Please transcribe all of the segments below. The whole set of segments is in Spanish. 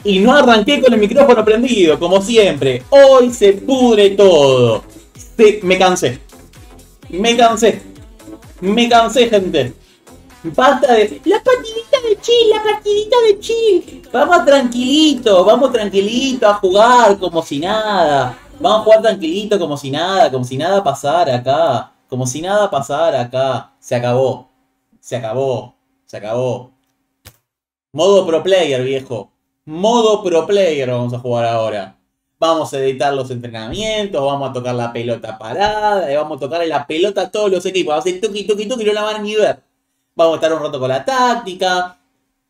Y no arranqué con el micrófono prendido, como siempre. Hoy se pudre todo. Me cansé. Me cansé. Me cansé, gente. Basta de... La partidita de chill, la partidita de chill. Vamos tranquilito a jugar como si nada. Vamos a jugar tranquilito como si nada pasara acá. Como si nada pasara acá. Se acabó. Se acabó. Se acabó. Modo pro player, viejo. Modo pro player vamos a jugar ahora. Vamos a editar los entrenamientos, vamos a tocar la pelota parada, y vamos a tocar la pelota a todos los equipos. Vamos a hacer tuki tuki tuki y no la van ni ver. Vamos a estar un rato con la táctica.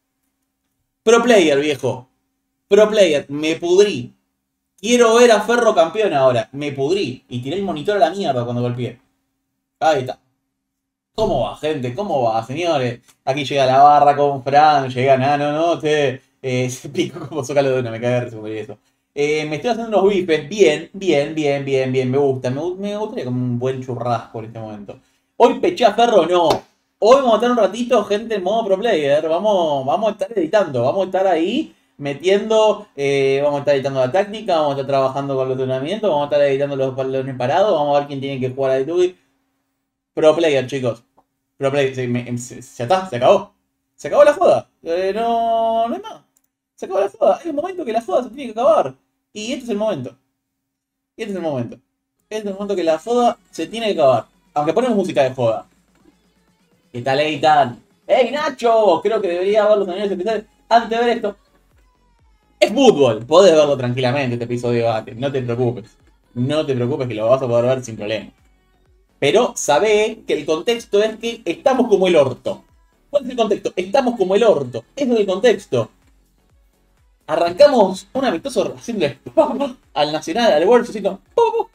Pro player, viejo. Pro player. Me pudrí. Quiero ver a Ferro campeón ahora. Me pudrí. Y tiré el monitor a la mierda cuando golpeé. Ahí está. ¿Cómo va, gente? ¿Cómo va, señores? Aquí llega la barra con Fran, llega Nano, ¿no? Se pico como Zócalo de una, me cae de risa por eso. Me estoy haciendo unos bifes, bien, me gusta. Me gustaría como un buen churrasco en este momento. Hoy peché a Ferro, no. Hoy vamos a estar un ratito, gente, en modo pro player. Vamos a estar editando, vamos a estar ahí metiendo, vamos a estar editando la táctica, vamos a estar trabajando con los entrenamientos, vamos a estar editando los balones parados, vamos a ver quién tiene que jugar a YouTube. Pro player, chicos. Pro player. Ya está, se acabó. Se acabó la joda. No hay más. Se acabó la joda. Hay un momento que la joda se tiene que acabar. Y este es el momento. Y este es el momento. Este es el momento que la joda se tiene que acabar. Aunque ponemos música de joda. ¿Qué tal, Eitan? ¡Ey, Nacho! Creo que debería ver los anillos especiales antes de ver esto. Es fútbol. Podés verlo tranquilamente este episodio de debate. No te preocupes. No te preocupes que lo vas a poder ver sin problema. Pero sabe que el contexto es que estamos como el orto. ¿Cuál es el contexto? Estamos como el orto. Eso es el contexto. Arrancamos un amistoso haciéndole al Nacional, al Wolves, así como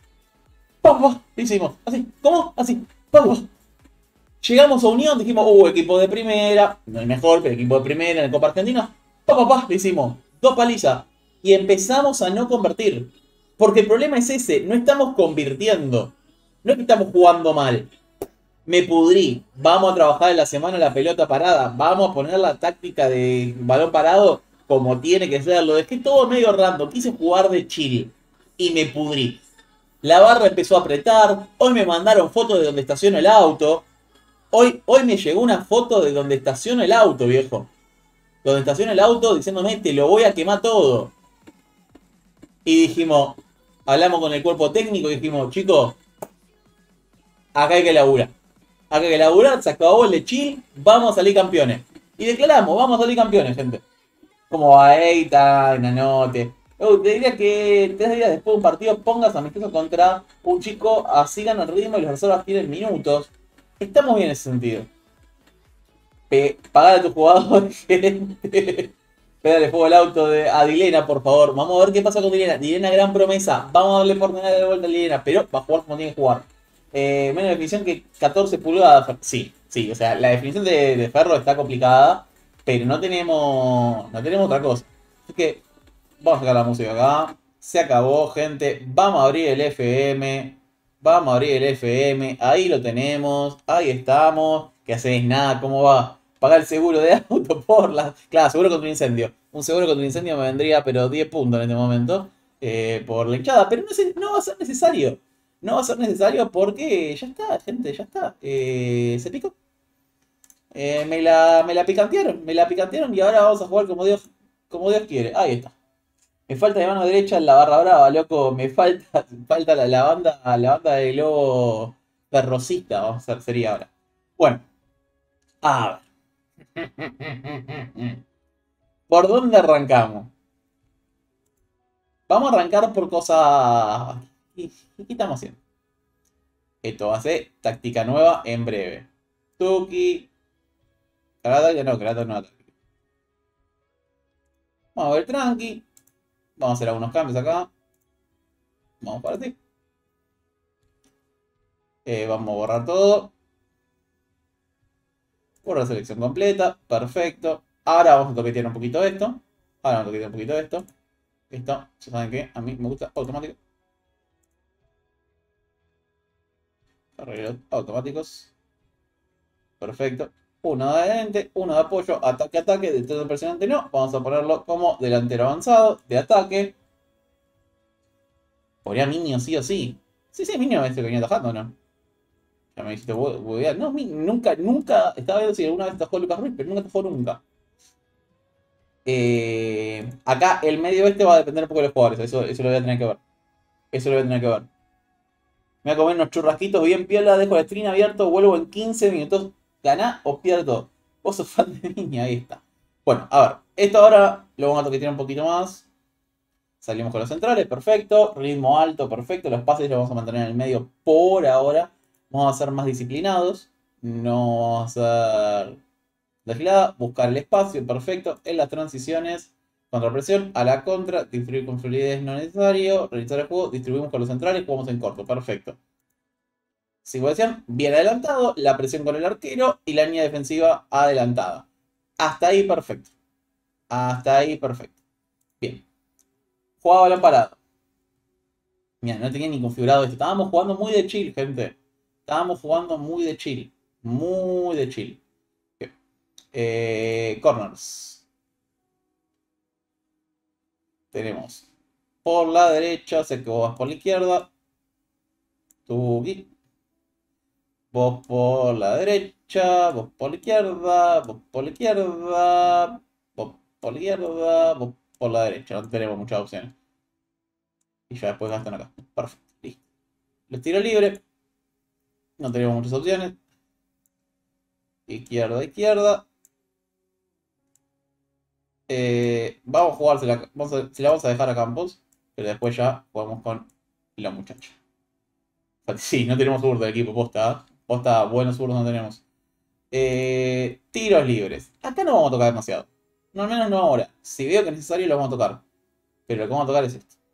hicimos, así, ¿cómo? Así, llegamos a Unión, dijimos, equipo de primera, no el mejor, pero equipo de primera en la Copa Argentina, le hicimos, 2 palizas. Y empezamos a no convertir. Porque el problema es ese, no estamos convirtiendo. No es que estamos jugando mal. Me pudrí. Vamos a trabajar en la semana la pelota parada. Vamos a poner la táctica de balón parado como tiene que ser. Lo dejé todo medio random. Quise jugar de chill. Y me pudrí. La barra empezó a apretar. Hoy me mandaron fotos de donde estaciono el auto. Hoy me llegó una foto de donde estaciono el auto, viejo. Donde estaciono el auto diciéndome, te lo voy a quemar todo. Y dijimos, hablamos con el cuerpo técnico y dijimos, chicos, acá hay que laburar. Acá hay que laburar, se acabó el de chill, vamos a salir campeones. Y declaramos, vamos a salir campeones, gente. Como va Eita, Nanote. Te diría que 3 días después de un partido pongas amistoso contra un chico, así gana el ritmo y los reservas tienen minutos. Estamos bien en ese sentido. Pagar a tus jugadores, gente. Pégale fuego al auto a Dilena, por favor. Vamos a ver qué pasa con Dilena. Dilena, gran promesa. Vamos a darle oportunidad de vuelta a Dilena, pero va a jugar como tiene que jugar. Menos definición que 14 pulgadas. Sí, o sea, la definición de Ferro está complicada, pero no tenemos otra cosa. Así que vamos a sacar la música acá. Se acabó, gente. Vamos a abrir el FM. Vamos a abrir el FM. Ahí lo tenemos. Ahí estamos. ¿Qué hacéis? Nada, ¿cómo va? Pagar el seguro de auto por las... Claro, seguro contra un incendio. Un seguro contra un incendio me vendría, pero 10 puntos en este momento. Por la hinchada. Pero no va a ser necesario. No va a ser necesario porque ya está, gente, ya está. Se picó. Me la picantearon y ahora vamos a jugar como Dios quiere. Ahí está. Me falta de mano derecha en la barra brava, loco. Me falta la banda de globo perrocista, vamos a hacer, sería ahora. Bueno, a ver. ¿Por dónde arrancamos? Vamos a arrancar por cosas... ¿Qué estamos haciendo? Esto va a ser táctica nueva en breve. Tuki. Karata no ataque. Vamos a ver tranqui. Vamos a hacer algunos cambios acá. Vamos para ti. Vamos a borrar todo. Borrar selección completa. Perfecto. Ahora vamos a toquetear un poquito esto. Ahora vamos a toquetear un poquito esto. Esto, ya saben que a mí me gusta automático. Arreglos automáticos. Perfecto. uno de adelante, uno de apoyo, ataque, ataque, detrás impresionante no. Vamos a ponerlo como delantero avanzado, de ataque. Podría Minio sí o sí. Sí, sí, Minio es el que venía atajando, ¿o no? Ya me dijiste, huevear. No, nunca, nunca. Estaba viendo si alguna vez atajó Lucas Ruiz, pero nunca atajó nunca. Acá el medio este va a depender un poco de los jugadores. Eso lo voy a tener que ver. Eso lo voy a tener que ver. Me voy a comer unos churrasquitos bien piola, dejo el stream abierto, vuelvo en 15 minutos. ¿Ganá o pierdo? Vos sos fan de niña, ahí está. Bueno, a ver. Esto ahora lo vamos a toquetear un poquito más. Salimos con los centrales, perfecto. Ritmo alto, perfecto. Los pases los vamos a mantener en el medio por ahora. Vamos a ser más disciplinados. No vamos a ser de gilada. Buscar el espacio, perfecto. En las transiciones, contrapresión, a la contra. Distribuir con fluidez no necesario. Realizar el juego. Distribuimos con los centrales. Jugamos en corto, perfecto. Situación bien adelantado. La presión con el arquero. Y la línea defensiva adelantada. Hasta ahí, perfecto. Hasta ahí, perfecto. Bien. Jugaba balón parado. Mira, no tenía ni configurado esto. Estábamos jugando muy de chill, gente. Estábamos jugando muy de chill. Muy de chill. Corners. Tenemos por la derecha, sé que vos vas por la izquierda. Tuki. Vos por la derecha, vos por la izquierda, vos por la izquierda, vos por la izquierda, vos por la derecha. No tenemos muchas opciones. Y ya después gastan acá. Perfecto, listo. Les tiro libre. No tenemos muchas opciones. Izquierda, izquierda. Vamos a jugar, se la vamos a dejar a Campos, pero después ya jugamos con la muchacha. Sí, no tenemos zurdo del equipo, posta. Posta, buenos zurdos no tenemos. Tiros libres. Acá no vamos a tocar demasiado. No, al menos no ahora. Si veo que es necesario lo vamos a tocar. Pero lo que vamos a tocar es esto.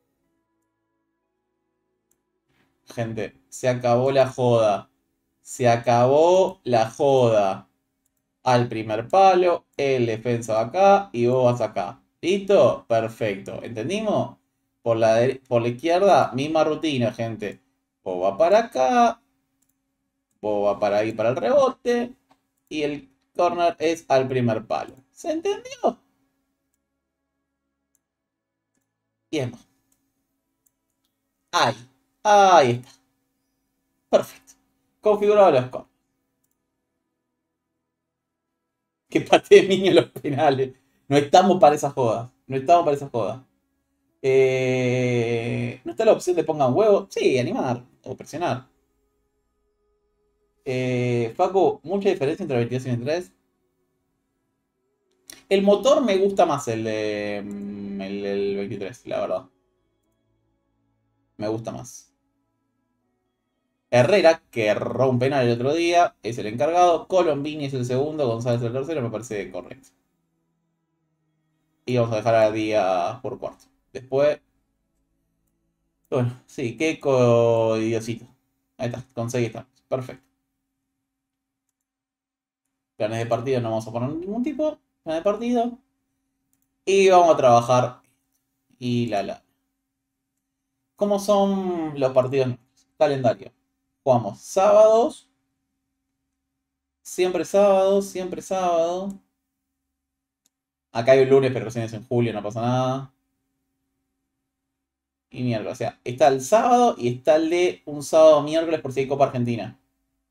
Gente, se acabó la joda. Se acabó la joda. Al primer palo, el defensa va acá y vos vas acá. ¿Listo? Perfecto. ¿Entendimos? Por la izquierda, misma rutina, gente. Vos va para acá, vos va para ahí para el rebote y el corner es al primer palo. ¿Se entendió? Bien. Ahí. Ahí está. Perfecto. Configurado los corners. Que patee niño los penales. No estamos para esas jodas. No estamos para esas jodas. ¿No está la opción de pongan huevo? Sí, animar o presionar. Facu, ¿mucha diferencia entre 22 y 23? El motor me gusta más el del 23, la verdad. Me gusta más. Herrera, que erró un penal el otro día, es el encargado. Colombini es el segundo, González el tercero, me parece correcto. Y vamos a dejar a Díaz por cuarto. Después. Bueno, sí, qué codiosito. Ahí está, conseguí estar. Perfecto. Planes de partido no vamos a poner ningún tipo. Planes de partido. Y vamos a trabajar. Y la. ¿Cómo son los partidos? Calendario. Jugamos sábados. Siempre sábado, siempre sábado. Acá hay un lunes, pero recién es en julio, no pasa nada. Y miércoles. O sea, está el sábado y está el de un sábado miércoles por si hay Copa Argentina.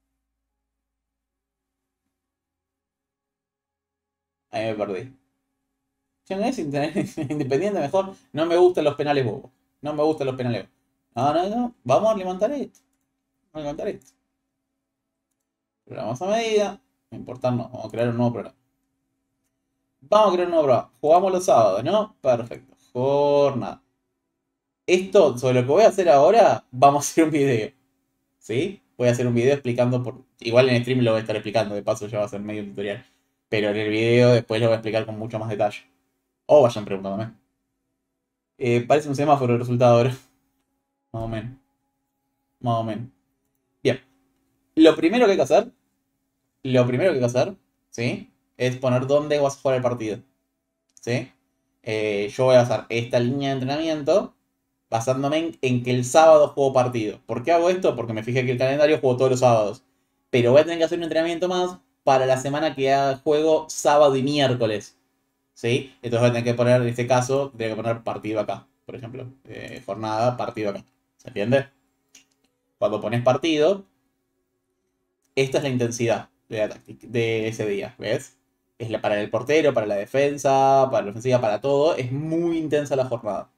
Ahí me perdí. Si no es independiente, mejor. No me gustan los penales bobos. No me gustan los penales bobos. No, no, no. Vamos a levantar esto. Vamos a levantar esto. Programas a medida. No importarnos. Vamos a crear un nuevo programa. Vamos a crear un nuevo programa. Jugamos los sábados, ¿no? Perfecto. Jornada. Esto, sobre lo que voy a hacer ahora, vamos a hacer un video. ¿Sí? Voy a hacer un video explicando por... Igual en stream lo voy a estar explicando, de paso ya va a ser medio tutorial. Pero en el video después lo voy a explicar con mucho más detalle. O vayan preguntándome. Parece un semáforo el resultado ahora. Más o menos. Más o menos. Bien. Lo primero que hay que hacer. Lo primero que hay que hacer. ¿Sí? Es poner dónde vas a jugar el partido. ¿Sí? Yo voy a hacer esta línea de entrenamiento basándome en que el sábado juego partido. ¿Por qué hago esto? Porque me fijé que el calendario juego todos los sábados. Pero voy a tener que hacer un entrenamiento más para la semana que haga juego sábado y miércoles. ¿Sí? Entonces voy a tener que poner, en este caso, tengo que poner partido acá, por ejemplo. Jornada, partido acá. ¿Se entiende? Cuando pones partido, esta es la intensidad de la de ese día, ¿ves? Es para el portero, para la defensa, para la ofensiva, para todo. Es muy intensa la jornada.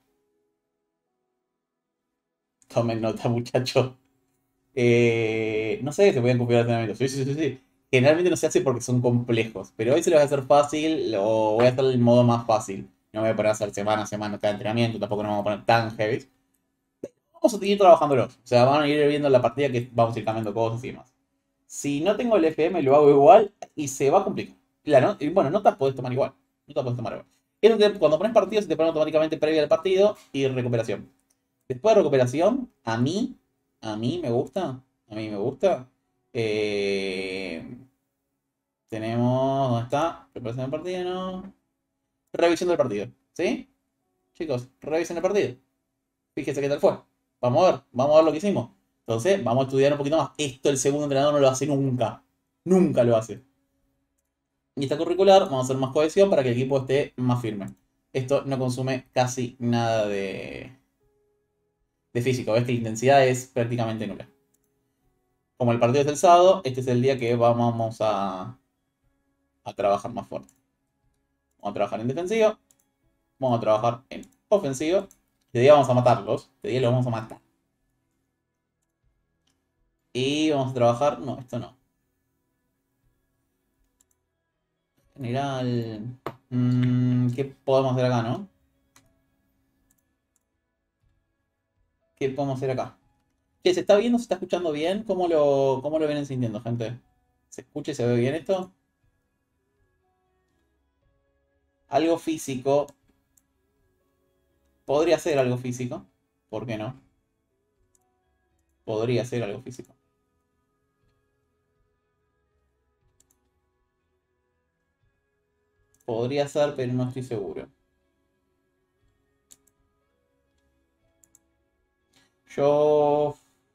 Tomen nota, muchachos. No sé, se pueden configurar entrenamientos. Sí, sí, sí, sí. Generalmente no se hace porque son complejos. Pero hoy se los voy a hacer fácil o voy a hacer el modo más fácil. No voy a poner a hacer semana a semana cada entrenamiento. Tampoco nos vamos a poner tan heavy. Vamos a seguir trabajándolos. O sea, van a ir viendo la partida que vamos a ir cambiando cosas y demás. Si no tengo el FM, lo hago igual y se va a complicar. Y bueno, notas podés tomar igual. Notas podés tomar igual. Cuando pones partido, se te pone automáticamente previa al partido y recuperación. Después de recuperación, a mí me gusta. A mí me gusta. eh, Tenemos. ¿Dónde está? Preparación del partido, ¿no? Revisión del partido. ¿Sí? Chicos, revisen el partido. Fíjense qué tal fue. Vamos a ver lo que hicimos. Entonces, vamos a estudiar un poquito más. Esto el segundo entrenador no lo hace nunca. Nunca lo hace. Y esta curricular, vamos a hacer más cohesión para que el equipo esté más firme. Esto no consume casi nada de físico. Ves que la intensidad es prácticamente nula. Como el partido es el sábado, este es el día que vamos a trabajar más fuerte. Vamos a trabajar en defensivo. Vamos a trabajar en ofensivo. Este día vamos a matarlos. Este día los vamos a matar. Y vamos a trabajar... No, esto no. General... ¿Qué podemos hacer acá, no? ¿Qué podemos hacer acá? Che, ¿se está viendo? ¿Se está escuchando bien? ¿Cómo lo vienen sintiendo, gente? ¿Se escucha y se ve bien esto? Algo físico. Podría ser algo físico. ¿Por qué no? Podría ser algo físico. Podría ser, pero no estoy seguro. Yo...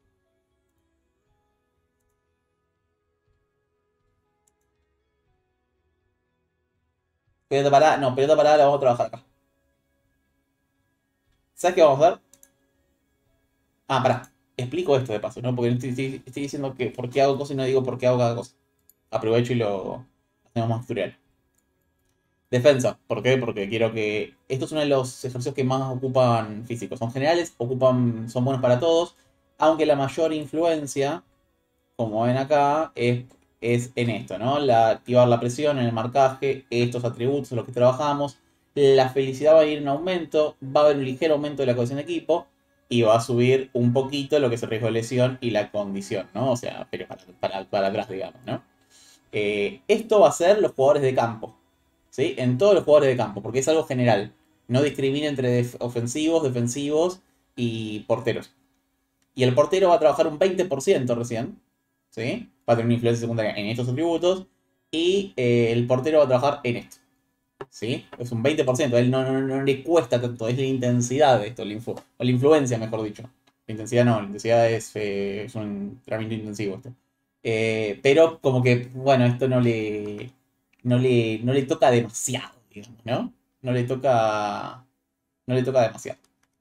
Pelota parada. No, pelota parada la vamos a trabajar acá. ¿Sabes qué vamos a hacer? Ah, pará. Explico esto de paso, ¿no? Porque estoy diciendo que por qué hago cosas y no digo por qué hago cada cosa. Aprovecho y lo hacemos más tutorial. Defensa. ¿Por qué? Porque quiero que... Esto es uno de los ejercicios que más ocupan físicos. Son generales, son buenos para todos. Aunque la mayor influencia, como ven acá, es en esto, ¿no? Activar la presión en el marcaje, estos atributos en los que trabajamos. La felicidad va a ir en aumento, va a haber un ligero aumento de la cohesión de equipo y va a subir un poquito lo que es el riesgo de lesión y la condición, ¿no? O sea, pero para atrás, digamos, ¿no? Esto va a ser los jugadores de campo, ¿sí? En todos los jugadores de campo, porque es algo general. No discrimina entre ofensivos, defensivos y porteros. Y el portero va a trabajar un 20% recién, ¿sí? Va a tener una influencia secundaria en estos atributos. Y el portero va a trabajar en esto, ¿sí? Es un 20%. A él no le cuesta tanto, es la intensidad de esto, o la influencia, mejor dicho. La intensidad no, la intensidad es un entrenamiento intensivo esto. Pero como que, bueno, esto no le toca demasiado, digamos, ¿no? No le toca, no le toca demasiado.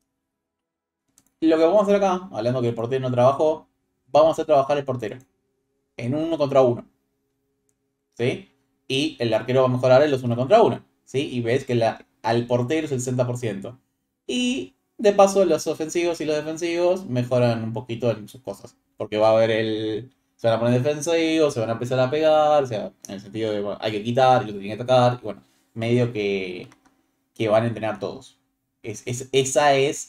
Lo que vamos a hacer acá, hablando que el portero no trabajó, vamos a hacer trabajar el portero en un uno contra uno, ¿sí? Y el arquero va a mejorar en los uno contra uno, ¿sí? Y ves que al portero es el 60%. Y de paso los ofensivos y los defensivos mejoran un poquito en sus cosas. Porque va a haber se van a poner defensivos, se van a empezar a pegar, o sea, en el sentido de, bueno, hay que quitar y lo que tiene que atacar, y bueno, medio que van a entrenar todos. Esa es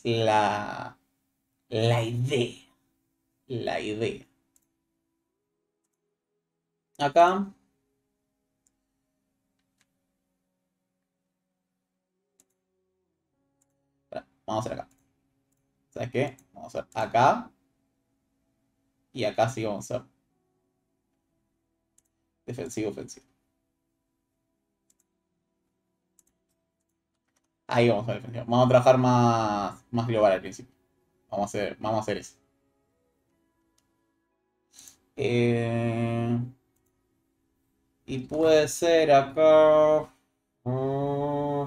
la idea. La idea. Acá, vamos a hacer acá. ¿Sabes qué? Vamos a hacer acá. Y acá sí vamos a hacer defensivo, ofensivo. Ahí vamos a hacer defensivo. Vamos a trabajar más global al principio. Vamos a hacer eso. Eh, Y puede ser acá... mm,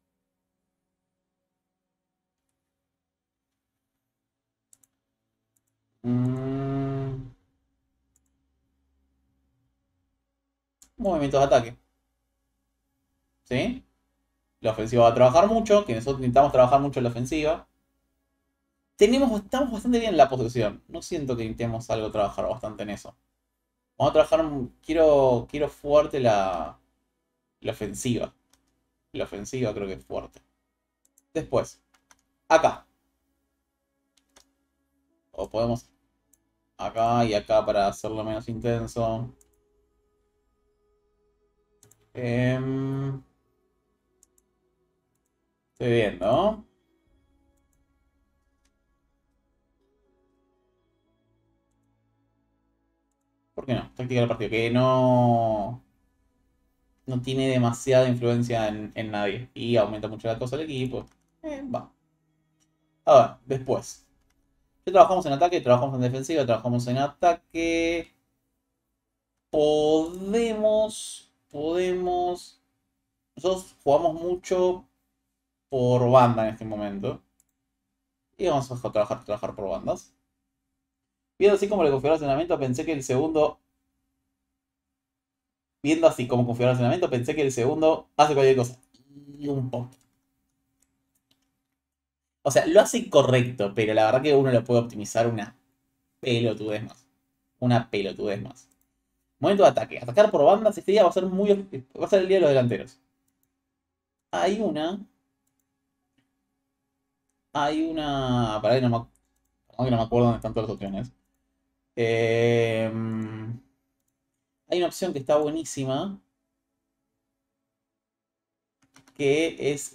mm, movimientos de ataque. ¿Sí? La ofensiva va a trabajar mucho, que nosotros necesitamos trabajar mucho en la ofensiva. Estamos bastante bien en la posesión. No siento que intentemos algo trabajar bastante en eso. Vamos a trabajar. Quiero fuerte la ofensiva. La ofensiva creo que es fuerte. Después, acá. O podemos acá y acá para hacerlo menos intenso. Estoy viendo, ¿no? ¿Por qué no? Táctica del partido. Que no tiene demasiada influencia en nadie. Y aumenta mucho la cosa del equipo. Va. A ver, después. Ya trabajamos en ataque, trabajamos en defensiva, trabajamos en ataque. Podemos. Nosotros jugamos mucho por banda en este momento. Y vamos a trabajar por bandas. Viendo así como le configuró el entrenamiento, pensé que el segundo. Viendo así como configuró el entrenamiento, pensé que el segundo hace cualquier cosa. Y un poco. O sea, lo hace correcto, pero la verdad que uno lo puede optimizar una pelotudez más. Una pelotudez más. Momento de ataque. Atacar por bandas este día va a ser va a ser el día de los delanteros. Hay una. Para que no me acuerdo dónde están todas las opciones. Eh, Hay una opción que está buenísima. Que es.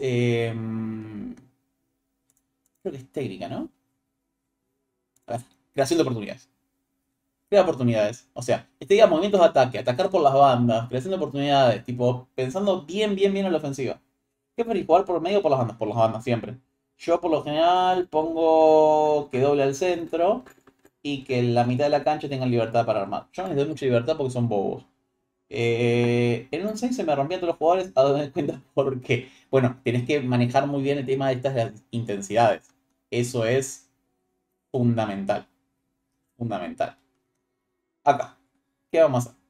Creo que es técnica, ¿no? A ver, creación de oportunidades. Crea oportunidades. O sea, este día movimientos de ataque, atacar por las bandas, creación de oportunidades, tipo, pensando bien en la ofensiva. ¿Qué preferís, jugar por el medio o por las bandas? Por las bandas, siempre. Yo por lo general pongo que doble al centro y que la mitad de la cancha tengan libertad para armar. Yo no les doy mucha libertad porque son bobos. En un 6 se me rompían todos los jugadores, a darme cuenta por qué. Bueno, tenés que manejar muy bien el tema de estas las intensidades. Eso es fundamental. Fundamental. Acá. ¿Qué vamos a hacer?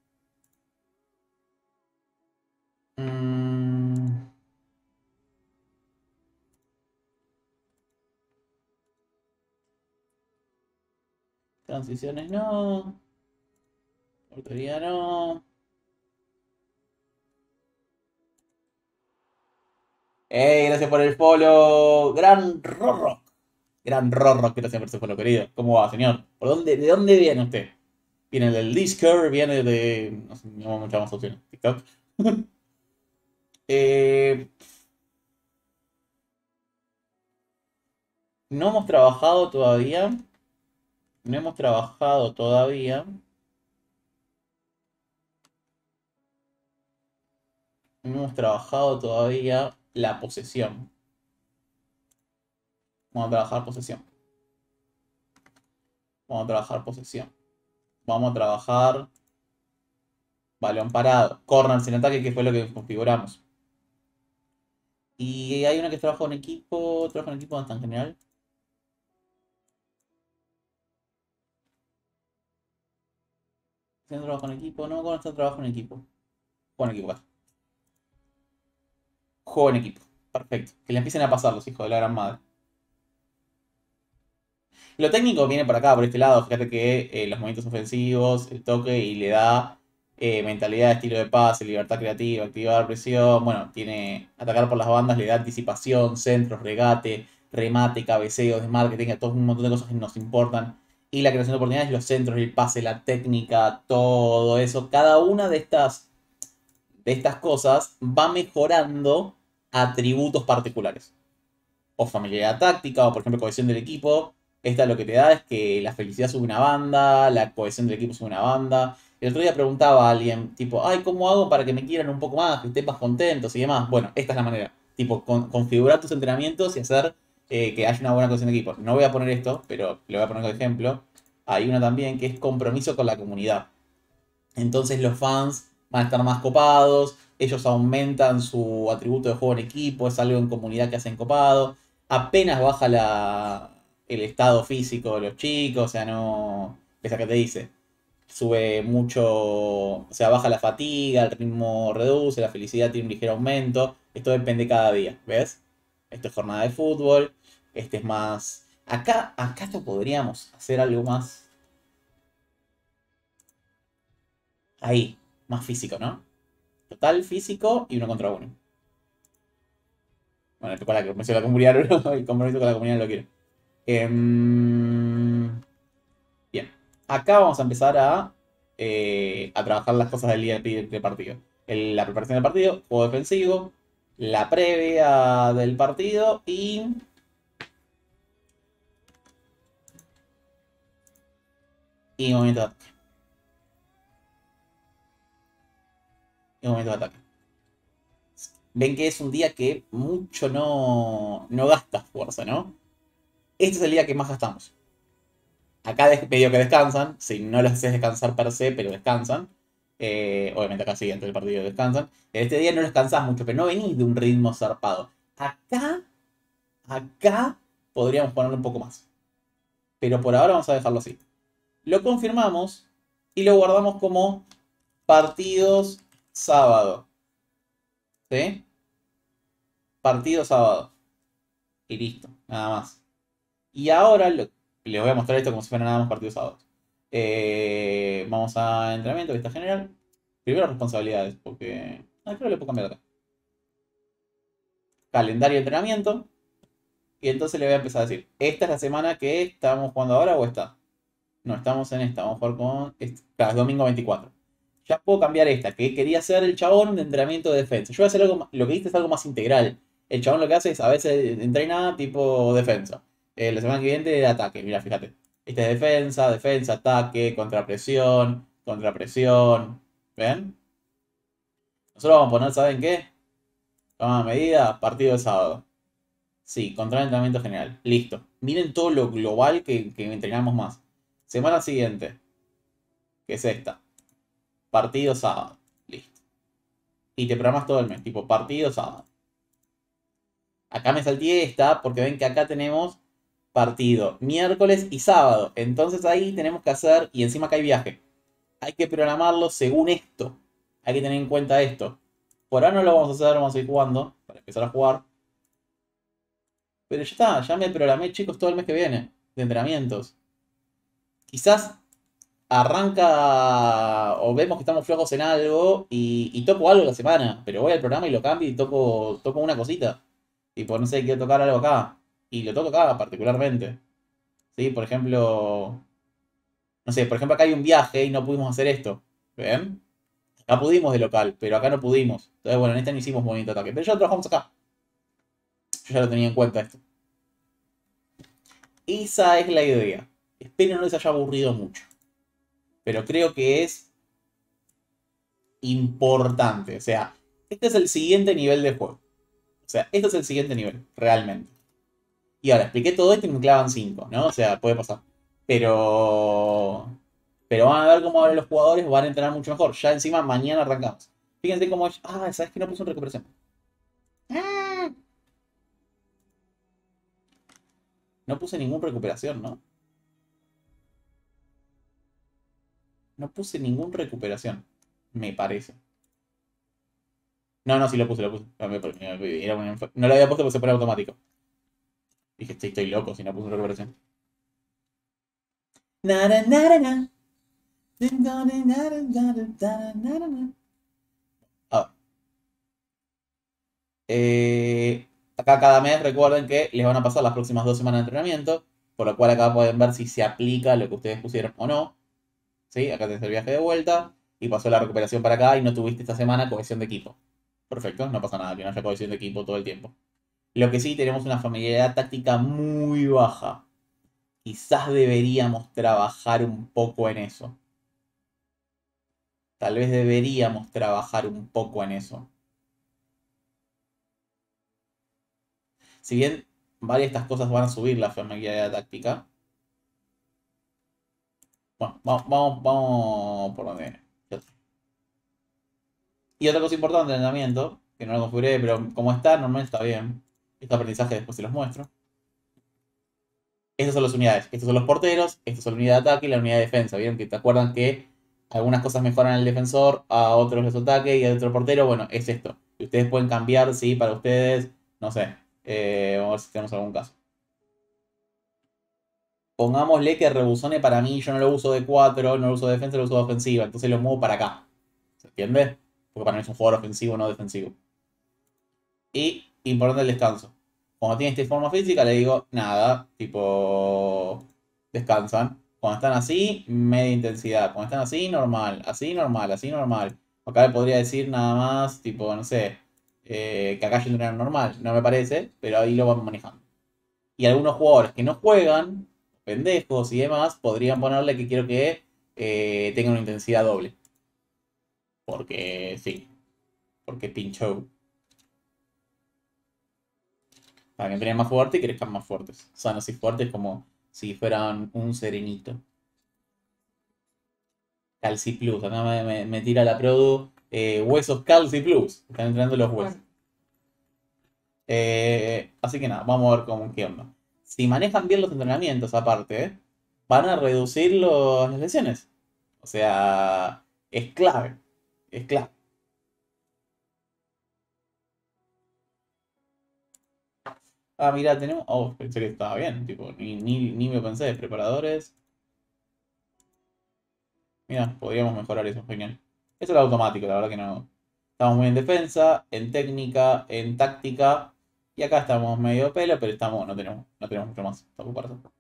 Mm, transiciones no. Portería no. ¡Ey! Gracias por el follow. Gran Rorro. Gran Rorro, gracias por su follow, querido. ¿Cómo va, señor? ¿De dónde viene usted? ¿Viene del Discord? ¿Viene de...? No sé, no muchas más opciones. ¿TikTok? Eh, no hemos trabajado todavía. No hemos trabajado todavía. No hemos trabajado todavía la posesión. Vamos a trabajar posesión. Vamos a trabajar posesión. Vamos a trabajar balón parado. Corner sin ataque, que fue lo que configuramos. Y hay una que trabaja en equipo. ¿Trabaja en equipo hasta en general? ¿Si no trabajo en equipo? No, con esto trabajo en equipo. Juego en equipo, acá. Juego en equipo. Perfecto. Que le empiecen a pasar los hijos de la gran madre. Lo técnico viene por acá, por este lado. Fíjate que los movimientos ofensivos, el toque y le da mentalidad, estilo de pase, libertad creativa, activar presión. Bueno, tiene atacar por las bandas, le da anticipación, centros, regate, remate, cabeceo, desmarque, tenga todo un montón de cosas que nos importan. Y la creación de oportunidades, los centros, el pase, la técnica, todo eso. Cada una de estas cosas va mejorando atributos particulares o familiaridad táctica, o por ejemplo cohesión del equipo. Esta lo que te da es que la felicidad sube una banda, la cohesión del equipo sube una banda. El otro día preguntaba a alguien, tipo, ay, ¿cómo hago para que me quieran un poco más, que estén más contentos y demás? Bueno, esta es la manera. Tipo, configurar tus entrenamientos y hacer que haya una buena cohesión de equipo. No voy a poner esto, pero le voy a poner como ejemplo. Hay una también que es compromiso con la comunidad. Entonces los fans van a estar más copados, ellos aumentan su atributo de juego en equipo, es algo en comunidad que hacen copado, apenas baja el estado físico de los chicos, o sea, no... Esa que te dice, sube mucho, o sea, baja la fatiga, el ritmo reduce, la felicidad tiene un ligero aumento, esto depende cada día, ¿ves? Esto es jornada de fútbol, este es más... Acá esto podríamos hacer algo más ahí, más físico, ¿no? Total físico y uno contra uno. Bueno, el compromiso de la comunidad, el compromiso con la comunidad lo quiero. Bien. Acá vamos a empezar a trabajar las cosas del día del partido. La preparación del partido, juego defensivo, la previa del partido y movimiento de ataque. Y movimiento de ataque. Ven que es un día que mucho no gasta fuerza, ¿no? Este es el día que más gastamos. Acá medio que descansan, si no los haces descansar per se, pero descansan. Obviamente acá sí, antes del partido descansan. En este día no descansás mucho, pero no venís de un ritmo zarpado. Acá podríamos ponerlo un poco más. Pero por ahora vamos a dejarlo así. Lo confirmamos y lo guardamos como partidos sábado. ¿Sí? Partido sábado. Y listo, nada más. Y ahora les voy a mostrar esto como si fuera nada más partidos sábados. Vamos a entrenamiento, vista general. Primero responsabilidades, porque... creo que le puedo cambiar acá. Calendario de entrenamiento. Y entonces le voy a empezar a decir, ¿esta es la semana que estamos jugando ahora o esta? No, estamos en esta, vamos a jugar con... Claro, es domingo 24. Ya puedo cambiar esta, que quería hacer el chabón de entrenamiento de defensa. Yo voy a hacer algo, lo que viste es algo más integral. El chabón lo que hace es, a veces entrena tipo defensa. La semana que viene de ataque, mira, fíjate. Este es defensa, defensa, ataque, contrapresión, contrapresión. ¿Ven? Nosotros vamos a poner, ¿saben qué? Toma medida, partido de sábado. Sí, control de entrenamiento general. Listo. Miren todo lo global que entrenamos más. Semana siguiente, que es esta. Partido sábado. Listo. Y te programas todo el mes, tipo partido sábado. Acá me salté esta porque ven que acá tenemos partido miércoles y sábado. Entonces ahí tenemos que hacer, y encima acá hay viaje. Hay que programarlo según esto. Hay que tener en cuenta esto. Por ahora no lo vamos a hacer, vamos a ir jugando para empezar a jugar. Pero ya está, ya me programé, chicos, todo el mes que viene de entrenamientos. Quizás arranca o vemos que estamos flojos en algo y toco algo la semana, pero voy al programa y lo cambio y toco una cosita. Y por no sé, quiero tocar algo acá. Y lo toco acá particularmente. ¿Sí? Por ejemplo, no sé, por ejemplo acá hay un viaje y no pudimos hacer esto. ¿Ven? Acá pudimos de local, pero acá no pudimos. Entonces, bueno, en este no hicimos movimiento de ataque. Pero ya lo trabajamos acá. Yo ya lo tenía en cuenta esto. Esa es la idea. Espero no les haya aburrido mucho. Pero creo que es importante. O sea, este es el siguiente nivel de juego. O sea, este es el siguiente nivel, realmente. Y ahora, expliqué todo esto y me clavan 5, ¿no? O sea, puede pasar. Pero... Pero van a ver cómo ahora los jugadores van a entrenar mucho mejor. Ya encima mañana arrancamos. Fíjense cómo... ¿Sabes que no puse en recuperación? Ah, no puse ninguna recuperación, ¿no? No puse ninguna recuperación. Me parece. No, no, sí lo puse, lo puse. No lo había puesto porque se pone automático. Dije, estoy loco si no puse recuperación. Nara, nara, na. Ah, acá cada mes recuerden que les van a pasar las próximas 2 semanas de entrenamiento, por lo cual acá pueden ver si se aplica lo que ustedes pusieron o no. ¿Sí? Acá tenés el viaje de vuelta y pasó la recuperación para acá y no tuviste esta semana cohesión de equipo. Perfecto, no pasa nada que no haya cohesión de equipo todo el tiempo. Lo que sí, tenemos una familiaridad táctica muy baja. Quizás deberíamos trabajar un poco en eso. Tal vez deberíamos trabajar un poco en eso. Si bien varias de estas cosas van a subir la familiaridad táctica. Bueno, vamos por donde. Y otra cosa importante del entrenamiento, que no lo configuré, pero como está, normalmente está bien. Este aprendizaje después se los muestro. Estas son las unidades. Estos son los porteros, estas son la unidad de ataque y la unidad de defensa. ¿Vieron que te acuerdan que algunas cosas mejoran al defensor, a otros los ataque y a otro portero? Bueno, es esto. Y ustedes pueden cambiar, sí, para ustedes, no sé. Vamos a ver si tenemos algún caso. Pongámosle que Rebusone para mí yo no lo uso de 4, no lo uso de defensa, lo uso de ofensiva. Entonces lo muevo para acá. ¿Se entiende? Porque para mí es un jugador ofensivo, no defensivo. Y importante el descanso. Cuando tiene esta forma física le digo nada, tipo descansan. Cuando están así, media intensidad. Cuando están así, normal. Así, normal, así, normal. Acá le podría decir nada más, tipo, no sé, que acá yo entreno normal. No me parece, pero ahí lo vamos manejando. Y algunos jugadores que no juegan, pendejos y demás, podrían ponerle que quiero que tengan una intensidad doble. Porque sí, porque pincho. Para que entrenen más fuerte y crezcan más fuertes. Sanos y fuertes como si fueran un serenito. Calci Plus. Acá me tira la Produ. Huesos Calci Plus. Están entrenando los huesos. Así que nada, vamos a ver cómo qué onda. Si manejan bien los entrenamientos, aparte, van a reducir las lesiones. O sea, es clave. Es clave. Ah, mira, tenemos. Oh, pensé que estaba bien. Tipo, ni me pensé. Preparadores. Mira, podríamos mejorar eso, genial. Eso era automático, la verdad que no. Estamos muy en defensa, en técnica, en táctica. Y acá estamos medio pelo, pero estamos, no tenemos mucho más. Tampoco para eso.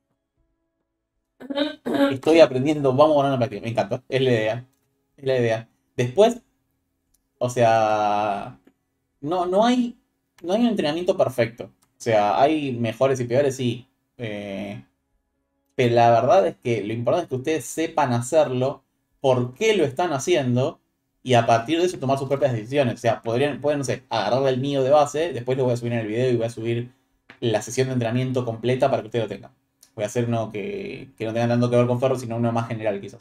Estoy aprendiendo, vamos a ganar una práctica. Me encanta, es la idea. Es la idea. Después, o sea, no hay un entrenamiento perfecto. O sea, hay mejores y peores, sí. Pero la verdad es que lo importante es que ustedes sepan hacerlo, por qué lo están haciendo, y a partir de eso tomar sus propias decisiones. O sea, pueden, no sé, agarrar el mío de base, después lo voy a subir en el video y voy a subir la sesión de entrenamiento completa para que ustedes lo tengan. Voy a hacer uno que no tenga tanto que ver con Ferro, sino uno más general quizás.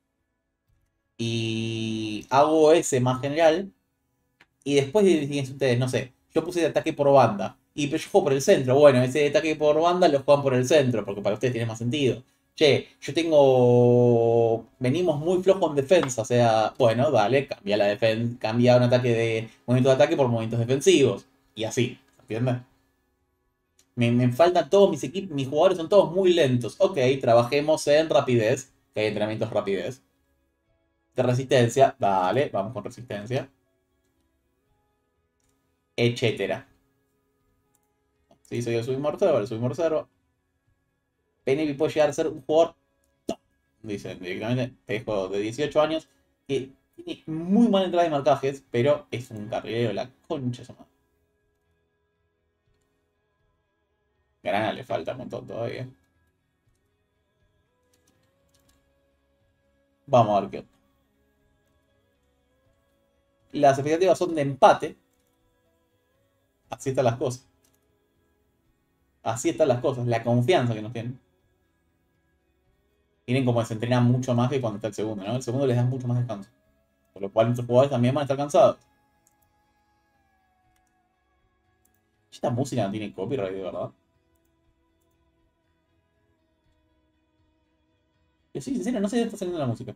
Y hago ese más general, y después dicen ustedes, no sé, yo puse de ataque por banda. Y pero yo juego por el centro. Bueno, ese de ataque por banda lo juegan por el centro, porque para ustedes tiene más sentido. Che, yo tengo. Venimos muy flojos en defensa. O sea, bueno, dale, cambia la defensa. Cambia un ataque de. Movimiento de ataque por movimientos defensivos. Y así, ¿entiendes? Me faltan todos mis equipos. Mis jugadores son todos muy lentos. Ok, trabajemos en rapidez. Que hay entrenamientos rapidez. De resistencia. Dale, vamos con resistencia. Etcétera. Sí, soy el submorcero, el submorcero. Penelope puede llegar a ser un jugador top. Dicen directamente, te dejo de 18 años, que tiene muy mala entrada de marcajes, pero es un carrilero, la concha de su madre. Grana le falta un montón todavía. Vamos a ver qué onda. Las expectativas son de empate. Así están las cosas. Así están las cosas. La confianza que nos tienen. Miren cómo se entrena mucho más que cuando está el segundo, ¿no? El segundo les da mucho más descanso. Por lo cual nuestros jugadores también van a estar cansados. Esta música no tiene copyright, de verdad. Yo soy sincero, no sé de dónde está saliendo la música.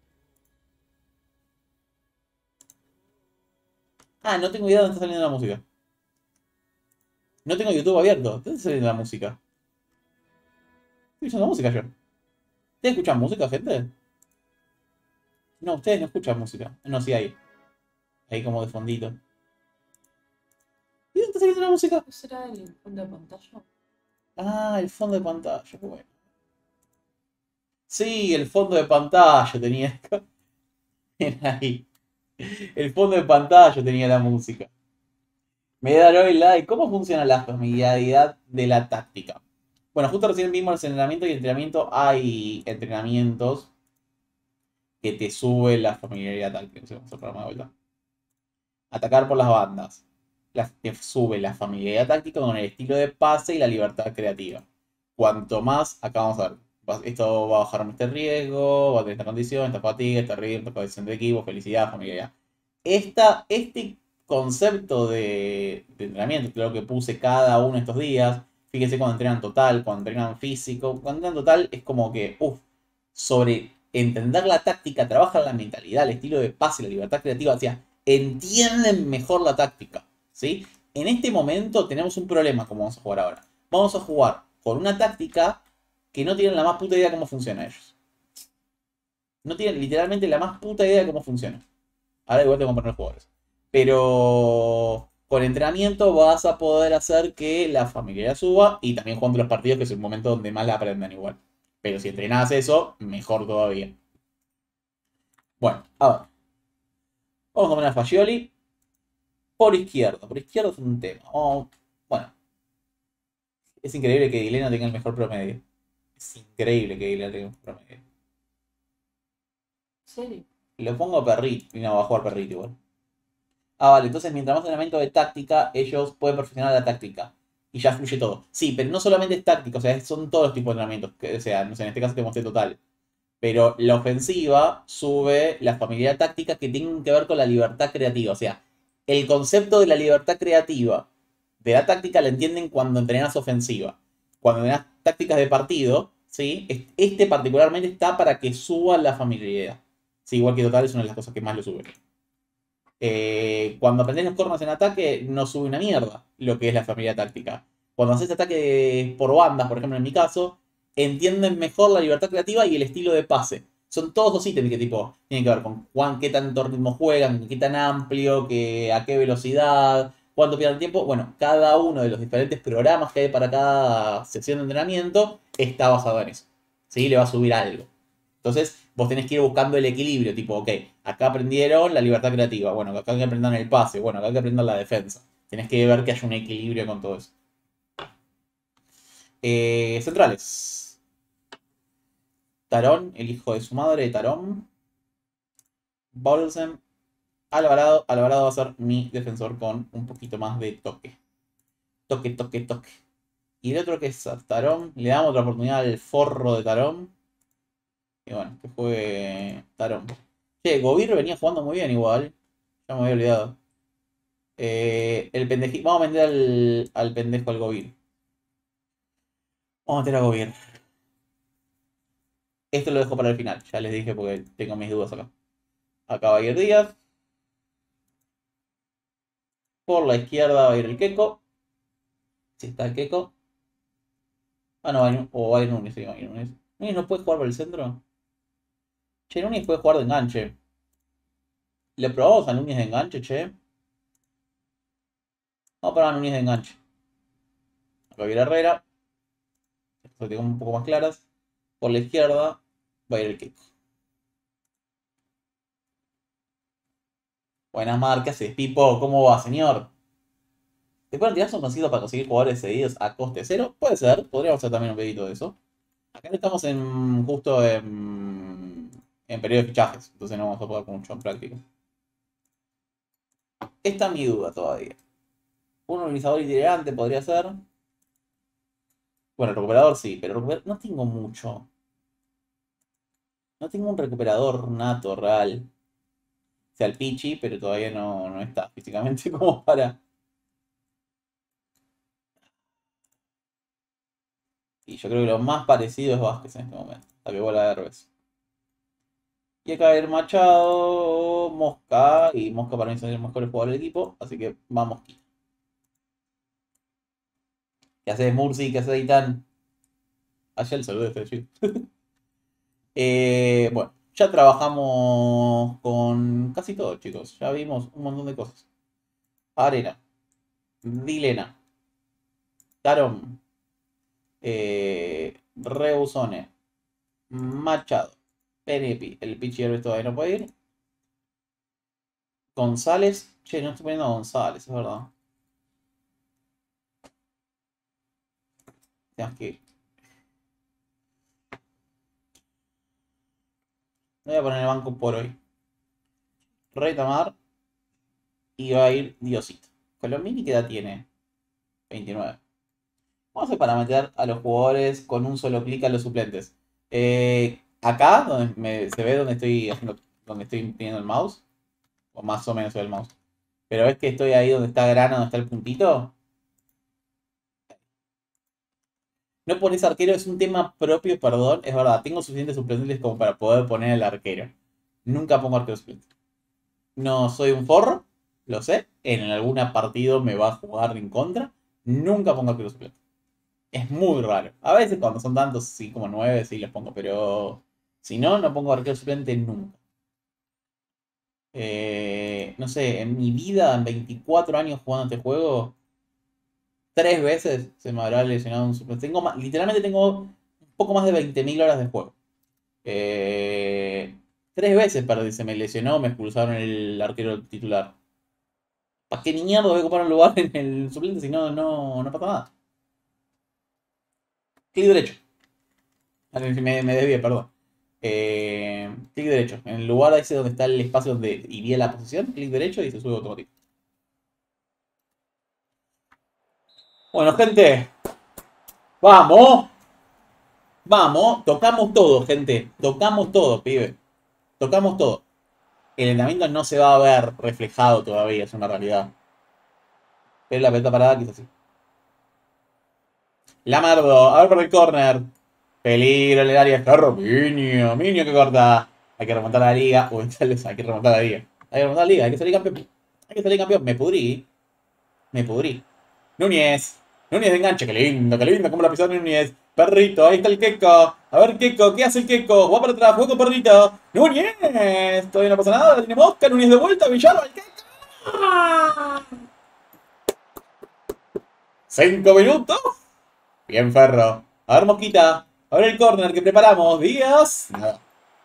Ah, no tengo idea de dónde está saliendo la música. No tengo YouTube abierto. ¿De dónde está saliendo la música? Estoy escuchando música yo. ¿Ustedes escuchan música, gente? No, ustedes no escuchan música. No, sí, ahí. Ahí como de fondito. ¿Y dónde está saliendo la música? ¿No será el fondo de pantalla? Ah, el fondo de pantalla. Bueno. Sí, el fondo de pantalla tenía esto. Era ahí. El fondo de pantalla tenía la música. Me da hoy like. ¿Cómo funciona la familiaridad de la táctica? Bueno, justo recién vimos el entrenamiento y entrenamiento. Hay entrenamientos que te sube la familiaridad táctica. No sé, vamos a programa de vuelta. Atacar por las bandas. Te sube la familiaridad táctica con el estilo de pase y la libertad creativa. Cuanto más, acá vamos a ver. Esto va a bajar este riesgo, va a tener esta condición, esta fatiga, este ritmo, esta condición de equipo, felicidad, familiaridad. Este concepto de entrenamiento, creo que puse cada uno de estos días. Fíjense cuando entrenan total, cuando entrenan físico. Cuando entrenan total es como que, sobre entender la táctica, trabajan la mentalidad, el estilo de pase, la libertad creativa. O sea, entienden mejor la táctica, ¿sí? En este momento tenemos un problema, como vamos a jugar ahora. Vamos a jugar con una táctica que no tienen la más puta idea de cómo funciona ellos. No tienen literalmente la más puta idea de cómo funciona. Ahora igual tengo que poner los jugadores. Pero con entrenamiento vas a poder hacer que la familia suba y también jugando los partidos, que es el momento donde más la aprendan igual. Pero si entrenás eso, mejor todavía. Bueno, a ver. Vamos a poner a Fagioli por izquierda. Por izquierda es un tema. Bueno, es increíble que Dilena tenga el mejor promedio. Es increíble que Dilena tenga el mejor promedio. ¿En serio? Lo pongo a Perrit y no va a jugar Perrit igual. Ah, vale, entonces mientras más entrenamiento de táctica, ellos pueden perfeccionar la táctica. Y ya fluye todo. Sí, pero no solamente es táctica, o sea, son todos los tipos de entrenamientos. O sea, no sé, en este caso te mostré total. Pero la ofensiva sube la familiaridad táctica que tienen que ver con la libertad creativa. O sea, el concepto de la libertad creativa de la táctica la entienden cuando entrenas ofensiva. Cuando entrenas tácticas de partido, ¿sí? Este particularmente está para que suba la familiaridad. Sí, igual que total es una de las cosas que más lo sube. Cuando aprendes los corners en ataque, no sube una mierda lo que es la familia táctica. Cuando haces ataque por bandas, por ejemplo en mi caso, entienden mejor la libertad creativa y el estilo de pase. Son todos los ítems que tipo tienen que ver con qué tanto ritmo juegan, qué tan amplio, a qué velocidad, cuánto pierden tiempo. Bueno, cada uno de los diferentes programas que hay para cada sección de entrenamiento está basado en eso. ¿Sí? Le va a subir algo. Entonces, vos tenés que ir buscando el equilibrio, tipo, ok, acá aprendieron la libertad creativa, bueno, acá hay que aprender el pase, bueno, acá hay que aprender la defensa. Tenés que ver que haya un equilibrio con todo eso. Centrales. Tarón, el hijo de su madre, Tarón. Bolsen. Alvarado. Alvarado va a ser mi defensor con un poquito más de toque. Toque, toque, toque. Y el otro que es Tarón. Le damos otra oportunidad al forro de Tarón. Y bueno, que juegue Tarón. Che, Govir venía jugando muy bien igual. Ya me había olvidado. El pendejito. Vamos a meter al pendejo al Govir. Vamos a meter a Govir. Esto lo dejo para el final. Ya les dije porque tengo mis dudas acá. Acá va a ir Díaz. Por la izquierda va a ir el Keco. Si está el Keco. Ah, no, va a ir Núñez. Sí, va a ir Núñez. ¿Núñez no puede jugar por el centro? Che, Núñez puede jugar de enganche. ¿Le probamos a Núñez de enganche, che? Vamos a probar a Núñez de enganche. Acá va a ir Herrera. Esto tengo un poco más claras. Por la izquierda va a ir el Keco. Buenas marcas, Pipo. ¿Cómo va, señor? ¿Te pueden tirar un consejito para conseguir jugadores seguidos a coste cero? Puede ser, podríamos hacer también un pedito de eso. Acá no estamos justo en periodo de fichajes, entonces no vamos a poder mucho en práctica. Esta es mi duda todavía. Un organizador itinerante podría ser. Bueno, el recuperador sí, pero no tengo mucho. No tengo un recuperador nato real. O sea, el Pichi, pero todavía no está físicamente como para. Y yo creo que lo más parecido es Vázquez en este momento. Hasta que vuelva de revés. Y acá va a ir Machado, Mosca. Y Mosca para mí son los mejores jugadores del equipo. Así que vamos. ¿Qué haces, Murci? ¿Qué haces, Itán? Allá el saludo de Fede. Bueno, ya trabajamos con casi todo, chicos. Ya vimos un montón de cosas. Arena. Dilena. Tarón. Reusone. Machado. Penepi. El Pichi Herbes todavía no puede ir. González. Che, no estoy poniendo a González, es verdad. Tenemos que ir. Me voy a poner el banco por hoy. Retomar. Y va a ir Diosito. Colombini, ¿qué edad tiene? 29. Vamos a hacer para meter a los jugadores con un solo clic a los suplentes. Acá, donde se ve donde estoy imprimiendo el mouse. O más o menos el mouse. Pero ves que estoy ahí donde está grana, donde está el puntito. No pones arquero, es un tema propio, perdón. Es verdad, tengo suficientes suplentes como para poder poner el arquero. Nunca pongo arquero suplente. No soy un forro, lo sé. En alguna partido me va a jugar en contra. Nunca pongo arquero suplente. Es muy raro. A veces cuando son tantos, sí, como 9, sí los pongo. Pero si no, no pongo arquero suplente nunca. No sé, en mi vida, en 24 años jugando este juego, 3 veces se me habrá lesionado un suplente. Literalmente tengo un poco más de 20.000 horas de juego. 3 veces perdí, se me lesionó, me expulsaron el arquero titular. ¿Para qué mierda voy a ocupar un lugar en el suplente si no, no pasa nada? Clic derecho. Me desvié, perdón. Clic derecho. En el lugar ese donde está el espacio donde iría la posición, clic derecho y se sube automático. Bueno, gente. Vamos. Vamos. Tocamos todo, gente. Tocamos todo, pibe. Tocamos todo. El entrenamiento no se va a ver reflejado todavía, es una realidad. Pero la pelota parada quizás sí. Lamardo, a ver por el corner. Peligro en el área. Carro, Minio que corta. Hay que remontar la liga. Uy, hay que remontar la liga. Hay que remontar la liga, hay que salir campeón. Hay que salir campeón. Me pudrí. Me pudrí. Núñez. Núñez de enganche. Qué lindo, qué lindo. Cómo la pisó Núñez. Perrito, ahí está el Keco. A ver, Keco, ¿qué hace el Keco? Va para atrás, juega con Perrito. Núñez. Todavía no pasa nada. La tiene Mosca. Núñez de vuelta. Villalba, el Keco. 5 minutos. Bien, Ferro. A ver, Mosquita. A ver el córner que preparamos. Díaz. Nada.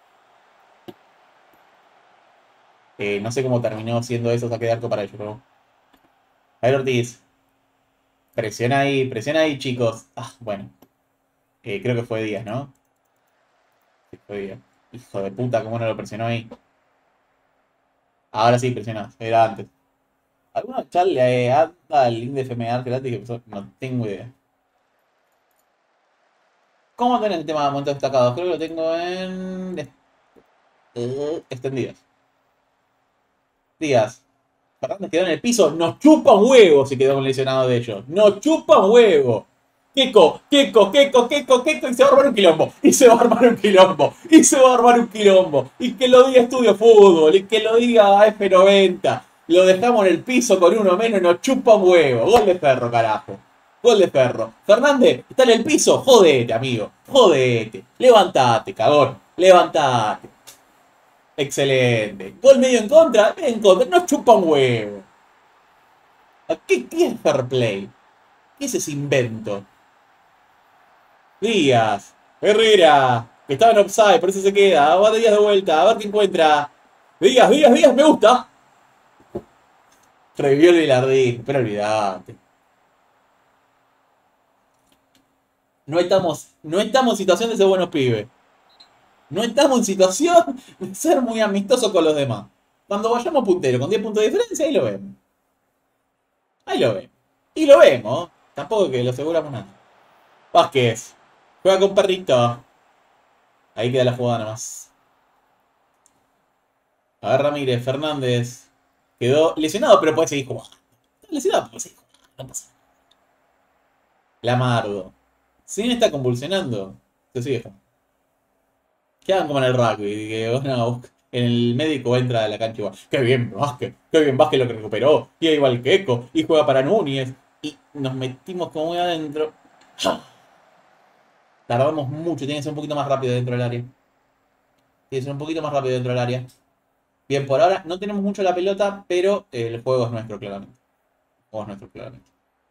No sé cómo terminó siendo eso saque de arco para ellos, pero... A ver, Ortiz. Presiona ahí, chicos. Ah, bueno. Creo que fue Díaz, ¿no? Sí, fue Díaz. Hijo de puta, cómo no lo presionó ahí. Ahora sí, presionó. Era antes. ¿Alguno chat le anda al link de FMA gratis? No tengo idea. ¿Cómo tenés el tema de momentos destacados? Creo que lo tengo en... extendidos. Díaz. Fernández quedó en el piso. Nos chupa un huevo si quedó un lesionado de ellos. Nos chupa un huevo. Keco. Y se va a armar un quilombo. Y se va a armar un quilombo. Y se va a armar un quilombo. Y que lo diga Estudio Fútbol. Y que lo diga F90. Lo dejamos en el piso con uno menos y nos chupa un huevo. Gol de Ferro, carajo. Gol de Ferro. Fernández, está en el piso. Jodete, amigo. Jodete. Levantate, cagón. Levantate. Excelente. Gol medio en contra. En contra. No chupa un huevo. ¿Qué es fair play? ¿Qué es ese invento? Díaz. Herrera. Que estaba en offside. Por eso se queda. Va de Díaz de vuelta. A ver qué encuentra. Díaz. Me gusta. Revivió el Vilardín. Pero olvidate. No estamos en situación de ser buenos pibes. No estamos en situación de ser muy amistosos con los demás. Cuando vayamos puntero con 10 puntos de diferencia, ahí lo vemos. Ahí lo vemos. Y lo vemos. Tampoco que lo aseguramos nada. Vázquez. Juega con Perrito. Ahí queda la jugada nomás. A ver, Ramírez. Fernández. Quedó lesionado, pero puede seguir jugando. Está lesionado, pero puede seguir jugando. No pasa nada. Lamardo. Si bien está convulsionando, se sigue jugando. Quedan como en el rugby, que en el médico entra a la cancha y va, qué bien Vázquez lo que recuperó, y ahí va el Keco, y juega para Núñez, y nos metimos como muy adentro. Tardamos mucho, tiene que ser un poquito más rápido dentro del área. Tiene que ser un poquito más rápido dentro del área. Bien, por ahora no tenemos mucho la pelota, pero el juego es nuestro, claramente. El juego es nuestro, claramente.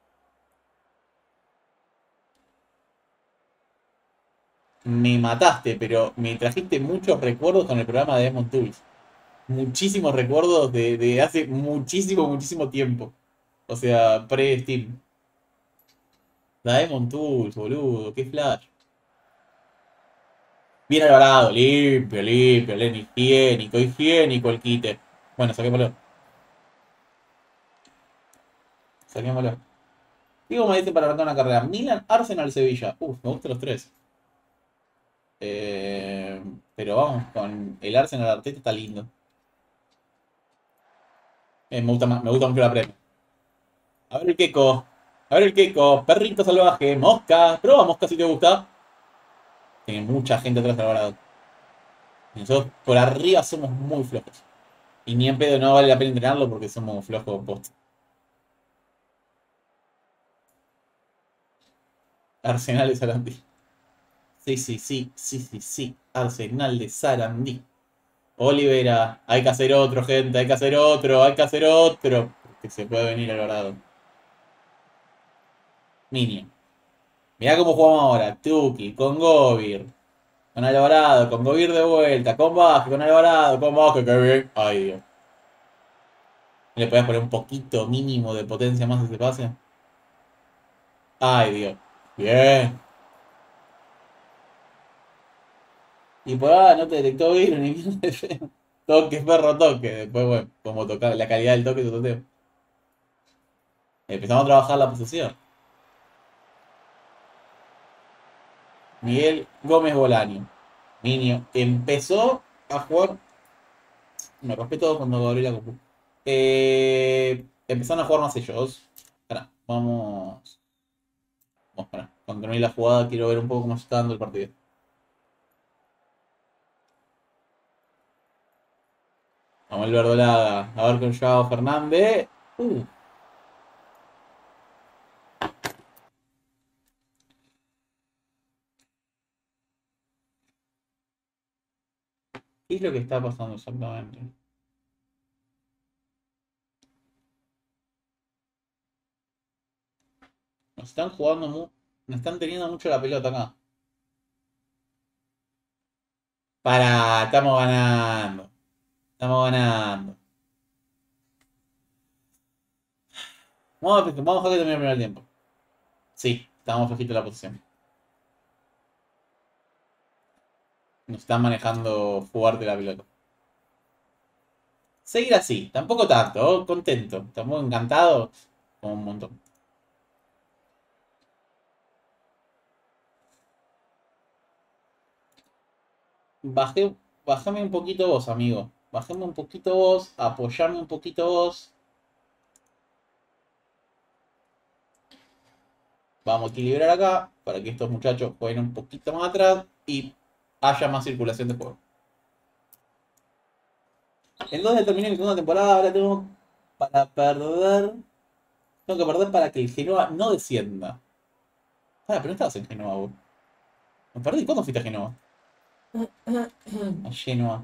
Me mataste, pero me trajiste muchos recuerdos con el programa de Demon Tools. Muchísimos recuerdos de hace muchísimo tiempo. O sea, pre-Steam. Diamond Tools, boludo, qué flash. Bien alvarado, limpio, higiénico el quite. Bueno, saquémoslo. Saquémoslo. Digo, me dice para arrancar una carrera. Milan, Arsenal, Sevilla. Uf, me gustan los tres. Pero vamos, con el Arsenal Arteta está lindo. Me gusta mucho la Premier. A ver el Keko. A ver el Keko. Perrito salvaje. Mosca. Prueba Mosca si te gusta. Tiene mucha gente atrás de Alvarado. Y nosotros por arriba somos muy flojos. Y ni en pedo no vale la pena entrenarlo porque somos flojos post. Arsenal de Sarandí. Sí, sí, sí, sí, sí, sí. Arsenal de Sarandí. Olivera. Hay que hacer otro, gente. Hay que hacer otro. Hay que hacer otro. Porque se puede venir Alvarado. Niño. Mirá cómo jugamos ahora. Tuki, con Govir. Con Alvarado, con Govir de vuelta. Con Vázquez, con Alvarado, con Vázquez. Qué bien. Ay, Dios. ¿Le podés poner un poquito mínimo de potencia más a ese pase? Ay, Dios. Bien. Y por ahora no te detectó virus ni mierda de feo. Toque, perro, toque. Después, bueno, como tocar la calidad del toque, tu toteo. Empezamos a trabajar la posición. Miguel Gómez Bolaño. Niño. Empezó a jugar. Me respeto cuando abrí la compu. Empezaron a jugar más ellos. Pará, vamos. Vamos, pará. Cuando termine la jugada quiero ver un poco cómo se está dando el partido. Vamos el Verdolaga. A ver con Joao Fernández. ¿Qué es lo que está pasando exactamente? Nos están jugando nos están teniendo mucho la pelota acá. Estamos ganando. Estamos ganando. Vamos a dejar que termine el primer tiempo. Sí, estamos flojito en la posición. Nos están manejando fuerte la pelota. Seguir así, tampoco tanto, contento. Estamos encantados. Como un montón. Bajame un poquito vos, amigo. Bajame un poquito vos, apoyame un poquito vos. Vamos a equilibrar acá para que estos muchachos jueguen un poquito más atrás y haya más circulación de juego. Entonces terminé mi segunda temporada, ahora tengo para perder. Tengo que perder para que el Genoa no descienda. Ah, pero no estabas en Genoa vos. Me perdí, ¿cuándo fuiste a Genoa? A Genoa.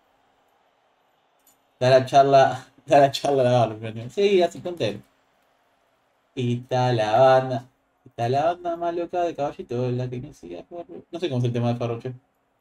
Da la charla a la bala. Sí, así contento. Y está la banda. Está la banda más loca de Caballito, la que no sigue a Ferro. No sé cómo es el tema de Ferroche.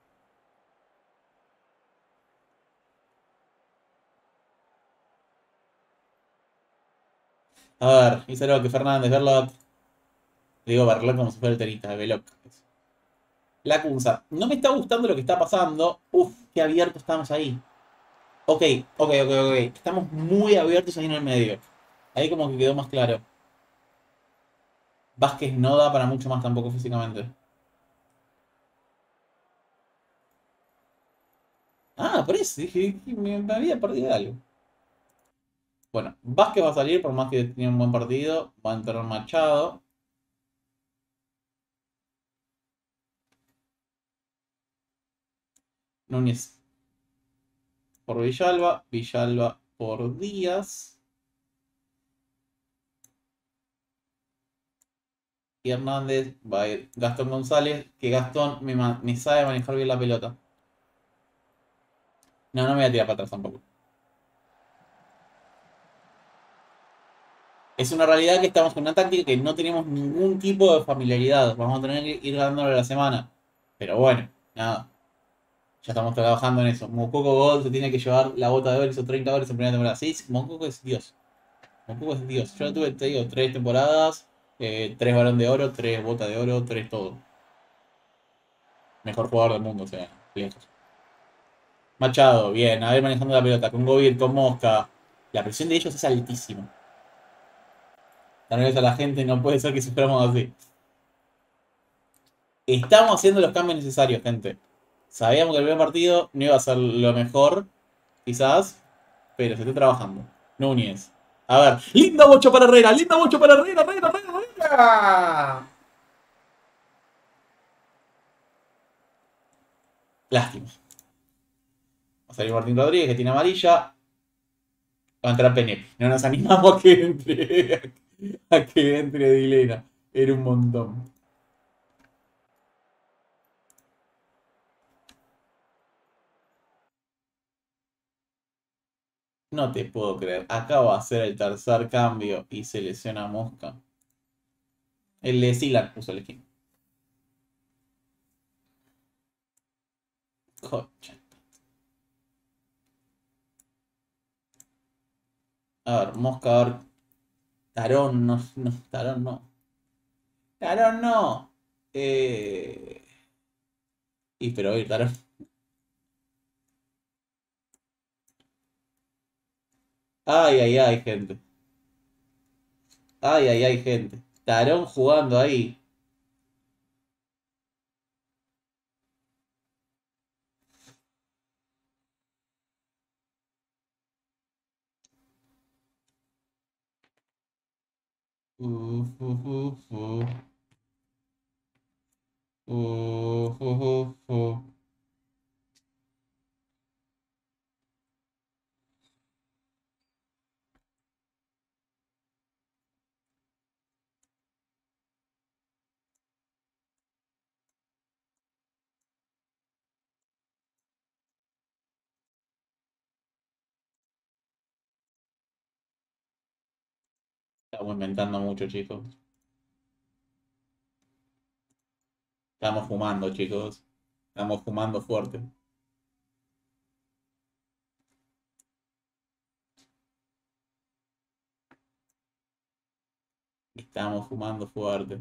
A ver, hice algo que Fernández, Berlot. Digo Berlot como si fuera el tenista, Veloc. La Kunza. No me está gustando lo que está pasando. Uf, qué abierto estamos ahí. Ok, ok, ok, ok. Estamos muy abiertos ahí en el medio. Ahí como que quedó más claro. Vázquez no da para mucho más tampoco físicamente. Ah, por eso. Dije, me había perdido algo. Bueno, Vázquez va a salir por más que tenga un buen partido. Va a entrar Machado. Núñez por Villalba. Villalba por Díaz. Y Hernández va a ir Gastón González. Que Gastón me sabe manejar bien la pelota. No, no me voy a tirar para atrás tampoco. Es una realidad que estamos con una táctica que no tenemos ningún tipo de familiaridad. Vamos a tener que ir ganándole la semana. Pero bueno, nada. Ya estamos trabajando en eso. Mococo God se tiene que llevar la bota de oro, hizo 30 goles en primera temporada. Sí, Mococo es Dios. Mococo es Dios. Yo tuve, te digo, 3 temporadas, 3 balón de oro, 3 botas de oro, 3 todo. Mejor jugador del mundo, o sea, lejos. Machado, bien, a ver manejando la pelota, con Govir, con Mosca. La presión de ellos es altísima. Tal vez a la gente no puede ser que suframos así. Estamos haciendo los cambios necesarios, gente. Sabíamos que el primer partido no iba a ser lo mejor, quizás, pero se está trabajando. Núñez. A ver. Linda bocha para Herrera. Linda bocha para Herrera. Herrera, Herrera, Herrera. Lástima. Va a salir Martín Rodríguez, que tiene amarilla. Va a entrar Penepi. No nos animamos a que entre. A que entre Dilena. Era un montón. No te puedo creer. Acabo de hacer el tercer cambio y se lesiona a Mosca. El de Silas puso el skin. Concha. A ver, Mosca, a ver. Tarón, no, no, Tarón no. Tarón no. Y pero oye, Tarón. Ay, ay, ay, gente. Ay, ay, ay, gente. Tarón jugando ahí. Uh, uh, uh, uh. Uh. Estamos inventando mucho, chicos. Estamos fumando, chicos. Estamos fumando fuerte. Estamos fumando fuerte.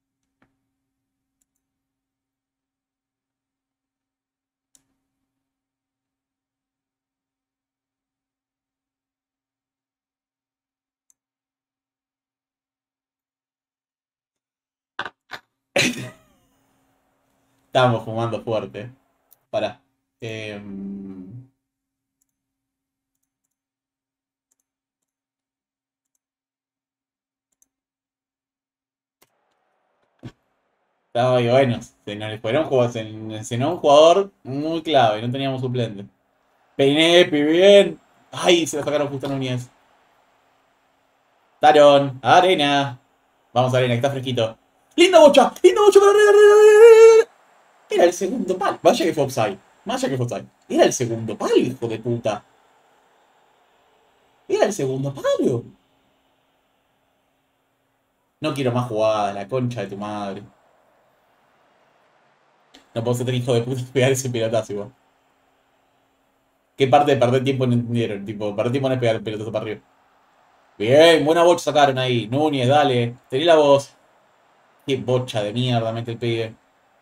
Estamos fumando fuerte. Pará. Ay, bueno, se nos un jugador muy clave, no teníamos suplente. Peinepi, bien. Ay, se lo sacaron justo a Núñez. Taron, Arena. Vamos, Arena, que está fresquito. ¡Linda bocha! ¡Linda bocha para Arena! Era el segundo palo. Vaya que fue offside. Vaya que fue offside. Era el segundo palo, hijo de puta. Era el segundo palo. No quiero más jugadas, la concha de tu madre. No puedo ser tan hijo de puta y pegar ese pelotazo igual. ¿Qué parte de perder tiempo no entendieron? Tipo, perder tiempo no es pegar el pelotazo para arriba. Bien, buena bocha sacaron ahí. Núñez, dale. Tené la voz. Qué bocha de mierda mete el pibe.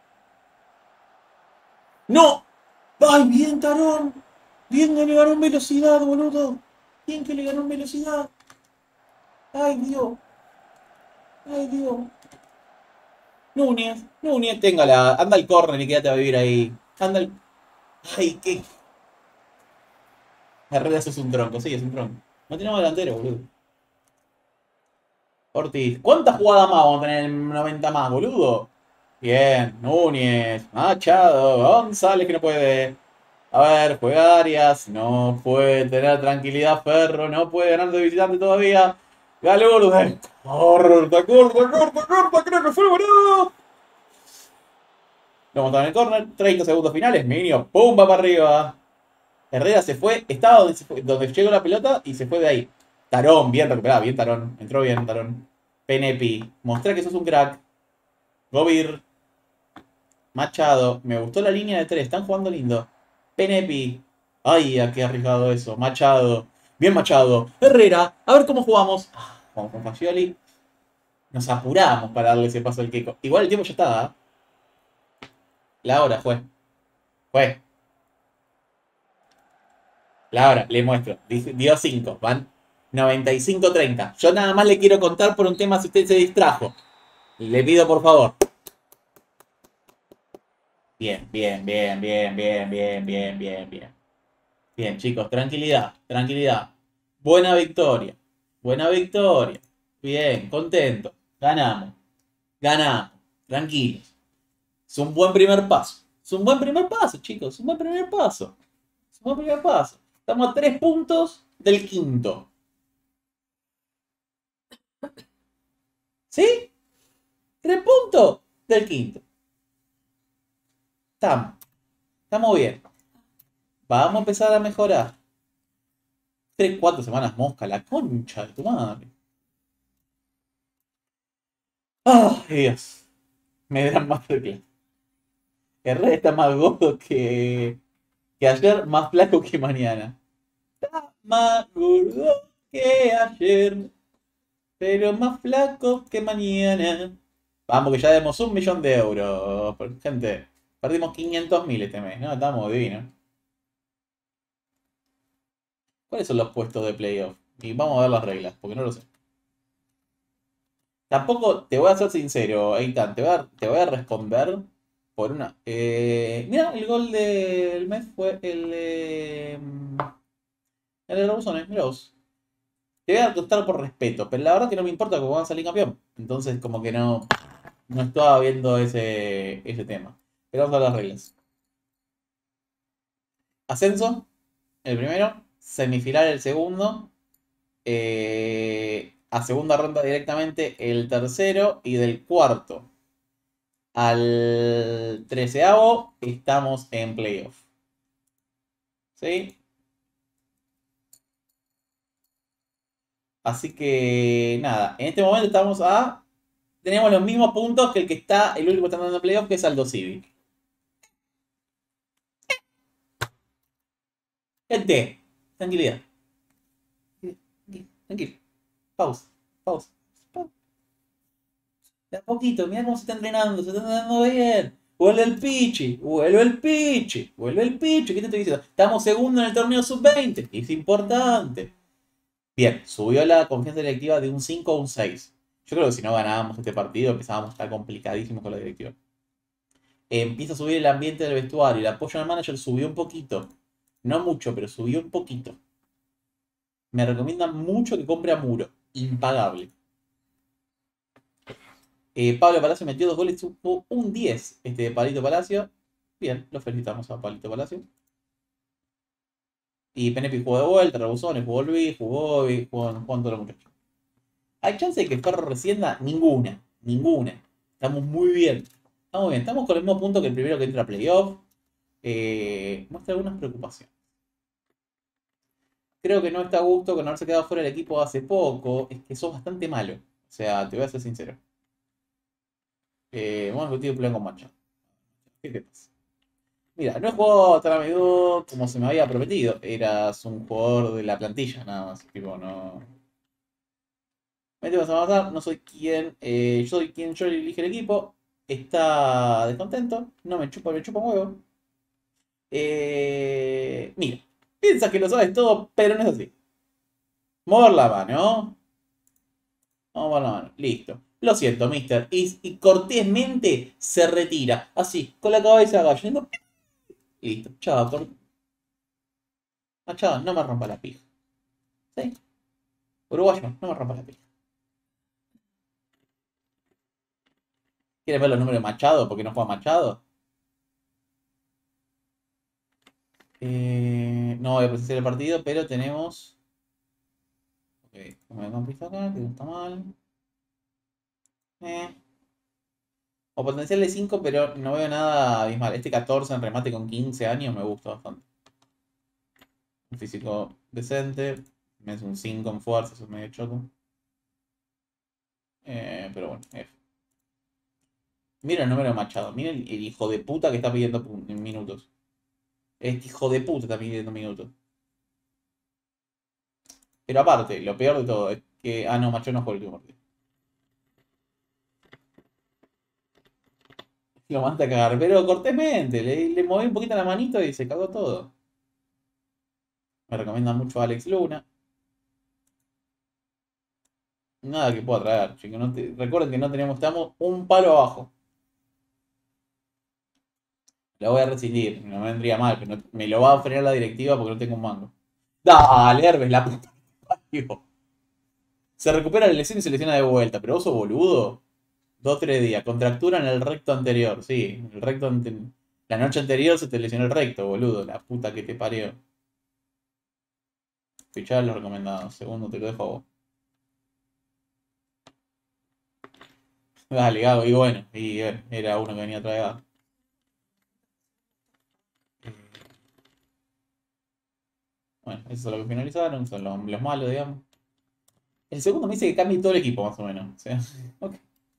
¡No! ¡Ay, bien, Tarón! Bien que le ganó en velocidad, boludo. Bien que le ganó en velocidad. ¡Ay, Dios! ¡Ay, Dios! Núñez, Núñez, téngala. Anda al córner y quédate a vivir ahí. Anda al... ¡Ay, qué! Herrera, eso es un tronco. Sí, es un tronco. No tenemos delantero, boludo. Ortiz. ¿Cuántas jugadas más vamos a tener en 90 más, boludo? Bien, Núñez, Machado, González que no puede. A ver, juega Arias, no puede tener tranquilidad Ferro, no puede ganar de visitante todavía. Galurde, corta, corta, corta, corta, creo que fue boludo. Vamos a estar en el corner, 30 segundos finales, Minio, pumba para arriba. Herrera se fue, estaba donde llegó la pelota y se fue de ahí. Tarón, bien recuperado, bien Tarón, entró bien Tarón. Penepi, mostrá que sos un crack. Gobir, Machado, me gustó la línea de 3, están jugando lindo. Penepi, ay, a qué arriesgado eso. Machado, bien Machado. Herrera, a ver cómo jugamos. Vamos con Fagioli. Nos apuramos para darle ese paso al Keiko. Igual el tiempo ya está, ¿eh? La hora fue. Fue. La hora, le muestro. Dio 5. Van 95-30. Yo nada más le quiero contar por un tema si usted se distrajo. Le pido por favor. Bien, bien, bien, bien, bien, bien, bien, bien, bien. Bien, chicos, tranquilidad, tranquilidad. Buena victoria. Buena victoria. Bien, contento. Ganamos. Ganamos. Tranquilos. Es un buen primer paso. Es un buen primer paso, chicos. Es un buen primer paso. Es un buen primer paso. Estamos a 3 puntos del quinto. ¿Sí? 3 puntos del quinto. Estamos bien. Vamos a empezar a mejorar. 3, 4 semanas mosca, la concha de tu madre. ¡Ah, Dios! Me dan más de Herrera está más gordo que ayer, más flaco que mañana. Está más gordo que ayer, pero más flaco que mañana. Vamos, que ya demos 1.000.000 de euros. Gente, perdimos 500.000 este mes, ¿no? Estamos divinos. ¿Cuáles son los puestos de playoff? Y vamos a ver las reglas, porque no lo sé. Tampoco, te voy a ser sincero, Eitan, te voy a responder por una. Mira, el gol del mes fue el de Robusones, mira vos. Te voy a contestar por respeto, pero la verdad que no me importa porque van a salir campeón. Entonces, como que no estaba viendo ese tema. Pero vamos a las reglas. Ascenso, el primero. Semifinal, el segundo. A segunda ronda directamente el tercero. Y del cuarto al treceavo estamos en playoff. ¿Sí? Así que nada, en este momento tenemos los mismos puntos que el que está, el último que está dando en playoff, que es Aldo Civic. Gente, tranquilidad. Tranquilo. Pausa. Pausa. De a poquito, mira cómo se está entrenando bien. Vuelve el Pichi, vuelve el Pichi, vuelve el Pichi. ¿Qué te estoy diciendo? Estamos segundo en el torneo sub-20. Es importante. Bien, subió la confianza directiva de un 5 a un 6. Yo creo que si no ganábamos este partido empezábamos a estar complicadísimos con la directiva. Empieza a subir el ambiente del vestuario. El apoyo al manager subió un poquito. No mucho, pero subió un poquito. Me recomiendan mucho que compre a Muro. Impagable. Pablo Palacio metió 2 goles, tuvo un 10 de Palito Palacio. Bien, lo felicitamos a Palito Palacio. Y Penepi jugó de vuelta, Rebusones, jugó Luis, jugó Bobby, jugaron todos los muchachos. ¿Hay chance de que Ferro rescienda? Ninguna, ninguna. Estamos muy bien. Estamos bien, estamos con el mismo punto que el primero que entra a playoff. Muestra algunas preocupaciones. Creo que no está a gusto con haberse quedado fuera del equipo hace poco. Es que sos bastante malo. O sea, te voy a ser sincero. Vamos a discutir el plan con Macho. ¿Qué te pasa? Mira, no he jugado tan a menudo como se me había prometido. Eras un jugador de la plantilla, nada más. Tipo, no. Me vas a matar, no soy quien. Yo soy quien yo elige el equipo. Está descontento. No me chupa un huevo. Mira, piensas que lo sabes todo, pero no es así. Mover la mano. Vamos a mover la mano. Listo. Lo siento, mister. Y cortésmente se retira. Así, con la cabeza agachando. Listo. Chao, Machado, no me rompa la pija. ¿Sí? Uruguayo, no me rompa la pija. ¿Quieres ver los números de Machado? ¿Porque no juega Machado? No voy a presenciar el partido, pero tenemos. Ok, como me campista acá, que no está mal. Eh. O potencial de 5, pero no veo nada abismal. Este 14 en remate con 15 años me gusta bastante. Un físico decente. Es un 5 en fuerza, eso es medio choco. Pero bueno, F. Mira el número de Machado. Mira el hijo de puta que está pidiendo minutos. Este hijo de puta está pidiendo minutos. Pero aparte, lo peor de todo es que. Ah, no, Machado no jugó el último partido. Lo manda a cagar, pero cortésmente. Le moví un poquito la manito y se cagó todo. Me recomienda mucho a Alex Luna. Nada que pueda traer, chicos. Recuerden que no tenemos, estamos un palo abajo. La voy a rescindir, no me vendría mal, pero me lo va a ofrecer la directiva porque no tengo un mango. Dale, Herbes, la puta. Digo, se recupera la lesión y se lesiona de vuelta, pero vos sos boludo. 2 o 3 días. Contractura en el recto anterior, sí. El recto la noche anterior se te lesionó el recto, boludo. La puta que te parió. Fichar los recomendados. Segundo, te lo dejo a vos. Dale, Gago. Y bueno, era uno que venía a traer Gago. Bueno, eso es lo que finalizaron. Son los malos, digamos. El segundo me dice que cambie todo el equipo, más o menos. O sea, ok.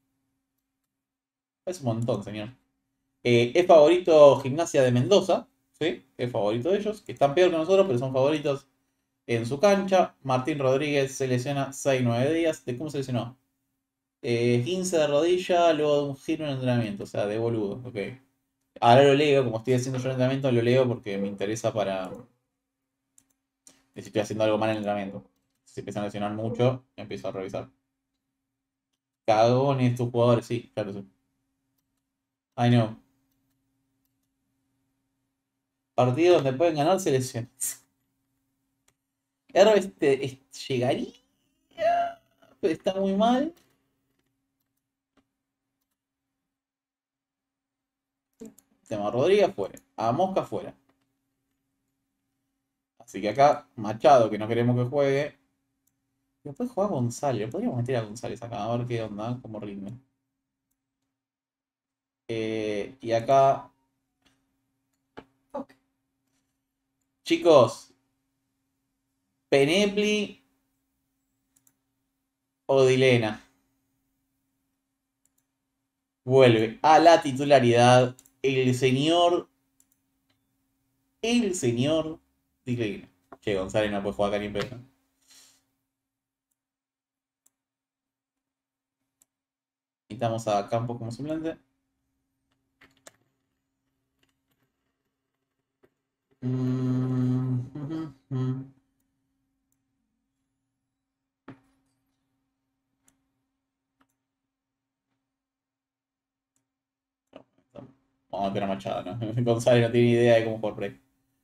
Es un montón, señor. Es favorito Gimnasia de Mendoza. ¿Sí? Es favorito de ellos. Que están peor que nosotros, pero son favoritos en su cancha. Martín Rodríguez se lesiona 6-9 días. ¿De cómo se lesionó? 15 de rodilla, luego de un giro en el entrenamiento. O sea, de boludo. Ok. Ahora lo leo, como estoy haciendo yo el entrenamiento, lo leo porque me interesa para... Si estoy haciendo algo mal en el entrenamiento. Si empiezan a lesionar mucho, empiezo a revisar. Cagones estos jugadores, sí, claro, sí. I know. Partido donde pueden ganar selecciones. Herbes llegaría, pero está muy mal. Tema Rodríguez fuera. A Mosca fuera. Así que acá, Machado, que no queremos que juegue. Después juega González. Podríamos meter a González acá, a ver qué onda, cómo rinde. Y acá. Okay. Chicos. Penepli o Dilena. Vuelve a la titularidad el señor. El señor Dilena. Che, González no puede jugar acá ni en pedo. Necesitamos a Campos como suplente. Vamos a meter a Machado, ¿no? González no tiene idea de cómo jugar por ahí.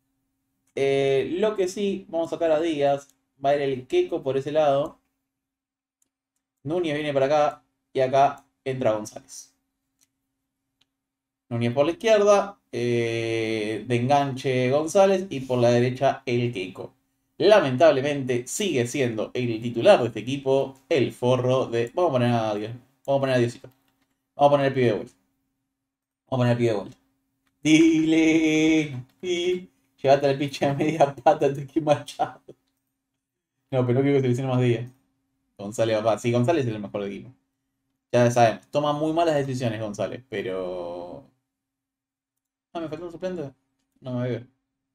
Lo que sí, vamos a sacar a Díaz. Va a ir el Keco por ese lado. Núñez viene para acá. Y acá entra González. Núñez por la izquierda. De enganche González. Y por la derecha el Keco. Lamentablemente sigue siendo el titular de este equipo. El forro de... Vamos a poner a Dios. Vamos a poner a Diosito. Vamos a poner el pibe de vuelta. Vamos a poner el pibe de vuelta. Dile. Y llévate al pinche a media pata antes que Machado. No, pero no quiero que se lesione más días. González, papá. Sí, González es el mejor de equipo. Ya sabemos. Toma muy malas decisiones González, pero... Ah, ¿me faltó un suplente? No me veo.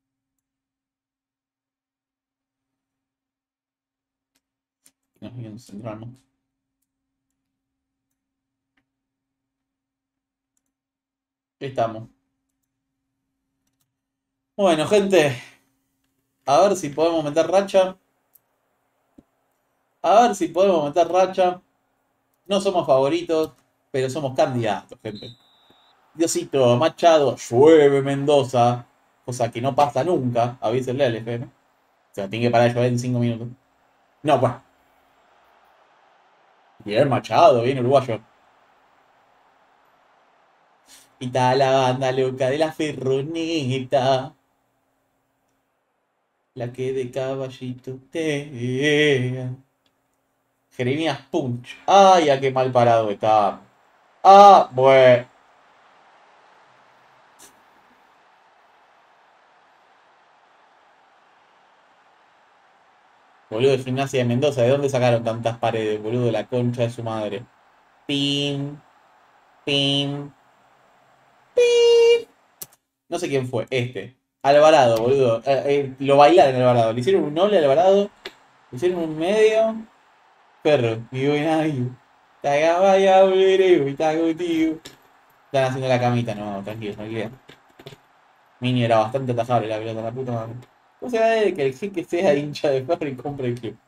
Nos viene un central, ¿no? Ahí estamos. Bueno, gente. A ver si podemos meter racha. A ver si podemos meter racha. No somos favoritos, pero somos candidatos, gente. Diosito, Machado, llueve Mendoza. Cosa que no pasa nunca. Avísenle al FM. O sea, tiene que parar de llover en 5 minutos. No, pues. Bien Machado, bien uruguayo. Y está la banda loca de la ferroneta. La que de caballito te... Jeremías Punch. Ay, a qué mal parado está. Ah, bueno. Boludo de Gimnasia de Mendoza, ¿de dónde sacaron tantas paredes, boludo? La concha de su madre. Pim, pim, pim. No sé quién fue, este. Alvarado, boludo. Lo bailaron en Alvarado. Le hicieron un noble a Alvarado. Le hicieron un medio. Perro. Y bueno, ahí. Tagabaya, boludo. Y tago, tío. Están haciendo la camita, no, tranquilo, tranquilo. Mini era bastante atajable la pelota, la puta madre. O sea, de que el jeque sea hincha de Ferro y compre el club.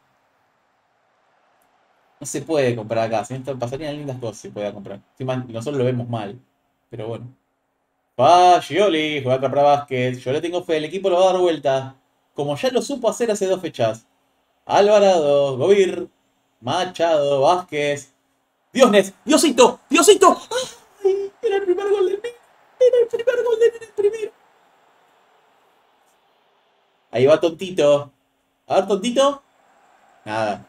No se puede comprar acá, si no pasarían lindas cosas si pueda comprar. Nosotros lo vemos mal, pero bueno. Gioli, juega para básquet. Yo le tengo fe, el equipo lo va a dar vuelta. Como ya lo supo hacer hace 2 fechas. Alvarado, Govir, Machado, Vázquez. Diosnes, Diosito, Diosito. ¡Ay! Era el primer gol del Nene. Era el primer gol del Nene, el primero. Ahí va Tontito. A ver, Tontito. Nada.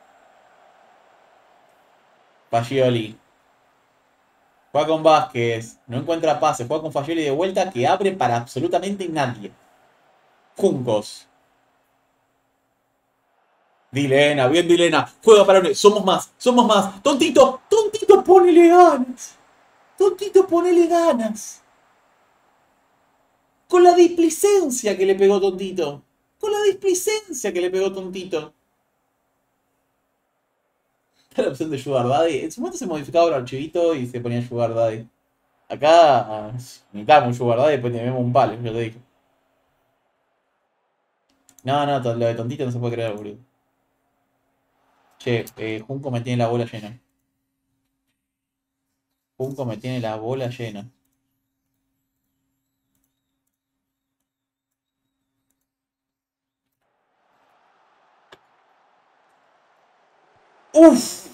Fagioli. Juega con Vázquez. No encuentra pase. Juega con Fagioli de vuelta que abre para absolutamente nadie. Juncos. Dilena, bien Dilena. Juega para uno. Somos más, somos más. Tontito, Tontito, ponele ganas. Tontito, ponele ganas. Con la displicencia que le pegó Tontito. Con la displicencia que le pegó Tontito. Está la opción de Sugar Daddy. En su momento se modificaba el archivito y se ponía Sugar Daddy. Acá necesitamos un Sugar Daddy y después tenemos un palo, ya te dije. No, no, lo de Tontito no se puede creer, boludo. Che, Junco me tiene la bola llena. Junco me tiene la bola llena. ¡Uf!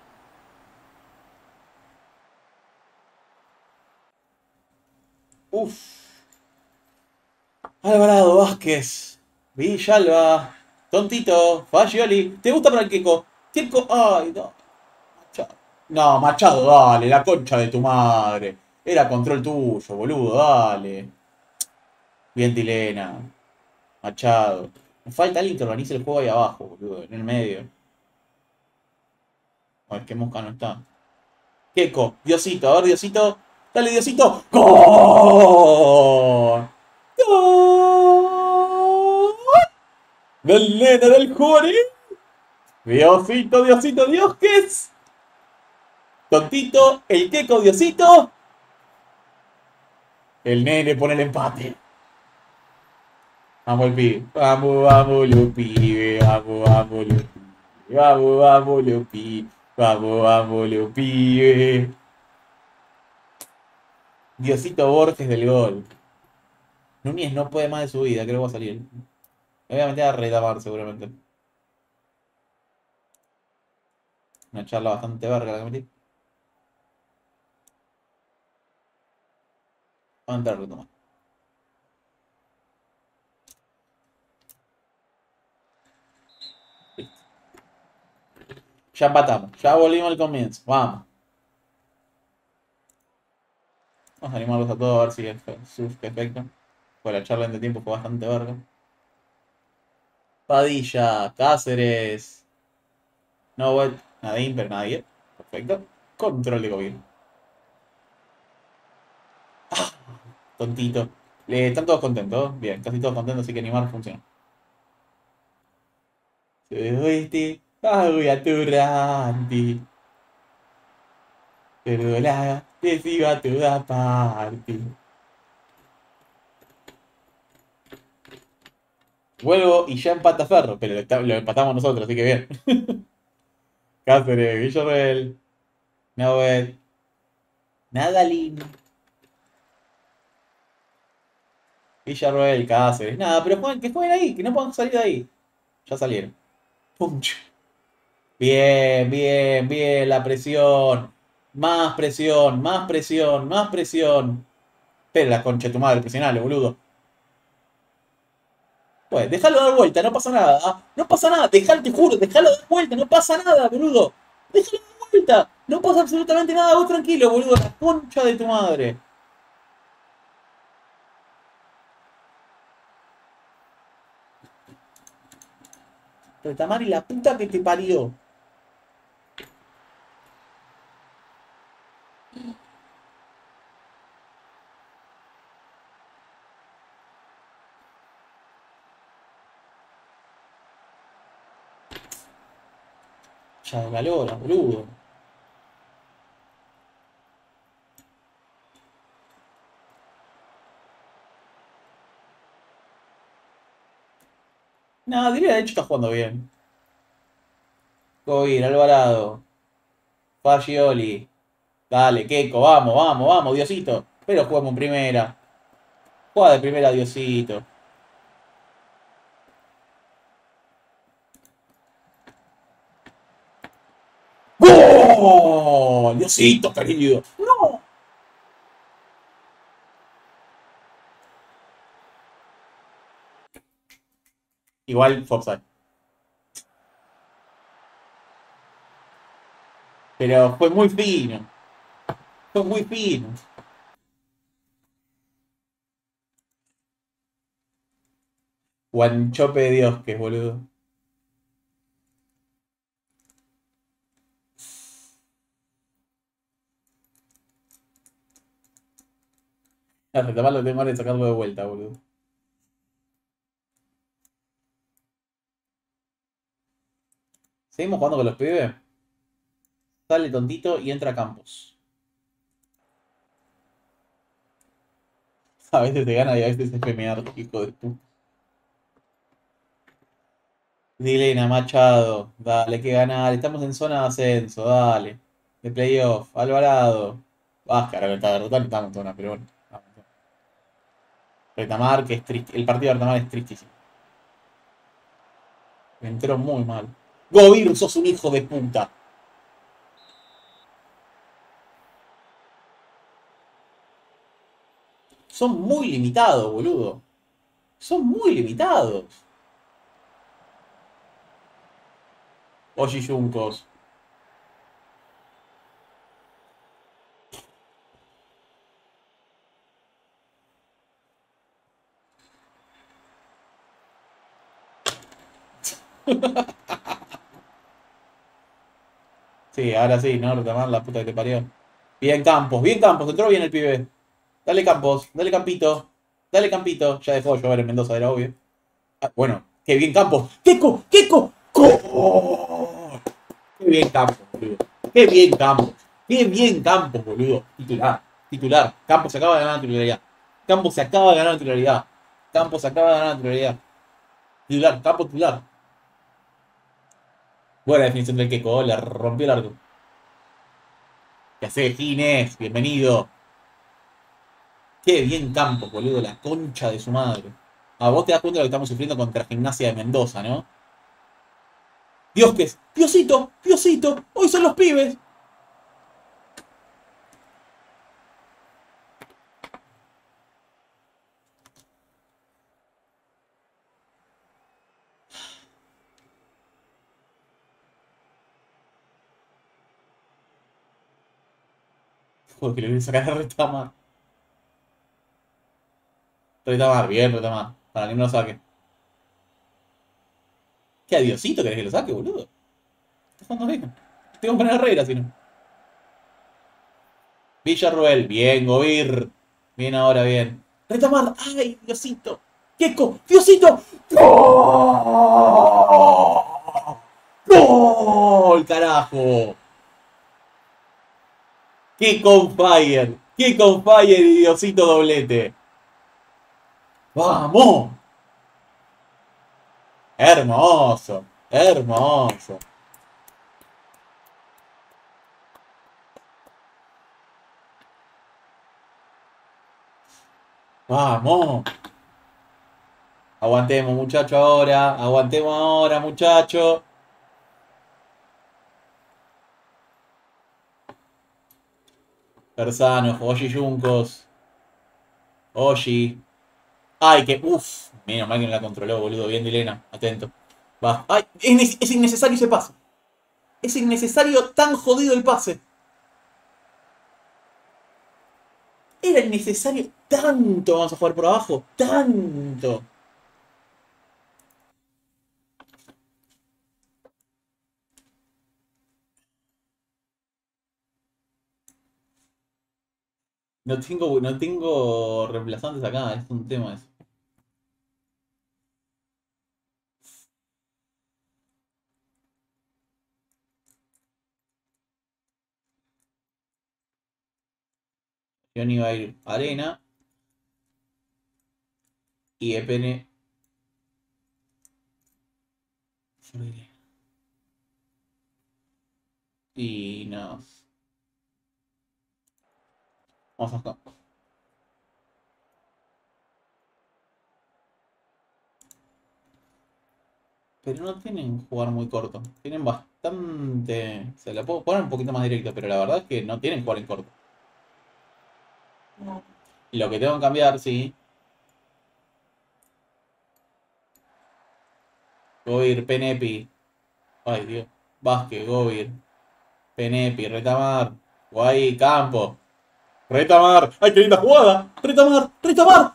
¡Uf! Alvarado, Vázquez, Villalba, Tontito, Fagioli. ¿Te gusta para el Queco? Queco, ay, no. Machado. No, Machado, dale, la concha de tu madre. Era control tuyo, boludo, dale. Bien, Tilena. Machado. Me falta alguien que organice el juego ahí abajo, boludo, en el medio. A ver, qué mosca no está. Queco, Diosito, a ver, Diosito. Dale, Diosito. ¡Gol! ¡Gol! Del nene del juvenil. Diosito, Diosito, Dios, ¿qué es? Tontito, el Queco, Diosito. El nene pone el empate. Vamos el pibe. Vamos, vamos los pibes. Vamos, vamos los pibes. Vamos, vamos los pibes. Vamos, vamos los pibes. Diosito Borges del gol. Núñez no puede más de su vida, creo que va a salir. Me voy a meter a retamar seguramente. Una charla bastante verga la que metí. Vamos a entrar a retomar. Ya empatamos, ya volvimos al comienzo. Vamos. Vamos a animarlos a todos a ver si surge efecto. Pues la charla de tiempo fue bastante verga. Padilla, Cáceres. No, nada imper, nadie. Perfecto. Control de gobierno. Ah, tontito. Están todos contentos. Bien, casi todos contentos, así que animar funciona. Oeste, voy a tu randy. Perdona, te sigo a toda parte. Vuelvo y ya empata Ferro, pero lo empatamos nosotros, así que bien. Cáceres, Villarreal, Novet, Nadalín, Villarreal, Cáceres. Nada, pero que jueguen ahí, que no puedan salir de ahí. Ya salieron. Punch. Bien, bien, bien, la presión. Más presión, más presión, más presión. Pero la concha de tu madre, presionale, boludo. Pues, déjalo dar vuelta, no pasa nada. No pasa nada, déjalo, te juro, déjalo dar vuelta, no pasa nada, boludo. Déjalo dar vuelta, no pasa absolutamente nada, vos tranquilo, boludo, la concha de tu madre. Pero Tamari, la puta que te parió. Ya de la lora, boludo. No, diría de hecho está jugando bien. Coir, Alvarado, Fagioli. Dale, Keiko, vamos, vamos, vamos, Diosito. Pero jugamos en primera. Juega de primera, Diosito. ¡No! Diosito, querido. ¡No! Igual, Forsyth. Pero fue muy fino. Fue muy fino. Guanchope de Dios, que es, boludo. Hasta tapar lo tengo ganas de sacarlo de vuelta, boludo. Seguimos jugando con los pibes. Sale tontito y entra Campos. A veces te gana y a veces es FMR, hijo de puta. Dilena, Machado. Dale, hay que ganar. Estamos en zona de ascenso, dale. De playoff. Alvarado. Vázquez, ahora está derrotado, estamos en zona, pero bueno. Retamar, que es triste. El partido de Retamar es tristísimo. Me entró muy mal. Govir, sos un hijo de puta. Son muy limitados, boludo. Son muy limitados. Oye, Yuncos. Sí, ahora sí, ¿no? Retamar la puta que te parió. Bien Campos, entró bien el pibe. Dale Campos, dale Campito, dale Campito. Ya dejó de llover en Mendoza, era obvio. Ah, bueno, qué bien Campos. ¡Queco! ¡Queco! ¡Gol! ¡Qué bien Campos, boludo! ¡Qué bien Campos! ¡Qué bien Campos, boludo! Titular, titular. Campos se acaba de ganar la titularidad. Campos se acaba de ganar la titularidad. Campos se acaba de ganar la titularidad. Titular, Campos titular. Buena definición del Queco, le rompió el arco. ¿Qué hace Ginés? Bienvenido. Qué bien Campos, boludo, la concha de su madre. A vos te das cuenta de lo que estamos sufriendo contra Gimnasia de Mendoza, ¿no? Dios que es. Diosito, Diosito, hoy son los pibes. Joder, que le voy a sacar a Retamar. Retamar, bien, Retamar. Para que no lo saque. ¿Qué a Diosito querés que lo saque, boludo? Estás jugando bien. Tengo que poner Herrera, si no. Villarruel, bien, Govir. Bien ahora, bien. Retamar, ay, Diosito. Queco, Diosito. ¡Gol! ¡Gol, carajo! ¡Qué con fire! ¡Qué con fire y Diosito doblete! ¡Vamos! Hermoso, hermoso. Vamos. Aguantemos, muchacho, ahora. Aguantemos ahora, muchacho. Persano, Oji Yuncos. Oji. Ay, que. Uf. Menos mal que no la controló, boludo. Bien, Dilena. Atento. Va. Ay, es innecesario ese pase. Es innecesario tan jodido el pase. Era innecesario tanto. Vamos a jugar por abajo. Tanto. No tengo reemplazantes acá. Es un tema eso. Johnny va a ir Arena. Y Epene. Y nos. Vamos acá. Pero no tienen jugar muy corto. Tienen bastante... Se la puedo poner un poquito más directo, pero la verdad es que no tienen jugar en corto. No. Y lo que tengo que cambiar, sí. Govir, Penepi. Ay, Dios. Vázquez, Govir. Penepi, Retamar. Guay, Campo. Retamar. ¡Ay, qué linda jugada! ¡Retamar! ¡Retamar!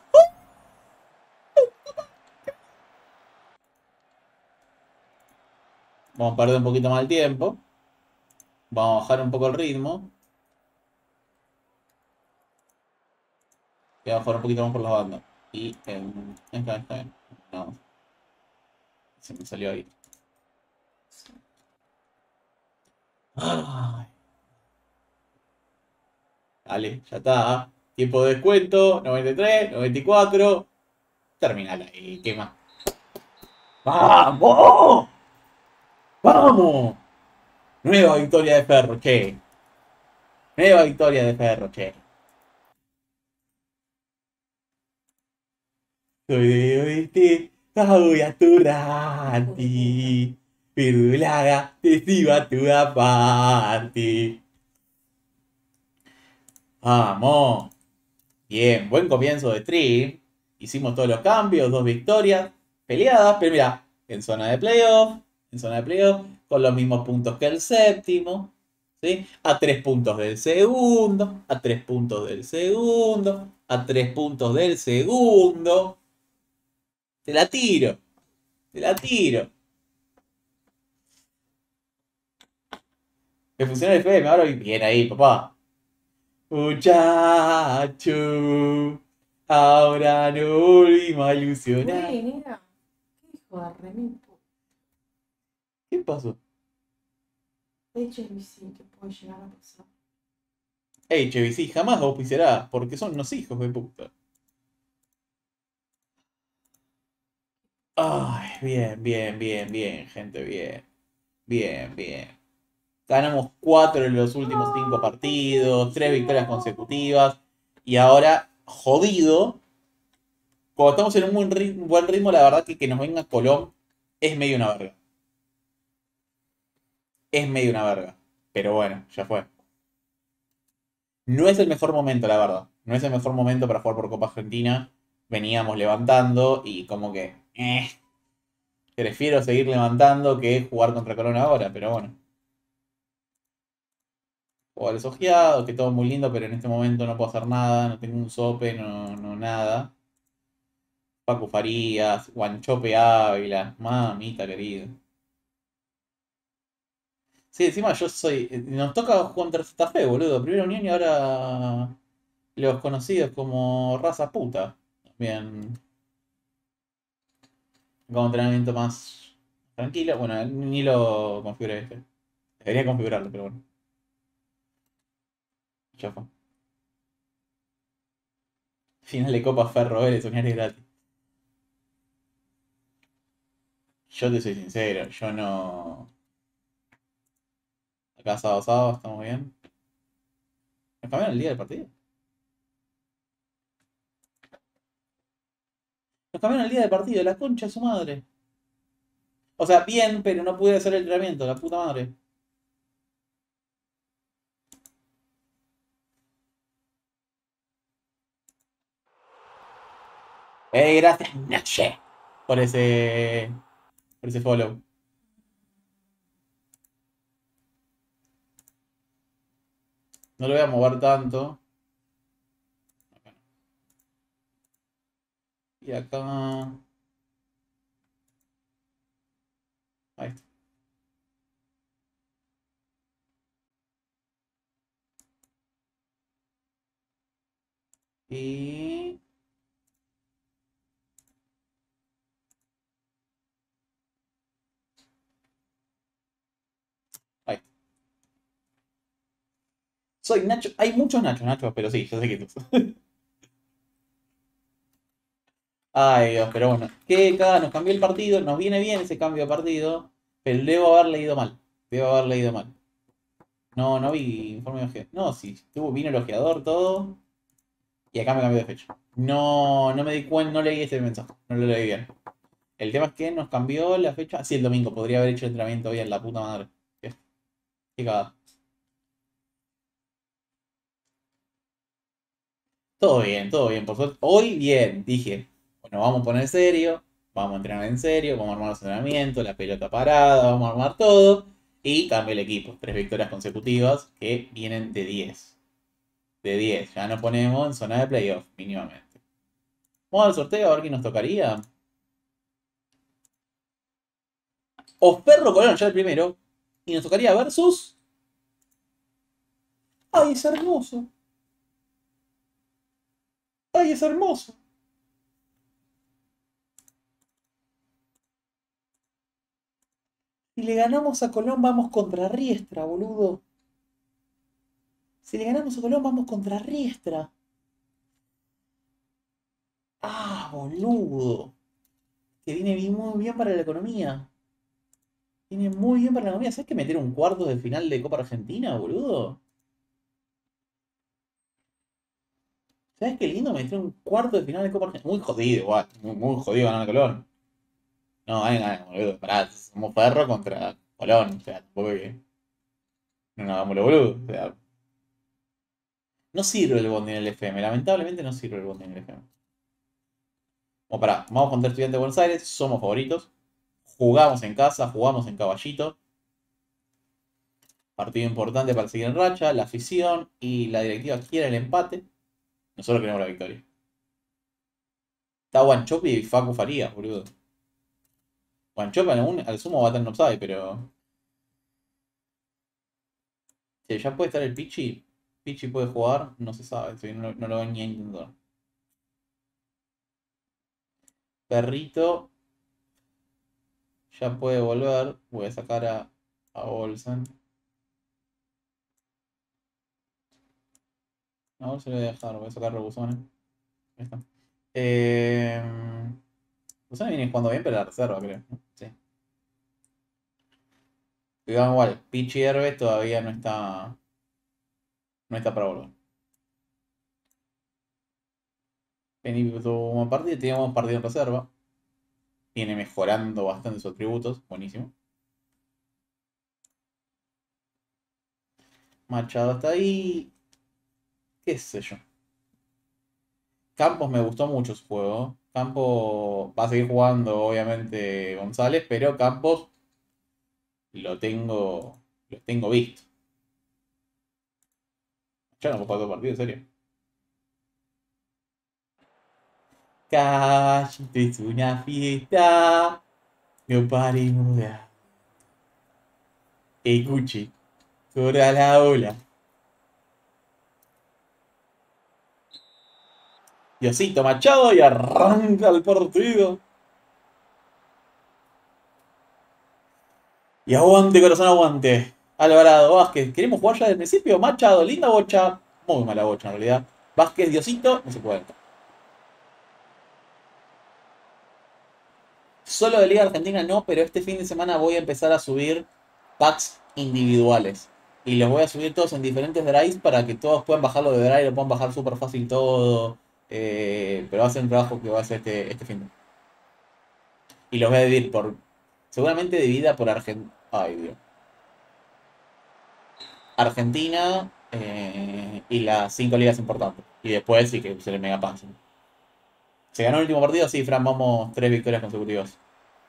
Vamos a perder un poquito más el tiempo. Vamos a bajar un poco el ritmo. Y vamos a bajar un poquito más por las bandas. Y está bien. No. Se me salió ahí. Ay. Dale, ya está. Tiempo de descuento. 93, 94. Terminal ahí. ¿Qué más? ¡Vamos! ¡Vamos! Nueva victoria de Ferro, che. Nueva victoria de Ferro, che. Soy de oeste, voy a Turranti. Verdulaga, te sigo a toda parte. Vamos. Bien, buen comienzo de stream. Hicimos todos los cambios, 2 victorias peleadas, pero mira, en zona de playoff, con los mismos puntos que el séptimo, ¿sí? A 3 puntos del segundo, a 3 puntos del segundo, a 3 puntos del segundo. Te la tiro, te la tiro. Me funciona el FM, ahora bien ahí, papá. Muchacho, ahora no volvimos a ilusionar. Uy, mira. Qué hijo de remito. ¿Qué pasó? HBC, ¿qué puede llegar a pasar? HBC jamás auspiciará, porque son unos hijos de puta. Ay, bien, bien, bien, bien, gente, bien. Bien, bien. Ganamos 4 en los últimos 5 partidos, 3 victorias consecutivas. Y ahora, jodido, cuando estamos en un buen ritmo, la verdad que nos venga Colón es medio una verga. Es medio una verga. Pero bueno, ya fue. No es el mejor momento, la verdad. No es el mejor momento para jugar por Copa Argentina. Veníamos levantando y como que... prefiero seguir levantando que jugar contra Colón ahora, pero bueno. Jugadores ojeados, que todo muy lindo, pero en este momento no puedo hacer nada. No tengo un sope, no nada. Paco Farías, Guanchope Ávila. Mamita querida. Sí, encima yo soy... Nos toca contra Santa Fe, boludo. Primero Unión y ahora... Los conocidos como raza puta. Bien. Como entrenamiento más tranquilo. Bueno, ni lo configuré este. Debería configurarlo, pero bueno. Ya fue. Final de Copa Ferro Vélez, soñar es gratis. Yo te soy sincero, yo no... Acá sábado, estamos bien. ¿Me cambiaron el día del partido? Nos cambiaron el día del partido, la concha de su madre. O sea, bien, pero no pude hacer el entrenamiento, la puta madre. Gracias, Nache, por ese follow. No lo voy a mover tanto. Y acá... Ahí está. Y... Ahí. Soy Nacho. Hay muchos Nachos, pero sí, yo sé que tú. Ay, Dios, pero bueno. Que cada nos cambió el partido. Nos viene bien ese cambio de partido. Pero debo haber leído mal. Debo haber leído mal. No, no vi informe de ojeador. No, sí. Vino el ojeador, todo. Y acá me cambió de fecha. No, no me di cuenta, no leí ese mensaje. No lo leí bien. El tema es que nos cambió la fecha. Sí, el domingo. Podría haber hecho el entrenamiento hoy en la puta madre. Qué cagada. Todo bien, por suerte. Hoy bien, dije, bueno, vamos a poner serio, vamos a entrenar en serio, vamos a armar los entrenamientos, la pelota parada, vamos a armar todo. Y cambia el equipo. 3 victorias consecutivas que vienen de 10. De 10. Ya nos ponemos en zona de playoff, mínimamente. Vamos al sorteo a ver quién nos tocaría. Osperro Colón ya el primero. Y nos tocaría versus. ¡Ay, es hermoso! ¡Ay, es hermoso! Si le ganamos a Colón, vamos contra Riestra, boludo. Si le ganamos a Colón, vamos contra Riestra. Ah, boludo. Que viene muy bien para la economía. Viene muy bien para la economía. ¿Sabes que meter un cuarto de final de Copa Argentina, boludo? ¿Sabes qué lindo meter un cuarto de final de Copa Argentina? Muy jodido, igual. Muy jodido ganar a Colón. No, venga, boludo. Pará, somos Ferro contra Colón. O sea, tampoco que. No nos hagamos los boludos. O sea, no sirve el bondi en el FM. Lamentablemente no sirve el bondi en el FM. Bueno, pará, vamos contra Estudiantes de Buenos Aires. Somos favoritos. Jugamos en casa, jugamos en Caballito. Partido importante para seguir en racha. La afición y la directiva quieren el empate. Nosotros queremos la victoria. Está Guanchope y Facu Farías, boludo. Guanchope al sumo va a tener upside, pero. Si ya puede estar el Pichi. Pichi puede jugar, no se sabe. No lo ven ni a intentar. Perrito. Ya puede volver. Voy a sacar a Olsen. A Olsen le voy a dejar. Voy a sacar a Rebuzone. Ahí está. Rebuzone viene jugando bien, pero la reserva, creo, ¿no? Sí. Digamos igual, Pichi Herbes todavía no está. No está para volver. Tuvo partido, teníamos partido en reserva. Viene mejorando bastante sus atributos. Buenísimo. Machado está ahí. Qué sé yo. Campos me gustó mucho su juego. Campos va a seguir jugando, obviamente, González, pero Campos lo tengo visto. Ya no puedo jugar todo partido, en serio. Callito es una fiesta. No paremos de escuche. Corra la ola. Diosito Machado y arranca el partido. Y aguante, corazón, aguante. Alvarado, Vázquez. ¿Queremos jugar ya desde el principio? Machado, linda bocha. Muy mala bocha en realidad. Vázquez, Diosito, no se puede. Solo de Liga Argentina no, pero este fin de semana voy a empezar a subir packs individuales. Y los voy a subir todos en diferentes drives para que todos puedan bajarlo de drive, lo puedan bajar súper fácil todo. Pero va a ser un trabajo que va a hacer este fin de. Y los voy a dividir por. Seguramente dividida por Argentina. Ay, Dios. Argentina y las 5 ligas importantes. Y después sí que se le mega pasan. ¿Se ganó el último partido? Sí, Fran, vamos 3 victorias consecutivas.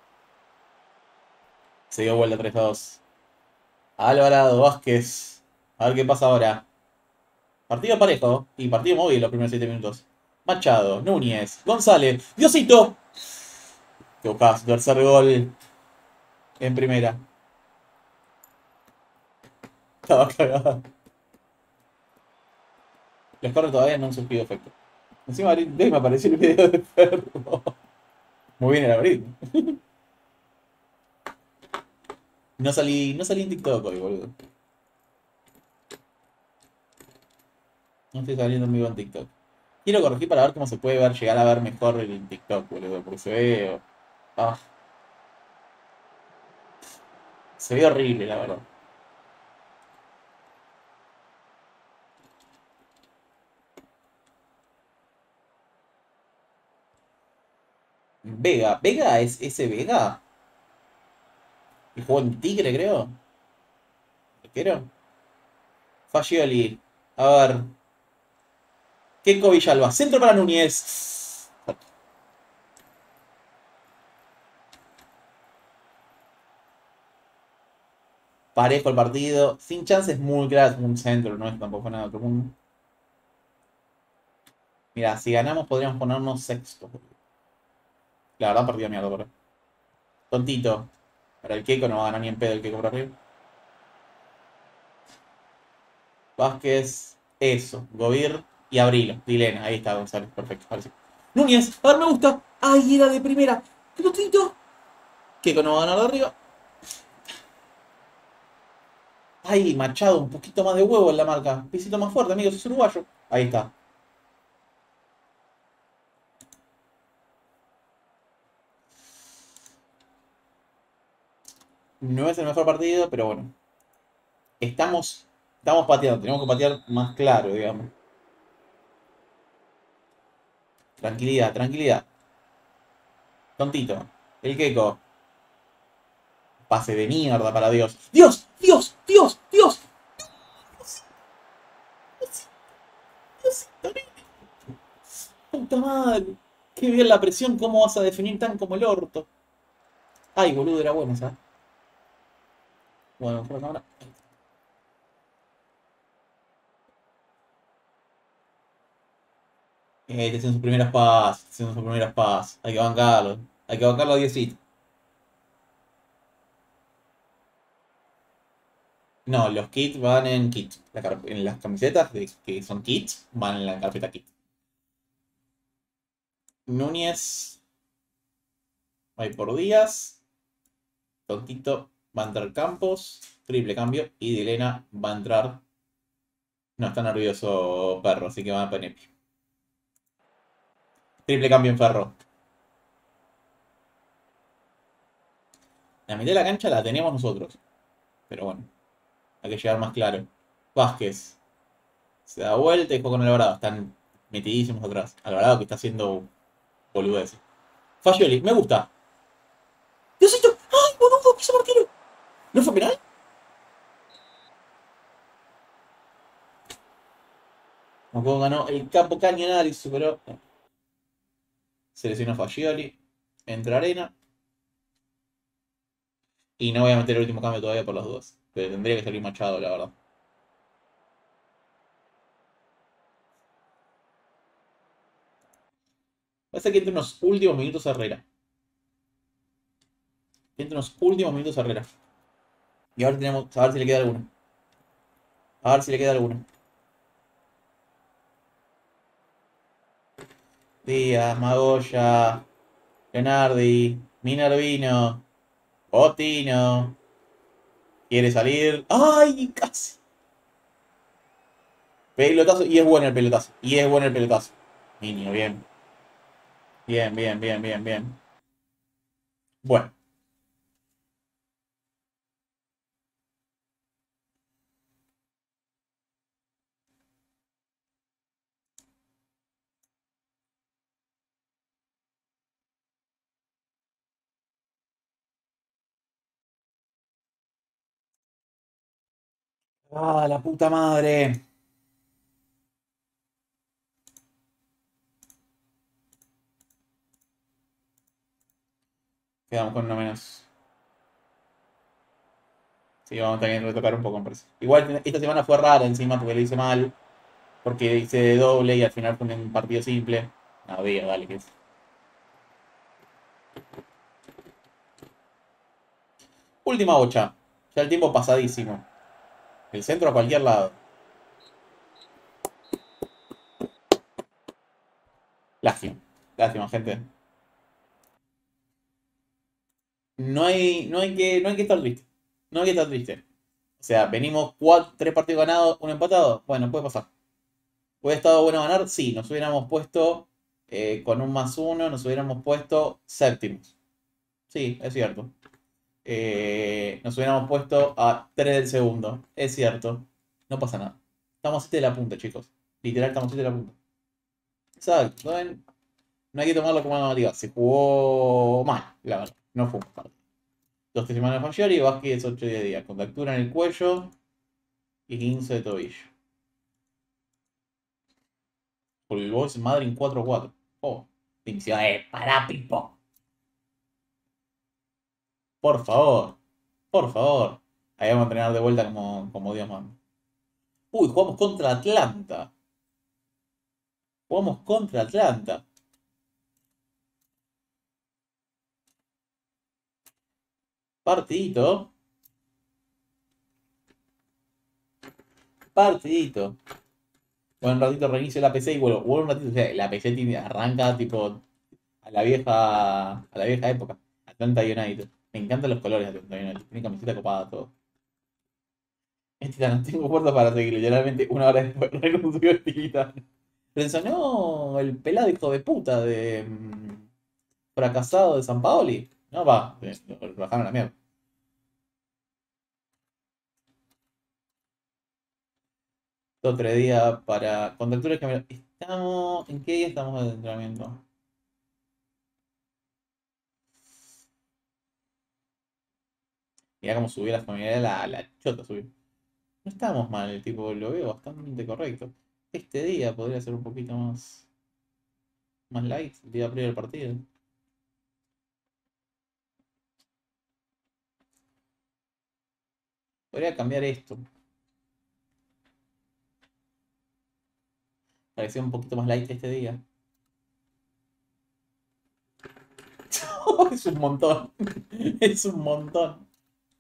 Se dio vuelta 3-2. Alvarado, Vázquez. A ver qué pasa ahora. Partido parejo y partido móvil los primeros 7 minutos. Machado, Núñez, González, Diosito. Tocás, tercer gol en primera. Estaba cagada. Los corres todavía no han surgido efecto. Encima me apareció el video de Ferro. Muy bien el algoritmo. No salí en TikTok hoy, boludo. No estoy saliendo en vivo en TikTok. Quiero corregir para ver cómo se puede llegar a ver mejor en TikTok, boludo. Porque se ve. Ah, se ve horrible, la verdad. Vega. ¿Vega es ese Vega? El jugó en Tigre, creo. arquero? Fagioli. A ver. Keiko Villalba. Centro para Núñez. Parejo el partido. Sin chances muy claras. Un centro, no es tampoco nada otro mundo. Mira, si ganamos podríamos ponernos sexto. La verdad, partido mierda, por ahí. Tontito. Para el Keiko no va a ganar ni en pedo el Keiko por arriba. Vázquez. Eso. Govir y Abrilo. Dilena. Ahí está González. Perfecto. Ahora sí. Núñez. A ver, me gusta. Ay, era de primera. ¡Qué tontito! Keiko no va a ganar de arriba. Ay, Machado, un poquito más de huevo en la marca. Pisito más fuerte, amigos, es uruguayo. Ahí está. No es el mejor partido, pero bueno. Estamos pateando, tenemos que patear más claro, digamos. Tranquilidad, tranquilidad. Tontito. El Keiko. Pase de mierda para Dios. ¡Dios! ¡Dios! ¡Dios! ¡Dios! ¡Puta madre! ¡Qué bien la presión! ¿Cómo vas a definir tan como el orto? Ay, boludo, era bueno, ¿sabes? Bueno, por la cámara. Te hacen sus primeras pas. Te hacen sus primeras pas. Hay que bancarlo. Hay que bancarlo a 10. No, los kits van en kit. En las camisetas que son kits van en la carpeta kit. Núñez va a ir por Díaz. Tontito va a entrar Campos. Triple cambio. Y Dilena va a entrar. No, está nervioso Perro, así que va a poner. Triple cambio en Ferro. La mitad de la cancha la tenemos nosotros. Pero bueno, hay que llegar más claro. Vázquez. Se da vuelta y juega con Alvarado. Están metidísimos atrás. Alvarado que está haciendo boludeces. Fagioli, me gusta. ¡Diosito! ¡Ay, boludo! ¡Piso martero! ¿No fue penal? Macón ganó el campo Cañonari, superó. Seleccionó Fagioli. Entra Arena. Y no voy a meter el último cambio todavía por las dudas. Pero tendría que salir Machado, la verdad. Parece que entre unos últimos minutos Herrera. Entre unos últimos minutos Herrera. Y ahora tenemos. A ver si le queda alguno. A ver si le queda alguno. Díaz, Magoya. Leonardi. Minervino. Botino. Quiere salir. ¡Ay! Casi. Pelotazo. Y es bueno el pelotazo. Y es bueno el pelotazo. Niño, bien. Bien, bien, bien, bien, bien. Bueno. ¡Ah, la puta madre! Quedamos con uno menos. Sí, vamos a tener que retocar un poco, me parece. Igual esta semana fue rara encima porque le hice mal. Porque hice de doble y al final fue un partido simple. No, diga, dale, que es. Última bocha. Ya el tiempo pasadísimo. El centro a cualquier lado. Lástima. Lástima, gente. No hay que estar triste. No hay que estar triste. O sea, venimos 3 partidos ganados, uno empatado. Bueno, puede pasar. ¿Hubiera estado bueno ganar? Sí, nos hubiéramos puesto con un +1, nos hubiéramos puesto séptimos. Sí, es cierto. Nos hubiéramos puesto a 3 del segundo. Es cierto. No pasa nada. Estamos a 7 de la punta, chicos. Literal, estamos a 7 de la punta. Exacto. No hay que tomarlo como una negativa. Se jugó mal, la verdad. No fue un partido. 2 semanas de Fagioli y Vázquez 8 días. Contractura en el cuello. y 15 de tobillo. Por el Boys Madrid 4-4. Oh, dimisión. Pará, Pipo. Por favor. Por favor. Ahí vamos a entrenar de vuelta como Dios manda. Uy, jugamos contra Atlanta. Jugamos contra Atlanta. Partidito. Partidito. Bueno, un ratito reinicio la PC y vuelvo un ratito. O sea, la PC arranca tipo a la vieja época. Atlanta United. Me encantan los colores de Atlanta United. Tiene camiseta copada, todo. No tengo fuerza para seguirlo. Literalmente una hora después renunció el Titán. Mencionó el pelado hijo de puta de fracasado de San Paoli. No va, lo bajaron a la mierda. Otro día para contracturas que estamos. ¿En qué día estamos de entrenamiento? Mirá cómo subió la familiaridad, la chota subió. No estamos mal, el tipo lo veo bastante correcto. Este día podría ser un poquito más light, el día previo del partido. Podría cambiar esto. Para que sea un poquito más light este día. Es un montón. Es un montón.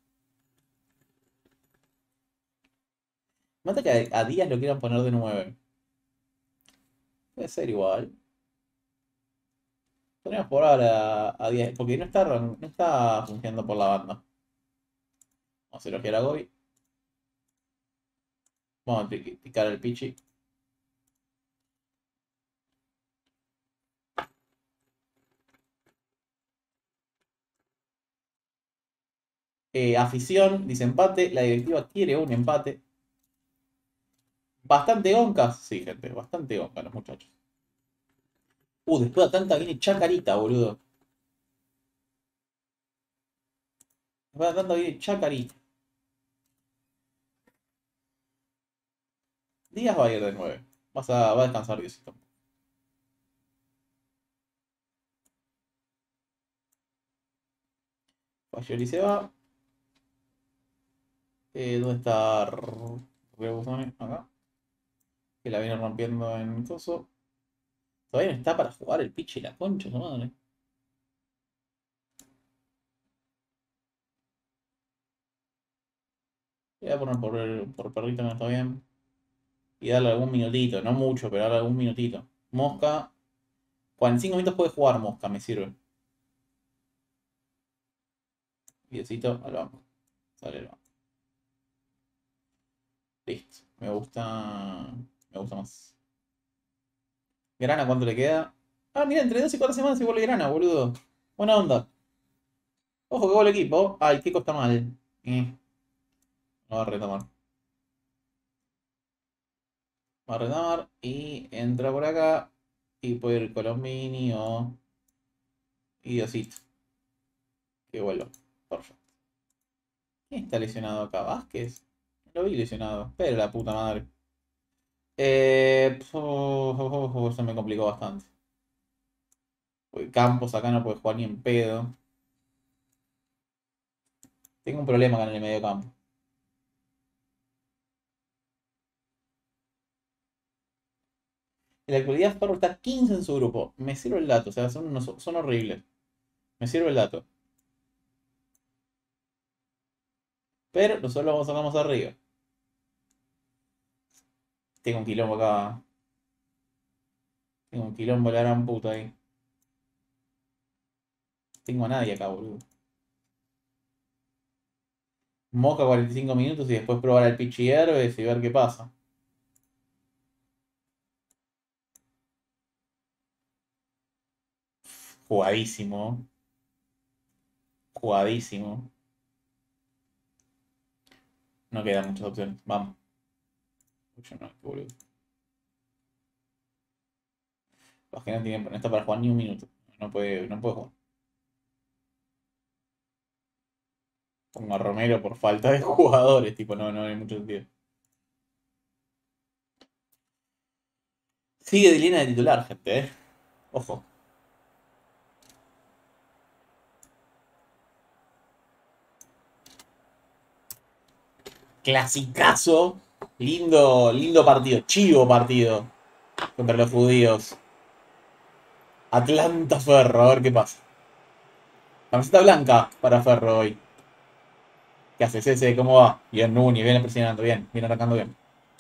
Mata que a Díaz lo quieran poner de 9. Puede ser igual. Podríamos probar a Díaz. Porque no está fungiendo por la banda. Vamos a elogiar a Gobi. Vamos a picar el Pichi. Afición, dice empate. La directiva quiere un empate. Bastante oncas. Sí, gente, bastante oncas los muchachos. Después de tanta viene Chacarita, boludo. Después de tanta viene Chacarita. Díaz va a ir de 9. Va a descansar Diosito. Fayoli se va. ¿Dónde está Rebuzone? Acá. Que la viene rompiendo en coso. Todavía no está para jugar el pitch y la concha, su madre. Voy a poner por perrito que no está bien. Y darle algún minutito, no mucho, pero darle algún minutito. Mosca. 45 minutos puede jugar Mosca, me sirve. Diosito al banco. Sale el banco. Listo. Me gusta. Me gusta más. Grana, ¿cuánto le queda? Ah, mira, entre 2 y 4 semanas se vuelve Grana, boludo. Buena onda. Ojo que vuelve el equipo. Ay, Kiko está mal. Lo va a retomar. Va a retomar y entra por acá. Y puede ir Colombini o. Y Diosito. Que vuelva. Perfecto. ¿Quién está lesionado acá? ¿Vázquez? Lo vi lesionado. Pero la puta madre. Se me complicó bastante. Porque Campos acá no puede jugar ni en pedo. Tengo un problema acá en el medio campo. En la actualidad Sparrow está 15 en su grupo. Me sirve el dato, o sea, son horribles. Me sirve el dato. Pero nosotros lo sacamos arriba. Tengo un quilombo acá. Tengo un quilombo la gran puta ahí. Tengo a nadie acá, boludo. Moca 45 minutos y después probar al Pichi Herbes y ver qué pasa. Jugadísimo. Jugadísimo. No quedan muchas opciones. Vamos. Yo no, qué boludo. Los que no está para jugar ni un minuto. No puede jugar. Pongo a Romero por falta de jugadores. Tipo, no hay mucho sentido. Sigue de línea de titular, gente, Ojo. Clasicazo. Lindo, lindo partido. Chivo partido. Contra los judíos. Atlanta Ferro, a ver qué pasa. Camiseta blanca para Ferro hoy. ¿Qué haces ese? ¿Cómo va? Bien, Nuni, viene presionando, bien, viene arrancando bien.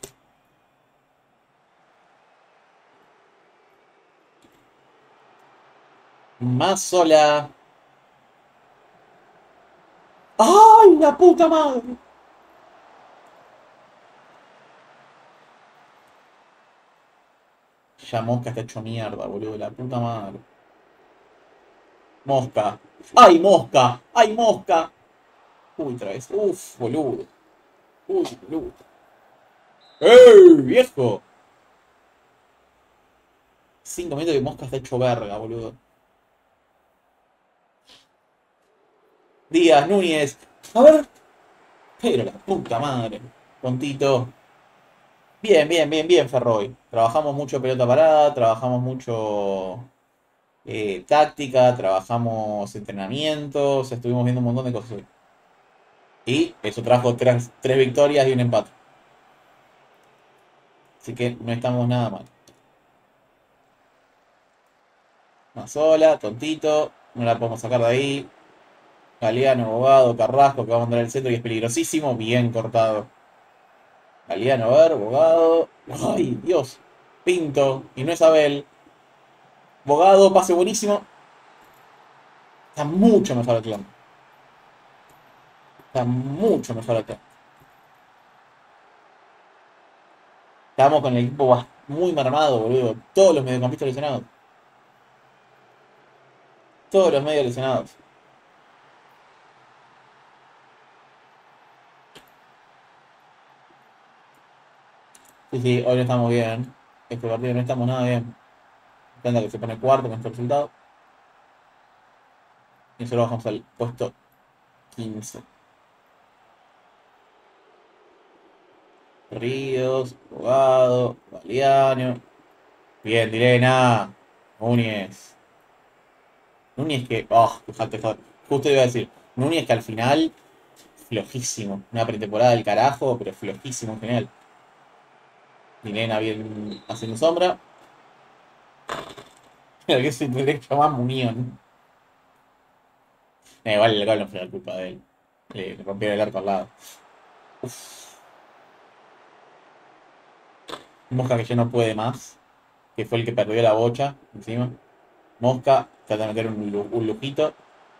Más sola. ¡Ay, la puta madre! Ya Mosca está hecho mierda, boludo, la puta madre. Mosca. ¡Ay, Mosca! ¡Ay, Mosca! Uy, otra vez. Uf, boludo. Uy, boludo. ¡Ey, viejo! 5 minutos de Mosca está hecho verga, boludo. Díaz, Núñez. A ver. Pero la puta madre. Tontito. Bien, bien, bien, bien, Ferroy. Trabajamos mucho pelota parada, trabajamos mucho táctica, trabajamos entrenamientos, estuvimos viendo un montón de cosas hoy. Y eso trajo tres victorias y un empate. Así que no estamos nada mal. Una sola, tontito, no la podemos sacar de ahí. Galeano, Bogado, Carrasco, que va a mandar el centro y es peligrosísimo, bien cortado. Galeano, a ver, Bogado. ¡Ay, Dios! Pinto, y no es Abel. Bogado, pase buenísimo. Está mucho mejor el clan. Está mucho mejor el clan. Estamos con el equipo muy mermado, boludo. Todos los mediocampistas lesionados. Todos los medios lesionados. Sí, sí, hoy no estamos bien. Este partido no estamos nada bien. Tanda que se pone cuarto con este resultado. Y nosotros bajamos al puesto 15. Ríos, Bogado, Galeano. Bien, Direna. Núñez. Núñez que. Oh, fíjate, justo iba a decir. Núñez que al final. Flojísimo. Una pretemporada del carajo, pero flojísimo en general. Direna bien haciendo sombra. El que se tendría que llamar Munión. Igual el gol no fue la culpa de él. Le rompieron el arco al lado. Uf. Mosca que ya no puede más. Que fue el que perdió la bocha encima. Mosca trata de meter un lujito.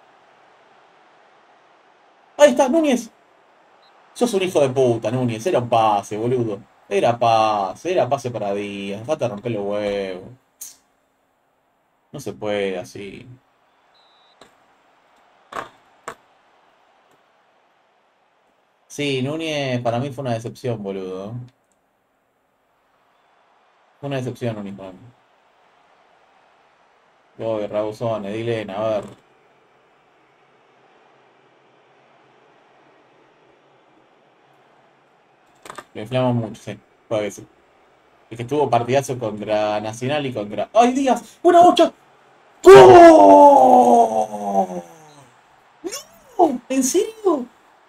¡Ahí está, Núñez! Sos un hijo de puta, Núñez. Era un pase, boludo. Era pase para Díaz. Dejate de romper los huevos. No se puede así. Sí, Núñez para mí fue una decepción, boludo. Fue una decepción, Núñez para mí. Uy, Rabuzones, dile, a ver. Lo inflamos mucho, sí. Puede que sí. Es que estuvo partidazo contra Nacional y contra. ¡Ay, Díaz! ¡Una bocha! ¡Gol! ¡No! ¿En serio?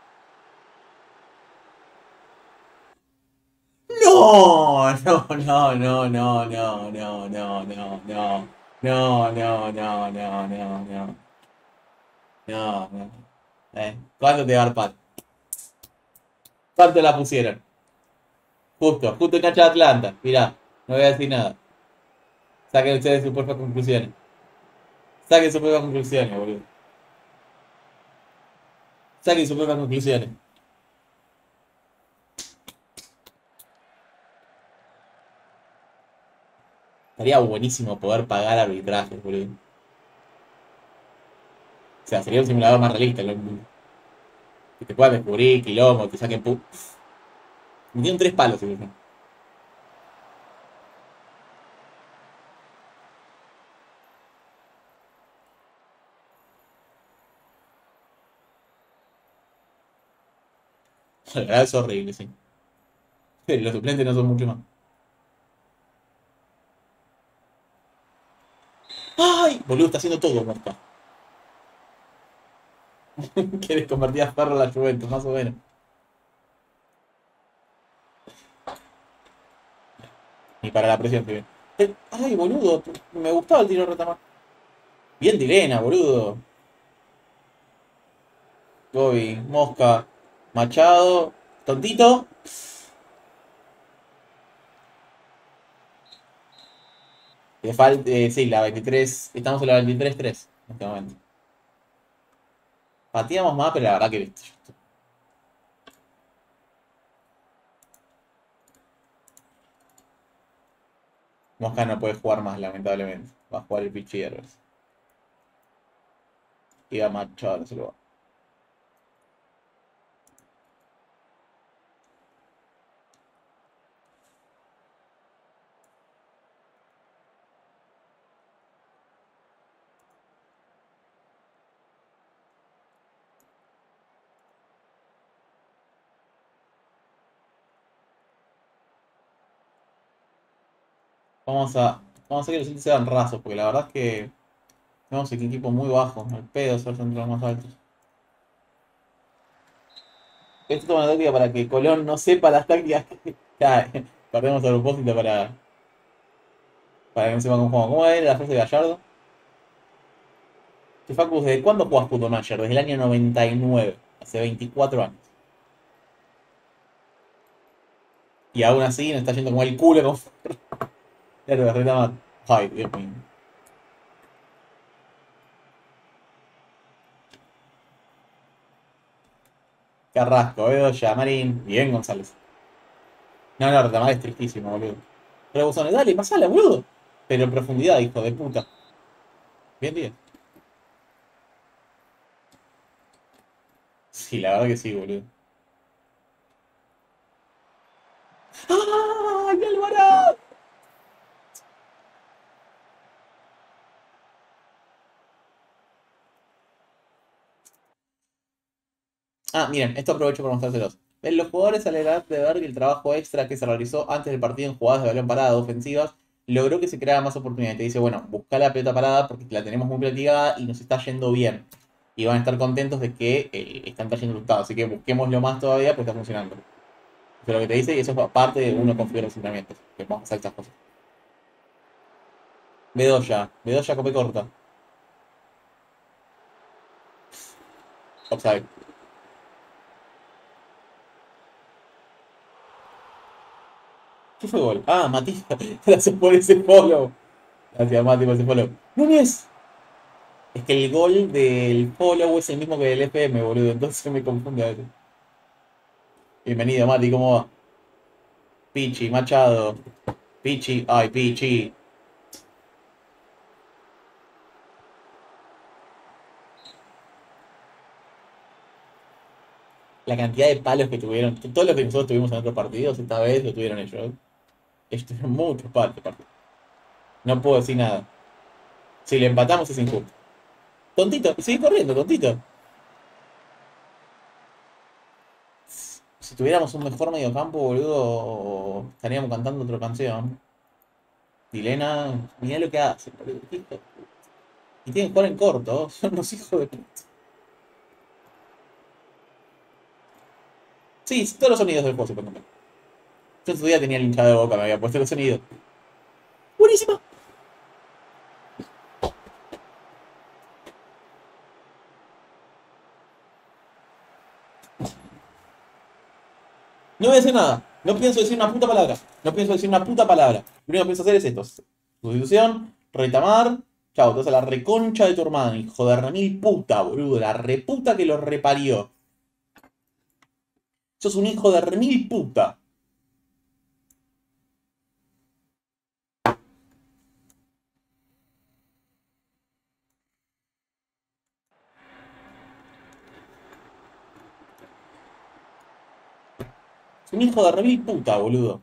No, no, no, no, no, no, no, no, no, no. No, no, no, no, no, no. No, no. ¿Cuánto te va a dar Pat? ¿Cuánto la pusieron? Justo en cancha de Atlanta. Mirá, no voy a decir nada. Saquen ustedes sus propias conclusiones. Saquen sus propias conclusiones, boludo. Saquen sus propias conclusiones. Estaría buenísimo poder pagar arbitrajes, boludo. O sea, sería un simulador más realista. Que te puedan descubrir, quilombo, te saquen me dieron 3 palos, boludo. La verdad es horrible, sí. Los suplentes no son mucho más. ¡Ay! Boludo, está haciendo todo, Mosca. Quieres convertir a Ferro en la Juventus, más o menos. Ni para la presión que viene. ¡Ay, boludo! Me gustaba el tiro de retamar. Bien Dilena, boludo. Gobi, Mosca, Machado, Tontito. Que falta, sí, la 23. Estamos en la 23-3 en este momento. Pateamos más, pero la verdad que viste. Mosca no puede jugar más, lamentablemente. Va a jugar el Pichi Herbers. Y a Machado, no se lo va. Vamos a hacer que los siguientes sean rasos, porque la verdad es que tenemos un equipo muy bajo. El pedo ser entre los más altos. Esto es una táctica para que Colón no sepa las tácticas que. Ya, perdemos a propósito para que no sepa cómo jugamos. ¿Cómo era la frase de Gallardo? Que Facu, ¿desde cuándo jugás Football Manager? Desde el año 99, hace 24 años. Y aún así nos está yendo como el culo con Claro, de reclamar. Ay, Dios mío. Carrasco, Bedoya, Marín. Bien, González. No, no, reclamar es tristísimo, boludo. Pero Buzones, dale, pasala, boludo. Pero en profundidad, hijo de puta. Bien, bien. Sí, la verdad que sí, boludo. ¡Ay, Alvarado! Ah, miren, esto aprovecho para mostrárselos. Ven, los jugadores alegan de ver que el trabajo extra que se realizó antes del partido en jugadas de balón parado ofensivas logró que se creara más oportunidades. Te dice, bueno, busca la pelota parada porque la tenemos muy platigada y nos está yendo bien. Y van a estar contentos de que están trayendo resultados. Así que busquémoslo más todavía porque está funcionando. Eso es lo que te dice y eso es parte de uno confía en los entrenamientos. Que vamos a hacer estas cosas. Bedoya, cope corta. Offside. ¿Qué fue gol? Ah, Matías. Gracias por ese follow. Gracias, Mati, por ese follow. ¡Núñez! Es que el gol del follow es el mismo que del FM, boludo. Entonces me confunde a veces. Bienvenido, Mati, ¿cómo va? Pichi, Machado. Pichi, ay, Pichi. La cantidad de palos que tuvieron. Todo lo que nosotros tuvimos en otros partidos, esta vez lo tuvieron ellos. Ellos tuvieron muchos palos. No puedo decir nada. Si le empatamos es injusto. Tontito, sigue corriendo, tontito. Si tuviéramos un mejor mediocampo, boludo, estaríamos cantando otra canción. Dilena, mirá lo que hace, boludo. Y tienen que jugar en corto, son unos hijos de puta. Sí, todos los sonidos del juego se pueden comprar. Yo en su día tenía el hinchado de boca, me había puesto los sonidos. ¡Buenísimo! No voy a decir nada. No pienso decir una puta palabra. No pienso decir una puta palabra. Lo único que pienso hacer es esto. Sustitución, retamar. Chao, entonces la reconcha de tu hermano, hijo de remil puta, boludo. La reputa que lo reparió. Sos un hijo de remil puta. Es un hijo de remil puta, boludo.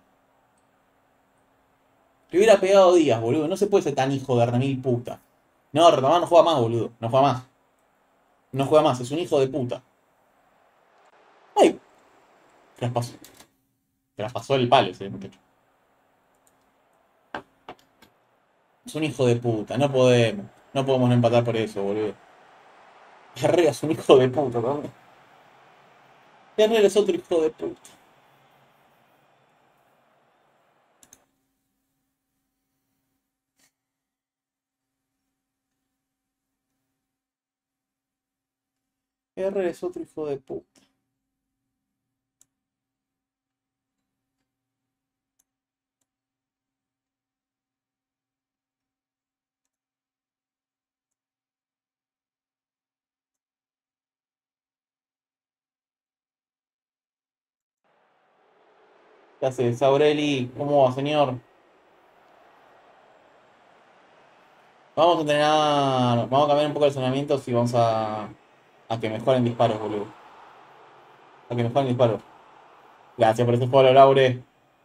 Le hubiera pegado Díaz, boludo. No se puede ser tan hijo de remil puta. No, retamar no juega más, boludo. No juega más. No juega más. Es un hijo de puta. ¡Ay! Traspasó. Traspasó el palo ese muchacho. Es un hijo de puta, no podemos. No podemos no empatar por eso, boludo. Herrera es un hijo de puta también. Herrera es otro hijo de puta. Herrera es otro hijo de puta. ¿Qué hace? Saureli, ¿cómo va, señor? Vamos a entrenar. Vamos a cambiar un poco el entrenamiento y vamos a que mejoren disparos, boludo. A que mejoren disparos. Gracias por ese follow, Laure.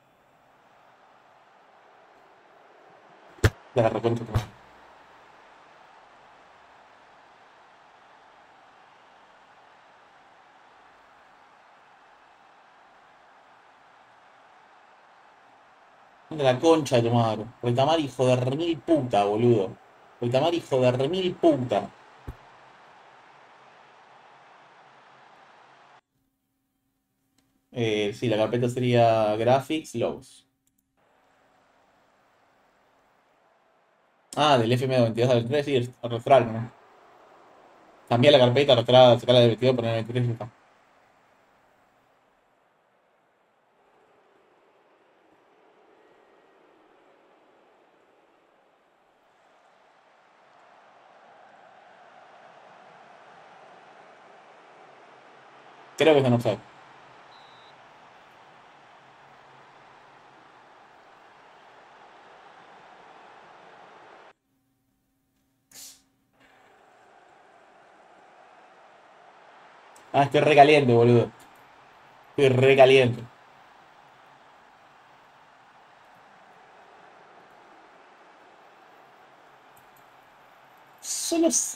De la reconcha. De la concha de tu madre. Retamar hijo de remil puta, boludo. Retamar hijo de remil puta. Sí, la carpeta sería Graphics Logs. Ah, del FM22 al 23, sí, arrastrar, ¿no? Cambiar la carpeta, arrastrar, sacarla del 22, poner el 23 y ya está. Creo que eso no sé. Ah, estoy recaliente, boludo. Estoy recaliente. Solo es,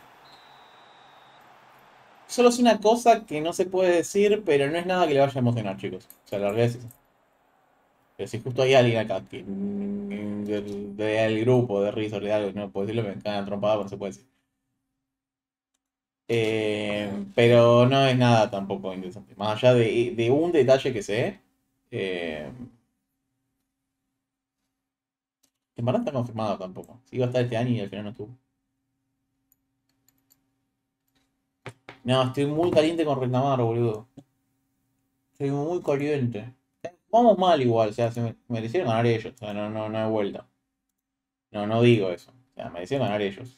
solo es una cosa que no se puede decir, pero no es nada que le vaya a emocionar, chicos. O sea, la realidad es esa. Pero si justo hay alguien acá que del grupo de Rizor de algo, no puedo decirlo, me cagan trompada, no se puede decir. Pero no es nada tampoco interesante. Más allá de un detalle que sé, eh, en verdad está confirmado tampoco. Sí iba a estar este año y al final no estuvo. No, estoy muy caliente con Reclamar, boludo. Estoy muy caliente. Vamos mal igual, o sea, se merecieron ganar ellos. O sea, no hay vuelta. No digo eso. O sea, merecieron ganar ellos.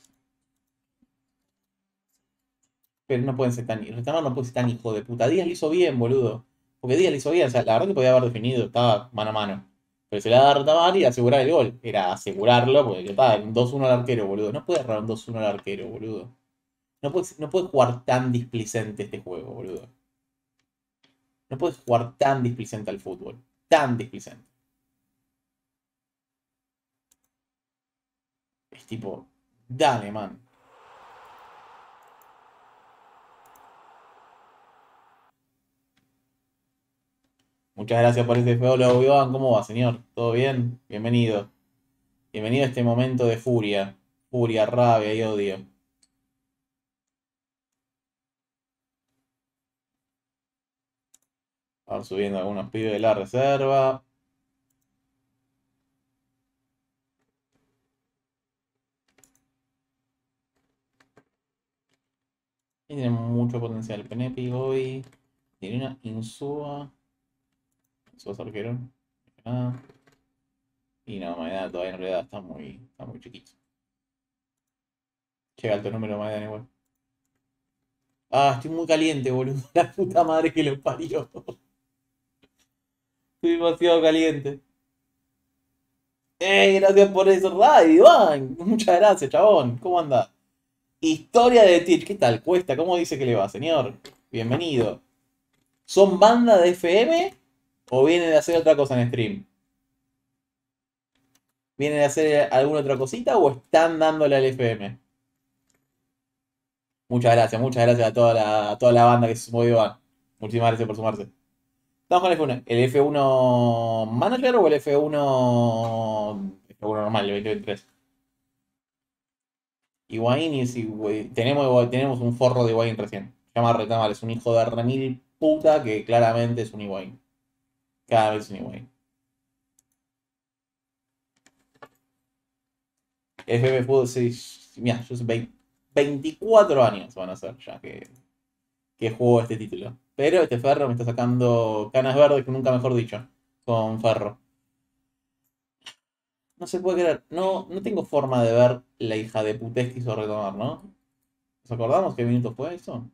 Pero no pueden ser tan. Reclamar no puede ser tan hijo de puta. Díaz lo hizo bien, boludo. Porque Díaz lo hizo bien. O sea, la verdad que podía haber definido, estaba mano a mano. Pero se la da a Reclamar y asegurar el gol. Era asegurarlo, porque ya estaba un 2-1 al arquero, boludo. No puede errar un 2-1 al arquero, boludo. No puede jugar tan displicente este juego, boludo. No puedes jugar tan displicente al fútbol. Tan displicente. Es tipo, dale, man. Muchas gracias por este follow, Iván. ¿Cómo va, señor? ¿Todo bien? Bienvenido. Bienvenido a este momento de furia. Furia, rabia y odio. Vamos subiendo algunos pibes de la reserva. Tiene mucho potencial. Penepi hoy. Tiene una Insúa. Insúa es arquero. Ah. Y no, Maidana todavía en realidad está muy chiquito. Llega alto número Maidana igual. Ah, estoy muy caliente, boludo. La puta madre que lo parió. Estoy demasiado caliente. Gracias por eso, radio, Iván. Muchas gracias, chabón. ¿Cómo anda? Historia de Twitch. ¿Qué tal? Cuesta. ¿Cómo dice que le va, señor? Bienvenido. ¿Son banda de FM o vienen de hacer otra cosa en stream? ¿Vienen de hacer alguna otra cosita o están dándole al FM? Muchas gracias a toda la banda que se sumó, Iván. Muchísimas gracias por sumarse. Estamos con el F1. ¿El F1 Manager o el F1 normal, el 2023? Higuaín y si tenemos un forro de Higuaín recién. Se llama Retamar, es un hijo de remil puta que claramente es un Higuaín. Cada vez es un Higuaín. FF Fútbol, sí, mira, yo soy 24 años van a ser ya que juego este título. Pero este Ferro me está sacando canas verdes, que nunca mejor dicho, con Ferro. No se puede creer, no tengo forma de ver la hija de putés que hizo Retomar, ¿no? ¿Nos acordamos qué minuto fue eso?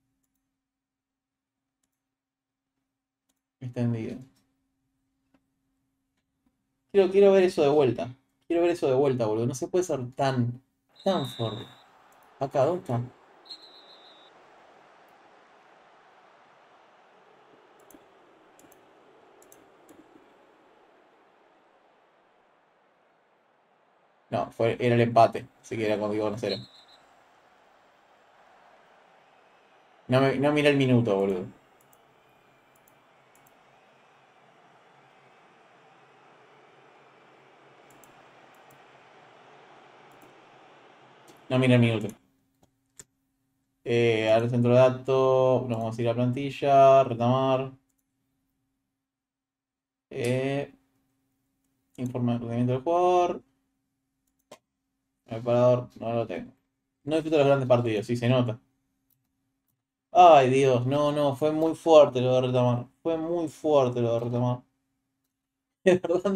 Extendido. Quiero ver eso de vuelta. Quiero ver eso de vuelta, boludo. No se puede ser tan forro. Acá, ¿dónde está? No, era el empate. Así que era cuando iba a 0. No mira el minuto, boludo. No mira el minuto. Al centro de datos. Nos vamos a ir a la plantilla. Retomar. Informe de rendimiento del jugador. El parador. No lo tengo. No disfruto los grandes partidos, sí se nota. Ay, Dios, no, fue muy fuerte lo de Retamar. Fue muy fuerte lo de Retamar. De verdad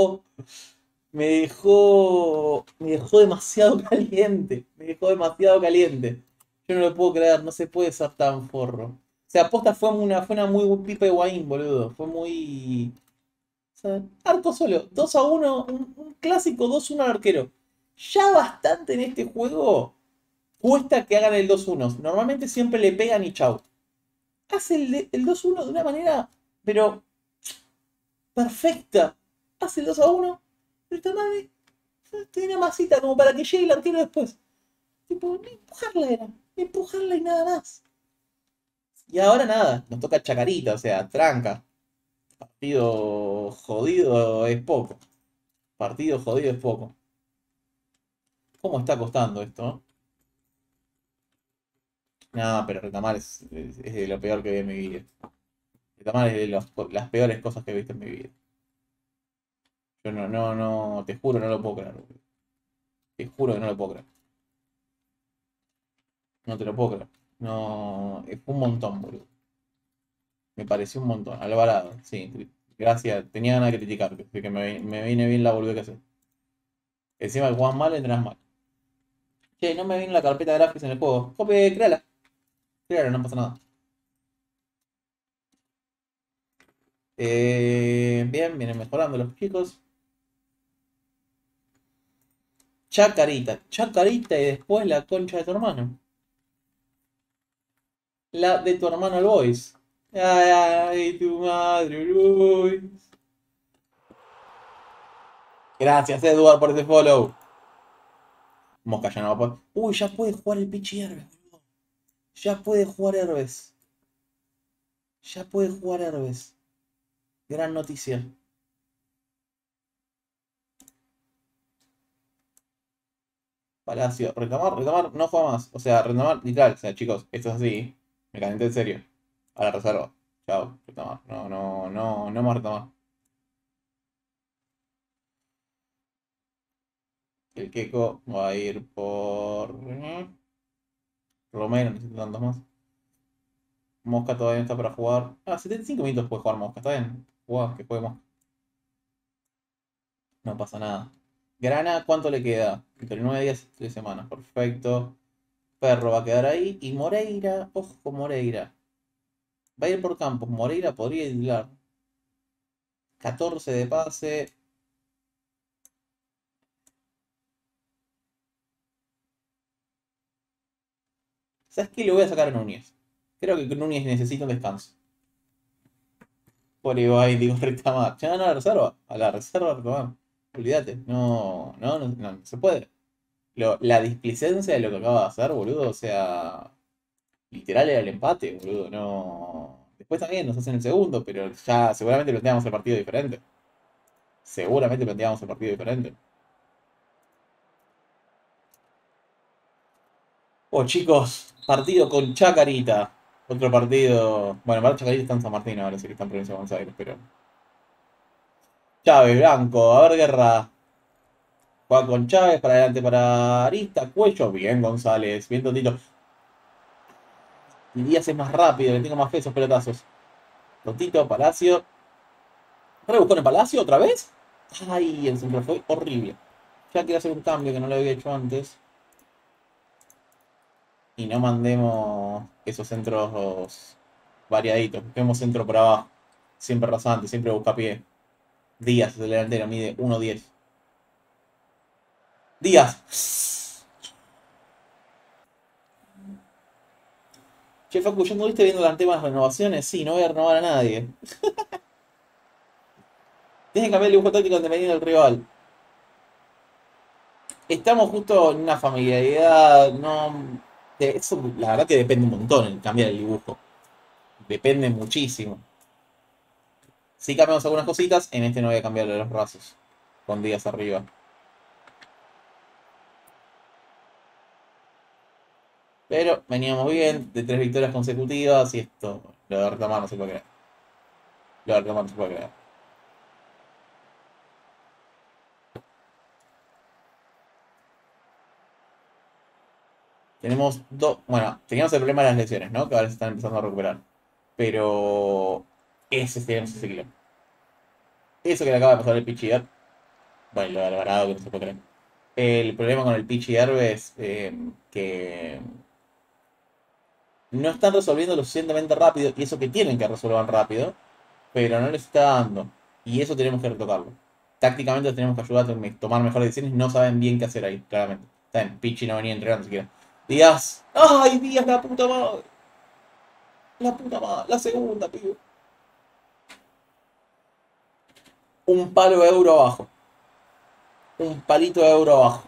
me dejó demasiado caliente. Me dejó demasiado caliente. Yo no lo puedo creer, no se puede ser tan forro. O sea, aposta fue una muy pipa de Guaín, boludo. Fue muy. O sea, arco solo, 2-1, un clásico 2-1 al arquero. Ya bastante en este juego cuesta que hagan el 2-1. Normalmente siempre le pegan y chau. Hace el 2-1 de una manera, pero perfecta. Hace el 2-1, pero esta madre tiene una masita como para que llegue el arquero después. Tipo, ni empujarla era, ni empujarla y nada más. Y ahora nada, nos toca Chacarita, o sea, tranca. Partido jodido es poco. Partido jodido es poco. ¿Cómo está costando esto? No, pero Retamar es de lo peor que vi en mi vida. Retamar es de las peores cosas que he visto en mi vida. Yo no, te juro, no lo puedo creer. Te juro que no lo puedo creer. No te lo puedo creer. No, fue un montón, boludo. Me pareció un montón. Alvarado, sí. Gracias. Tenía ganas de criticarte. Así que me viene bien la boludez que hacer. Encima que jugás mal, entrenás mal. Che, no me viene la carpeta de gráficos en el juego. Cope, créala. Créala, no pasa nada. Bien, vienen mejorando los chicos. Chacarita. Chacarita y después la concha de tu hermano. La de tu hermano el Boys. Ay, tu madre, Luis. Gracias, Edward, por ese follow. Mosca ya no va a poder. Uy, ya puede jugar el Pichi Herbes, boludo. Ya puede jugar Herbes. Ya puede jugar Herbes. Gran noticia. Palacio. Retomar no juega más. O sea, retomar literal. O sea, chicos, esto es así. Me calenté en serio. A la reserva. Chao, retomar. No más retomar. El Keco va a ir por. Romero, necesito tantos más. Mosca todavía no está para jugar. 75 minutos puede jugar Mosca, está bien. Jugá, que juegue Mosca. No pasa nada. Grana, ¿cuánto le queda? Entre 9 días y 3 semanas. Perfecto. Perro va a quedar ahí. Y Moreira, ojo con Moreira. Va a ir por campos. Moreira podría ir. 14 de pase. ¿Sabes qué? Le voy a sacar a Núñez. Creo que Núñez necesita un descanso. Por Ibai, digo, Retamar. Ya no, a la reserva. A la reserva, Retamar. Olvídate. No se puede. La displicencia de lo que acaba de hacer, boludo. O sea, literal era el empate, boludo. No. Después también nos hacen el segundo, pero ya seguramente planteamos el partido diferente. Seguramente planteamos el partido diferente. Oh, chicos, partido con Chacarita. Otro partido. Bueno, para Chacarita está en San Martín ahora, sí que está en Provincia de Buenos Aires, pero. Chávez, Blanco, a ver, Guerra. Juega con Chávez, para adelante para Arista, Cuello. Bien, González, bien tontito. Y Díaz es más rápido, le tengo más fe esos pelotazos. Tontito, Palacio. ¿Rebuscó en Palacio otra vez? Ay, el centro fue horrible. Ya quiero hacer un cambio que no lo había hecho antes. Y no mandemos esos centros variaditos. Busquemos centro por abajo. Siempre rasante, siempre busca pie. Díaz es el delantero, mide 1.10. Díaz. Che, Facu, ¿ya anduviste viendo las temas de renovaciones? Sí, no voy a renovar a nadie. Tienes que cambiar el dibujo táctico dependiendo del rival. Estamos justo en una familiaridad, no... Eso la verdad que depende un montón el cambiar el dibujo. Depende muchísimo. Si cambiamos algunas cositas, en este no voy a cambiarle los brazos. Con Díaz arriba. Pero veníamos bien, de 3 victorias consecutivas y esto, lo de retomar no se puede creer. Lo de retomar no se puede creer. Tenemos dos, bueno, teníamos el problema de las lesiones, ¿no? Que ahora se están empezando a recuperar. Pero ese tenemos ese kilo. Eso que le acaba de pasar el Pichier, bueno, lo de Alvarado que no se puede creer. El problema con el Pichi es que no están resolviendo lo suficientemente rápido, y eso que tienen que resolver rápido, pero no les está dando. Y eso tenemos que retocarlo. Tácticamente tenemos que ayudar a tomar mejores decisiones. No saben bien qué hacer ahí, claramente. Está bien, Pichi no venía entrenando siquiera. Díaz. ¡Ay, Díaz, la puta madre! La puta madre, la segunda, tío. Un palo de euro abajo. Un palito de euro abajo.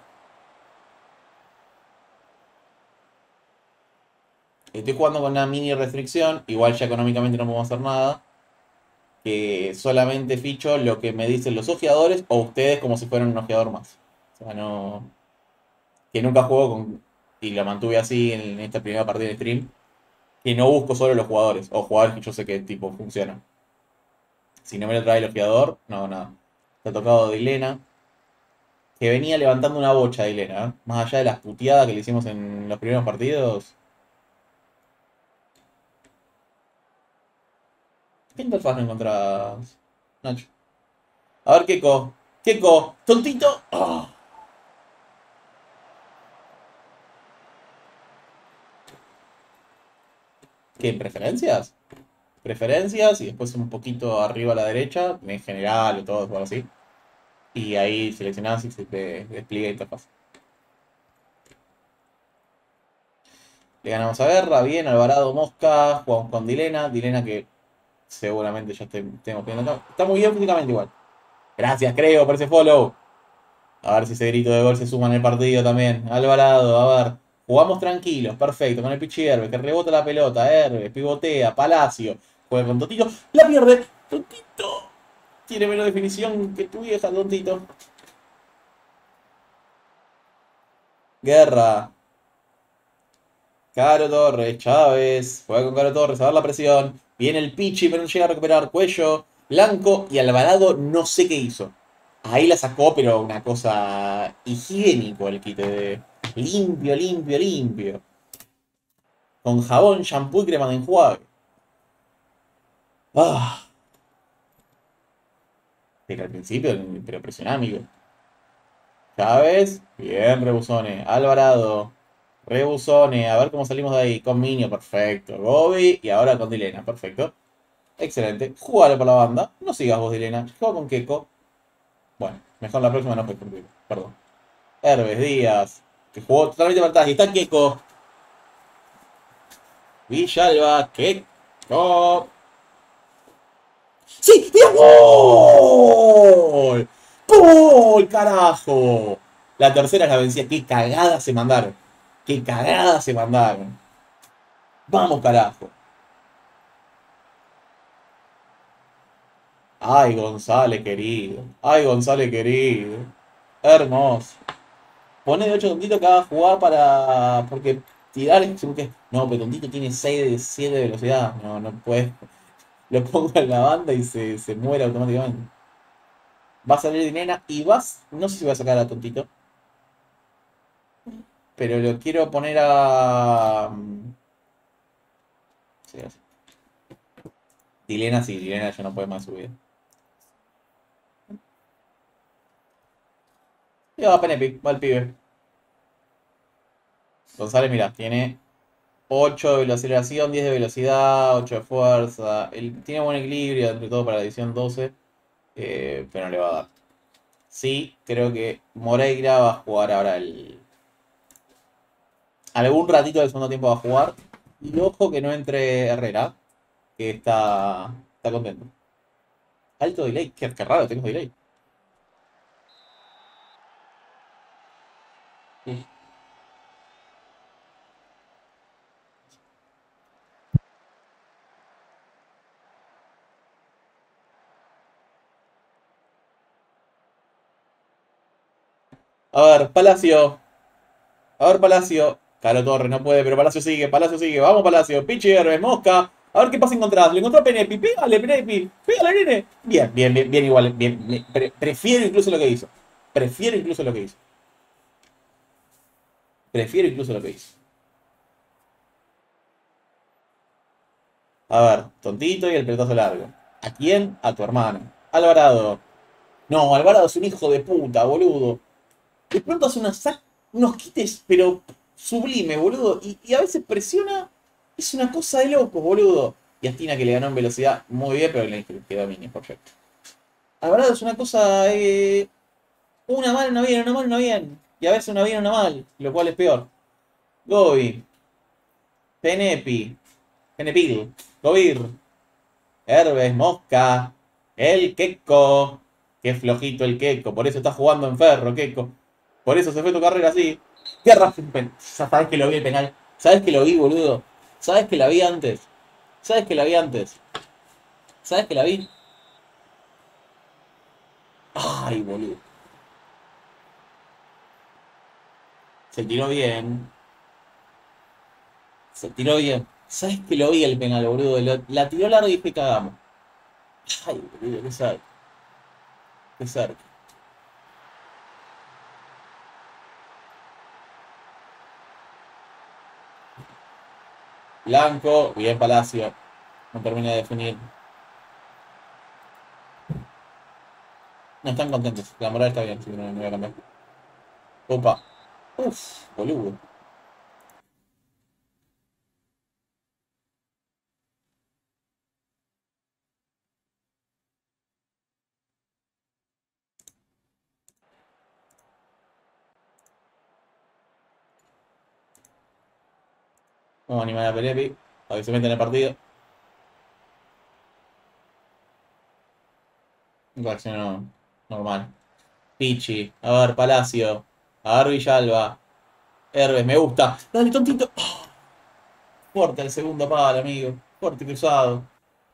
Estoy jugando con una mini restricción. Igual ya económicamente no podemos hacer nada. Que solamente ficho lo que me dicen los ojeadores o ustedes como si fueran un ojeador más. O sea, no. Que nunca juego con. Y lo mantuve así en esta primera partida de stream. Que no busco solo los jugadores. O jugadores que yo sé que tipo funcionan. Si no me lo trae el ojeador, no, nada. Está tocado Dilena. Que venía levantando una bocha Dilena, ¿eh? Más allá de las puteadas que le hicimos en los primeros partidos. ¿Qué interfaz no encontrás, Nacho? A ver, Keko. Keko, tontito. ¡Ah! ¿Qué? ¿En preferencias? Preferencias y después un poquito arriba a la derecha, en general o todo, o algo así. Y ahí seleccionás y se te despliega la interfaz. Le ganamos a Guerra, bien, Alvarado, Mosca, jugamos con Dilena. Dilena que seguramente ya estemos viendo acá. Está muy bien físicamente igual. Gracias, creo, por ese follow. A ver si ese grito de gol se suma en el partido también. Alvarado, a ver. Jugamos tranquilos, perfecto, con el Pichi Herbes, que rebota la pelota, Herbes, pivotea, Palacio, juega con Totito, la pierde, Totito. Tiene menos definición que tu vieja, Totito. Guerra. Caro Torres, Chávez, juega con Caro Torres, a ver la presión. Viene el Pichi, pero no llega a recuperar. Cuello, Blanco y Alvarado no sé qué hizo. Ahí la sacó, pero una cosa higiénico el quite de limpio, limpio, limpio. Con jabón, shampoo y crema de enjuague. Ah, pero al principio, pero presioná, amigo. Chávez, bien, Rebusone. Alvarado, Rebusone. A ver cómo salimos de ahí. Con Minio, perfecto. Gobi y ahora con Dilena, perfecto. Excelente. Jugale por la banda. No sigas vos, Dilena. Juega con Keko. Bueno, mejor la próxima no fue contigo. Perdón. Herbes, Díaz. Que jugó totalmente para atrás. Y está Keko. Villalba, Keko. ¡Sí! ¡Díaz! ¡Gol! ¡Gol, carajo! La tercera es la vencida. ¡Qué cagada se mandaron! ¡Qué cagada se mandaron! ¡Vamos, carajo! Ay, González querido. Ay, González querido. Hermoso. Pone de 8 tontitos cada jugada para. Porque tirar es como que. No, pero Tontito tiene 6 de 7 de velocidad. No, no puede. Lo pongo en la banda y se muere automáticamente. Va a salir Dinena y vas. No sé si voy a sacar a Tontito. Pero lo quiero poner a. Sí, así. Dilena sí, Dilena ya no puede más subir. Y va a Penepi, va el pibe. González, mira, tiene 8 de aceleración, 10 de velocidad, 8 de fuerza. Tiene buen equilibrio, entre todo para la edición 12. Pero no le va a dar. Sí, creo que Moreira va a jugar ahora algún ratito del segundo tiempo va a jugar. Y ojo que no entre Herrera, que está contento. Alto delay, qué raro, tengo delay. Sí. A ver, Palacio. A ver, Palacio. Caro Torre, no puede, pero Palacio sigue, Palacio sigue. Vamos, Palacio. Pichi, Herbes, Mosca. A ver qué pasa encontrás. Le encontró a Penepi. Pégale, Penepi. Pégale, nene. Bien, bien, bien, bien igual. Bien, prefiero incluso lo que hizo. Prefiero incluso lo que hizo. Prefiero incluso lo que hizo. A ver, Tontito y el pelotazo largo. ¿A quién? A tu hermano. Alvarado. No, Alvarado es un hijo de puta, boludo. De pronto hace unos quites, pero sublime, boludo. Y a veces presiona. Es una cosa de loco, boludo. Y Astina que le ganó en velocidad muy bien, pero le quedó mini, perfecto. Alvarado es una cosa. Una mal, una bien, una mal, una bien. Y a veces una bien, una mal, lo cual es peor. Gobi, Penepi, Penepil, Gobir, Herbes, Mosca, el Keko. Qué flojito el Keko, por eso está jugando en ferro, Keko. Por eso se fue tu carrera así. Qué sabes que lo vi el penal. Sabes que lo vi, boludo. Sabes que la vi antes. Sabes que la vi antes. Sabes que la vi. Ay, boludo. Se tiró bien. Se tiró bien. Sabes que lo vi el penal, boludo. La tiró largo y dije cagamos. Ay, boludo, qué cerca. Qué cerca. Blanco, bien Palacio. No termina de definir. No están contentos. La moral está bien, sí, no voy a cambiar. Opa. Uf, boludo. Vamos a animar a Perepi. A que se meta en el partido. Reaccionó normal. Pichi. A ver, Palacio. A ver, Villalba. Herbes, me gusta. Dale, tontito. Oh, fuerte el segundo palo, amigo. Fuerte cruzado.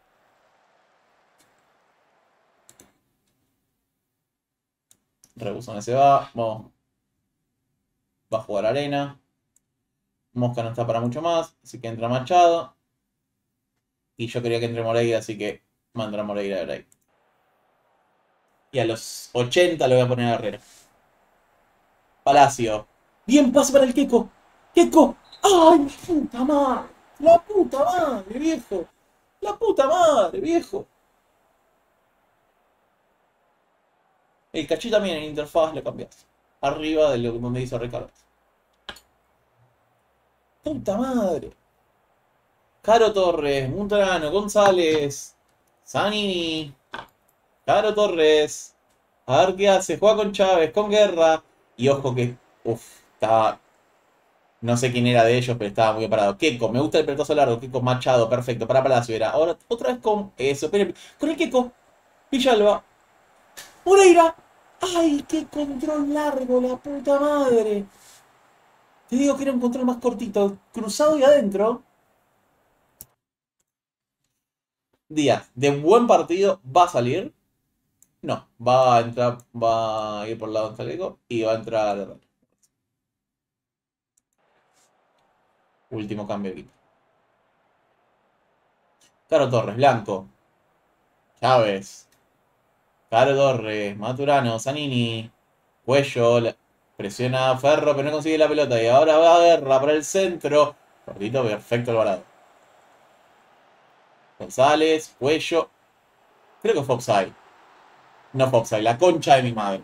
Rebuzón se va. Vamos. Va a jugar Arena. Mosca no está para mucho más. Así que entra Machado. Y yo quería que entre Moreira, así que manda a Moreira de ahí. Y a los 80 lo voy a poner a Herrera. Palacio. Bien pase para el Keko. Keko. ¡Ay, la puta madre! ¡La puta madre, viejo! ¡La puta madre, viejo! El caché también en interfaz lo cambias. Arriba de lo donde dice recargas. ¡Puta madre! Caro Torres, Muntrano, González, Zanini, Caro Torres. A ver qué hace. Juega con Chávez, con Guerra. Y ojo que. Uf, estaba. No sé quién era de ellos, pero estaba muy parado. Keko, me gusta el pelotazo largo. Keko Machado, perfecto. Para Palacio era. Ahora otra vez con eso. Con el Keko. Villalba. Moreira. ¡Ay, qué control largo, la puta madre! Te digo que era un control más cortito. Cruzado y adentro. Díaz, de buen partido, ¿va a salir? No, va a entrar, va a ir por el lado de Chaleco y va a entrar. Último cambio de equipo. Caro Torres, blanco. Chávez. Caro Torres, Maturano, Zanini. Cuello. Presiona a Ferro, pero no consigue la pelota. Y ahora va a Guerra para el centro. Cortito, perfecto Alvarado. González, Cuello. Creo que fue offside. No fue offside, la concha de mi madre.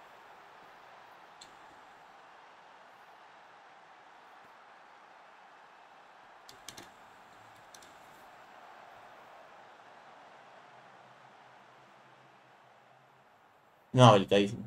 No, habilitadísimo.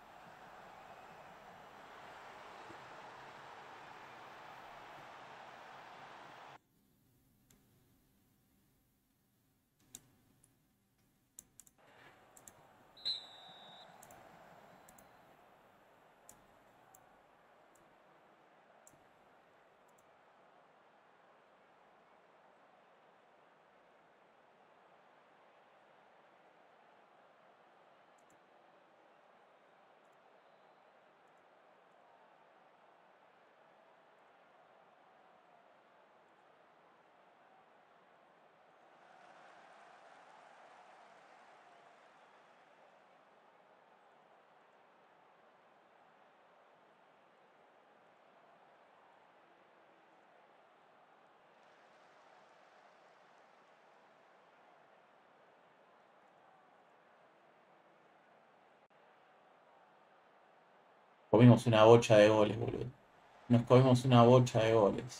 Comimos una bocha de goles, boludo. Nos comimos una bocha de goles.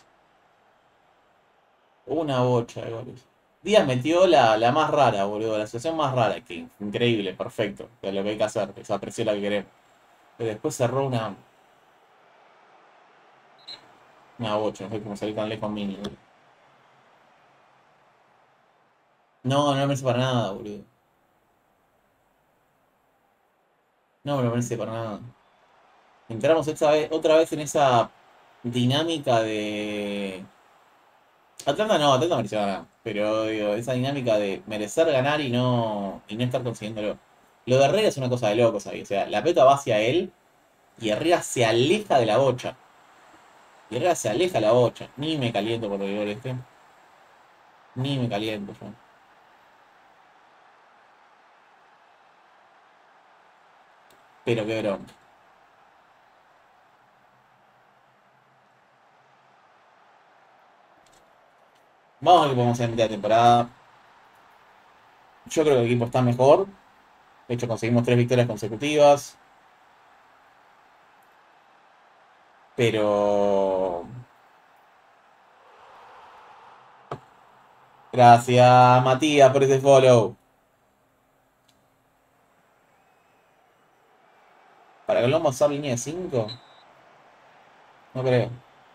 Una bocha de goles. Díaz metió la más rara, boludo. La situación más rara. Que increíble, perfecto. Es lo que hay que hacer. Esa presión la que queremos. Pero después cerró una bocha. No sé cómo salir tan lejos mini, boludo. No, no me parece para nada, boludo. No me lo parece para nada. Entramos otra vez en esa dinámica de. Atlanta no, Atlanta mereció ganar. Pero digo, esa dinámica de merecer ganar y no estar consiguiéndolo. Lo de Herrera es una cosa de locos ahí. O sea, la pelota va hacia él y Herrera se aleja de la bocha. Y Herrera se aleja de la bocha. Ni me caliento por el gol este. Ni me caliento yo. Pero qué bronca. Vamos a ver qué podemos hacer en mitad de temporada. Yo creo que el equipo está mejor. De hecho, conseguimos 3 victorias consecutivas. Pero. Gracias, Matías, por ese follow. ¿Para que lo vamos a usar línea de 5? No creo.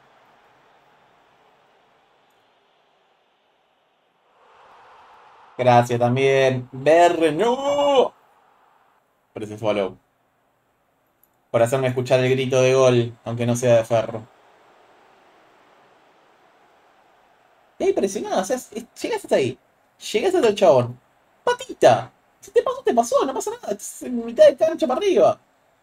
Gracias también. BR, no. Por ese follow. Por hacerme escuchar el grito de gol, aunque no sea de Ferro. Y ahí presionado, o sea, llegaste hasta ahí. Llegaste hasta el chabón. Patita. Si te pasó, no pasa nada. Estás en mitad de cancha para arriba.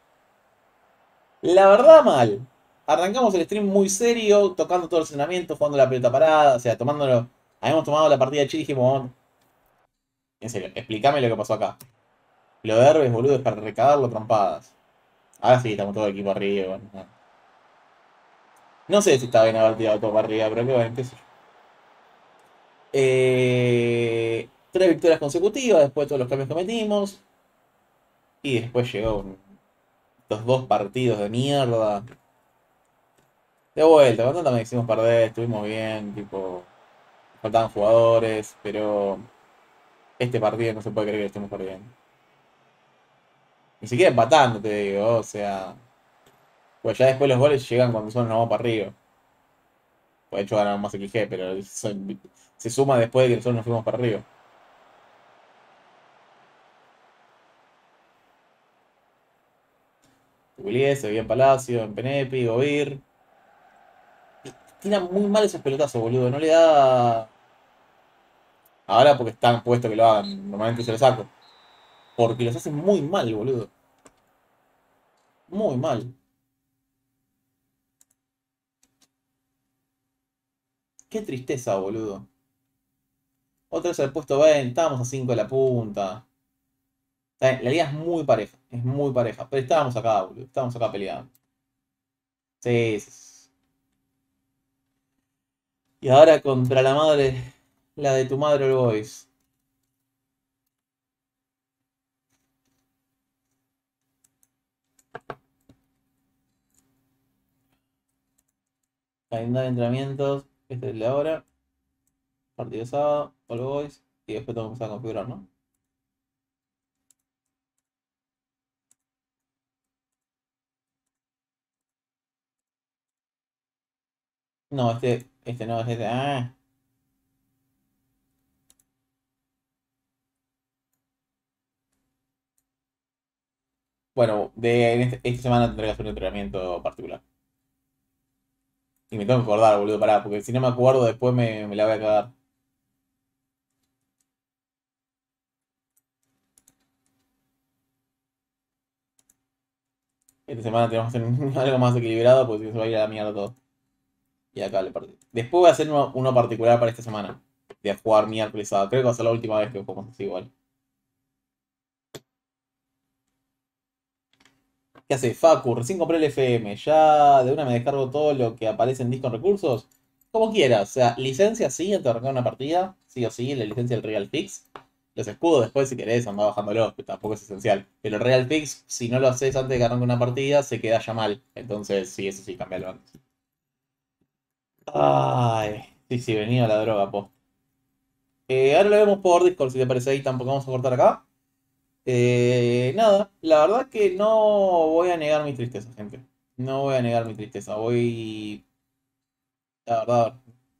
La verdad, mal. Arrancamos el stream muy serio, tocando todo el entrenamiento, jugando la pelota parada, o sea, tomándolo. Habíamos tomado la partida de Chile y dijimos, en serio, explícame lo que pasó acá. Lo de Herbes, boludo, es para recagarlo trompadas. Ahora sí, estamos todo el equipo arriba. Bueno, no. No sé si está bien haber tirado todo para arriba, pero qué bueno, qué sé yo. 3 victorias consecutivas después de todos los cambios que metimos. Y después llegó estos 2 partidos de mierda. De vuelta, con tanta me hicimos perder, estuvimos bien, tipo. Faltaban jugadores, pero este partido no se puede creer que estemos perdiendo. Ni siquiera empatando, te digo, o sea. Pues ya después los goles llegan cuando son nos vamos para arriba. Pues de hecho ganamos más XG, pero se suma después de que nosotros nos fuimos para arriba. Se veía en Palacio, en Penepi, Gobir. Tira muy mal esos pelotazos, boludo. No le da. Ahora porque están puestos que lo hagan. Normalmente se los saco. Porque los hacen muy mal, boludo. Muy mal. Qué tristeza, boludo. Otra vez al puesto 20, estábamos a 5 de la punta. La liga es muy pareja. Pero estábamos acá, boludo. Estábamos acá peleando. Sí, sí, sí. Y ahora contra la madre, la de tu madre, el Boys. Calendario de entrenamientos. Este es el de ahora. Partido de sábado, All Boys. Y después tengo que empezar a configurar, ¿no? No, este no, es este. Ah. Bueno, esta semana tendré que hacer un entrenamiento particular. Y me tengo que acordar, boludo, pará, porque si no me acuerdo después me la voy a cagar. Esta semana tenemos que hacer algo más equilibrado porque si no se va a ir a la mierda todo. Y acá le partí. Después voy a hacer uno particular para esta semana. De jugar miércoles sábado. Creo que va a ser la última vez que jugamos así igual. ¿Qué hace? Facu, recién compré el FM. Ya de una me descargo todo lo que aparece en Discord Recursos. Como quieras. O sea, licencia sí, antes de arrancar una partida. Sí o sí, la licencia del Real Fix. Los escudos después si querés andá bajándolos, que tampoco es esencial. Pero el Real Fix, si no lo haces antes de que arranque una partida, se queda ya mal. Entonces sí, eso sí, cambialo antes. Ay, sí, sí, venía la droga, po. Ahora lo vemos por Discord, si te parece ahí, tampoco vamos a cortar acá. Nada, la verdad que no voy a negar mi tristeza, gente. No voy a negar mi tristeza. Voy. La verdad,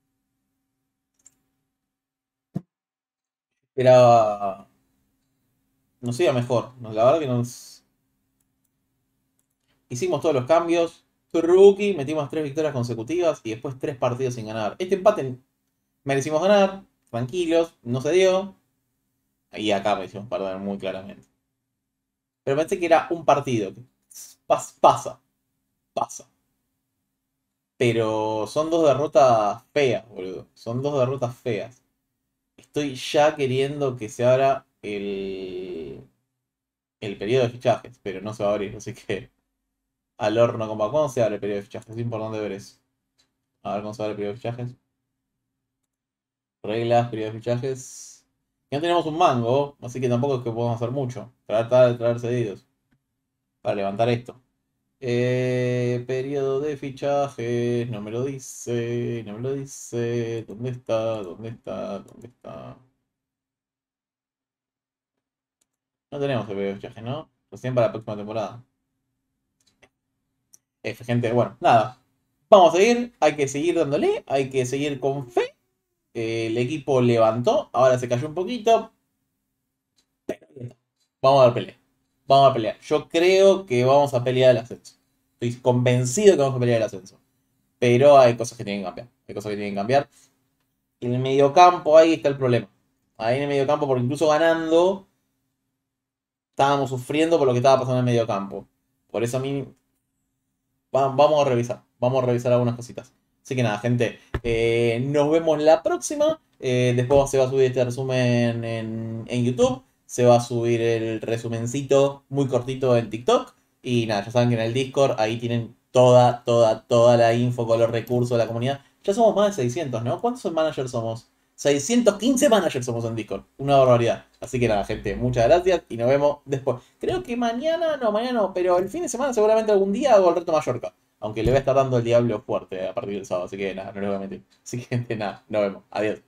esperaba. Nos iba mejor. La verdad que nos. Hicimos todos los cambios. Rookie, metimos 3 victorias consecutivas y después 3 partidos sin ganar. Este empate merecimos ganar, tranquilos, no se dio. Y acá merecimos perder muy claramente. Pero pensé que era un partido. Pasa, pasa. Pero son 2 derrotas feas, boludo. Son 2 derrotas feas. Estoy ya queriendo que se abra el periodo de fichajes, pero no se va a abrir, así que al horno, compa. ¿Cuándo se abre el periodo de fichajes? Es importante ver eso. A ver cómo se abre el periodo de fichajes. Reglas, periodo de fichajes. Y no tenemos un mango, así que tampoco es que podamos hacer mucho. Tratar de traer cedidos para levantar esto. Periodo de fichajes, no me lo dice, no me lo dice. ¿Dónde está? ¿Dónde está? ¿Dónde está? No tenemos el periodo de fichajes, ¿no? Recién para la próxima temporada. Gente, bueno, nada. Vamos a seguir, hay que seguir dándole, hay que seguir con fe. El equipo levantó, ahora se cayó un poquito. Vamos a dar pelea. Vamos a pelear. Yo creo que vamos a pelear el ascenso. Estoy convencido que vamos a pelear el ascenso. Pero hay cosas que tienen que cambiar. Hay cosas que tienen que cambiar. En el mediocampo ahí está el problema. Ahí en el mediocampo, porque incluso ganando, estábamos sufriendo por lo que estaba pasando en el mediocampo. Por eso a mí vamos a revisar. Vamos a revisar algunas cositas. Así que nada, gente. Nos vemos la próxima. Después se va a subir este resumen en YouTube. Se va a subir el resumencito muy cortito en TikTok. Y nada, ya saben que en el Discord ahí tienen toda la info con los recursos de la comunidad. Ya somos más de 600, ¿no? ¿Cuántos managers somos? 615 managers somos en Discord. Una barbaridad. Así que nada, gente, muchas gracias y nos vemos después. Creo que mañana no, pero el fin de semana seguramente algún día hago el reto Mallorca. Aunque le voy a estar dando el diablo fuerte a partir del sábado. Así que nada, no lo voy a mentir. Así que nada, nos vemos. Adiós.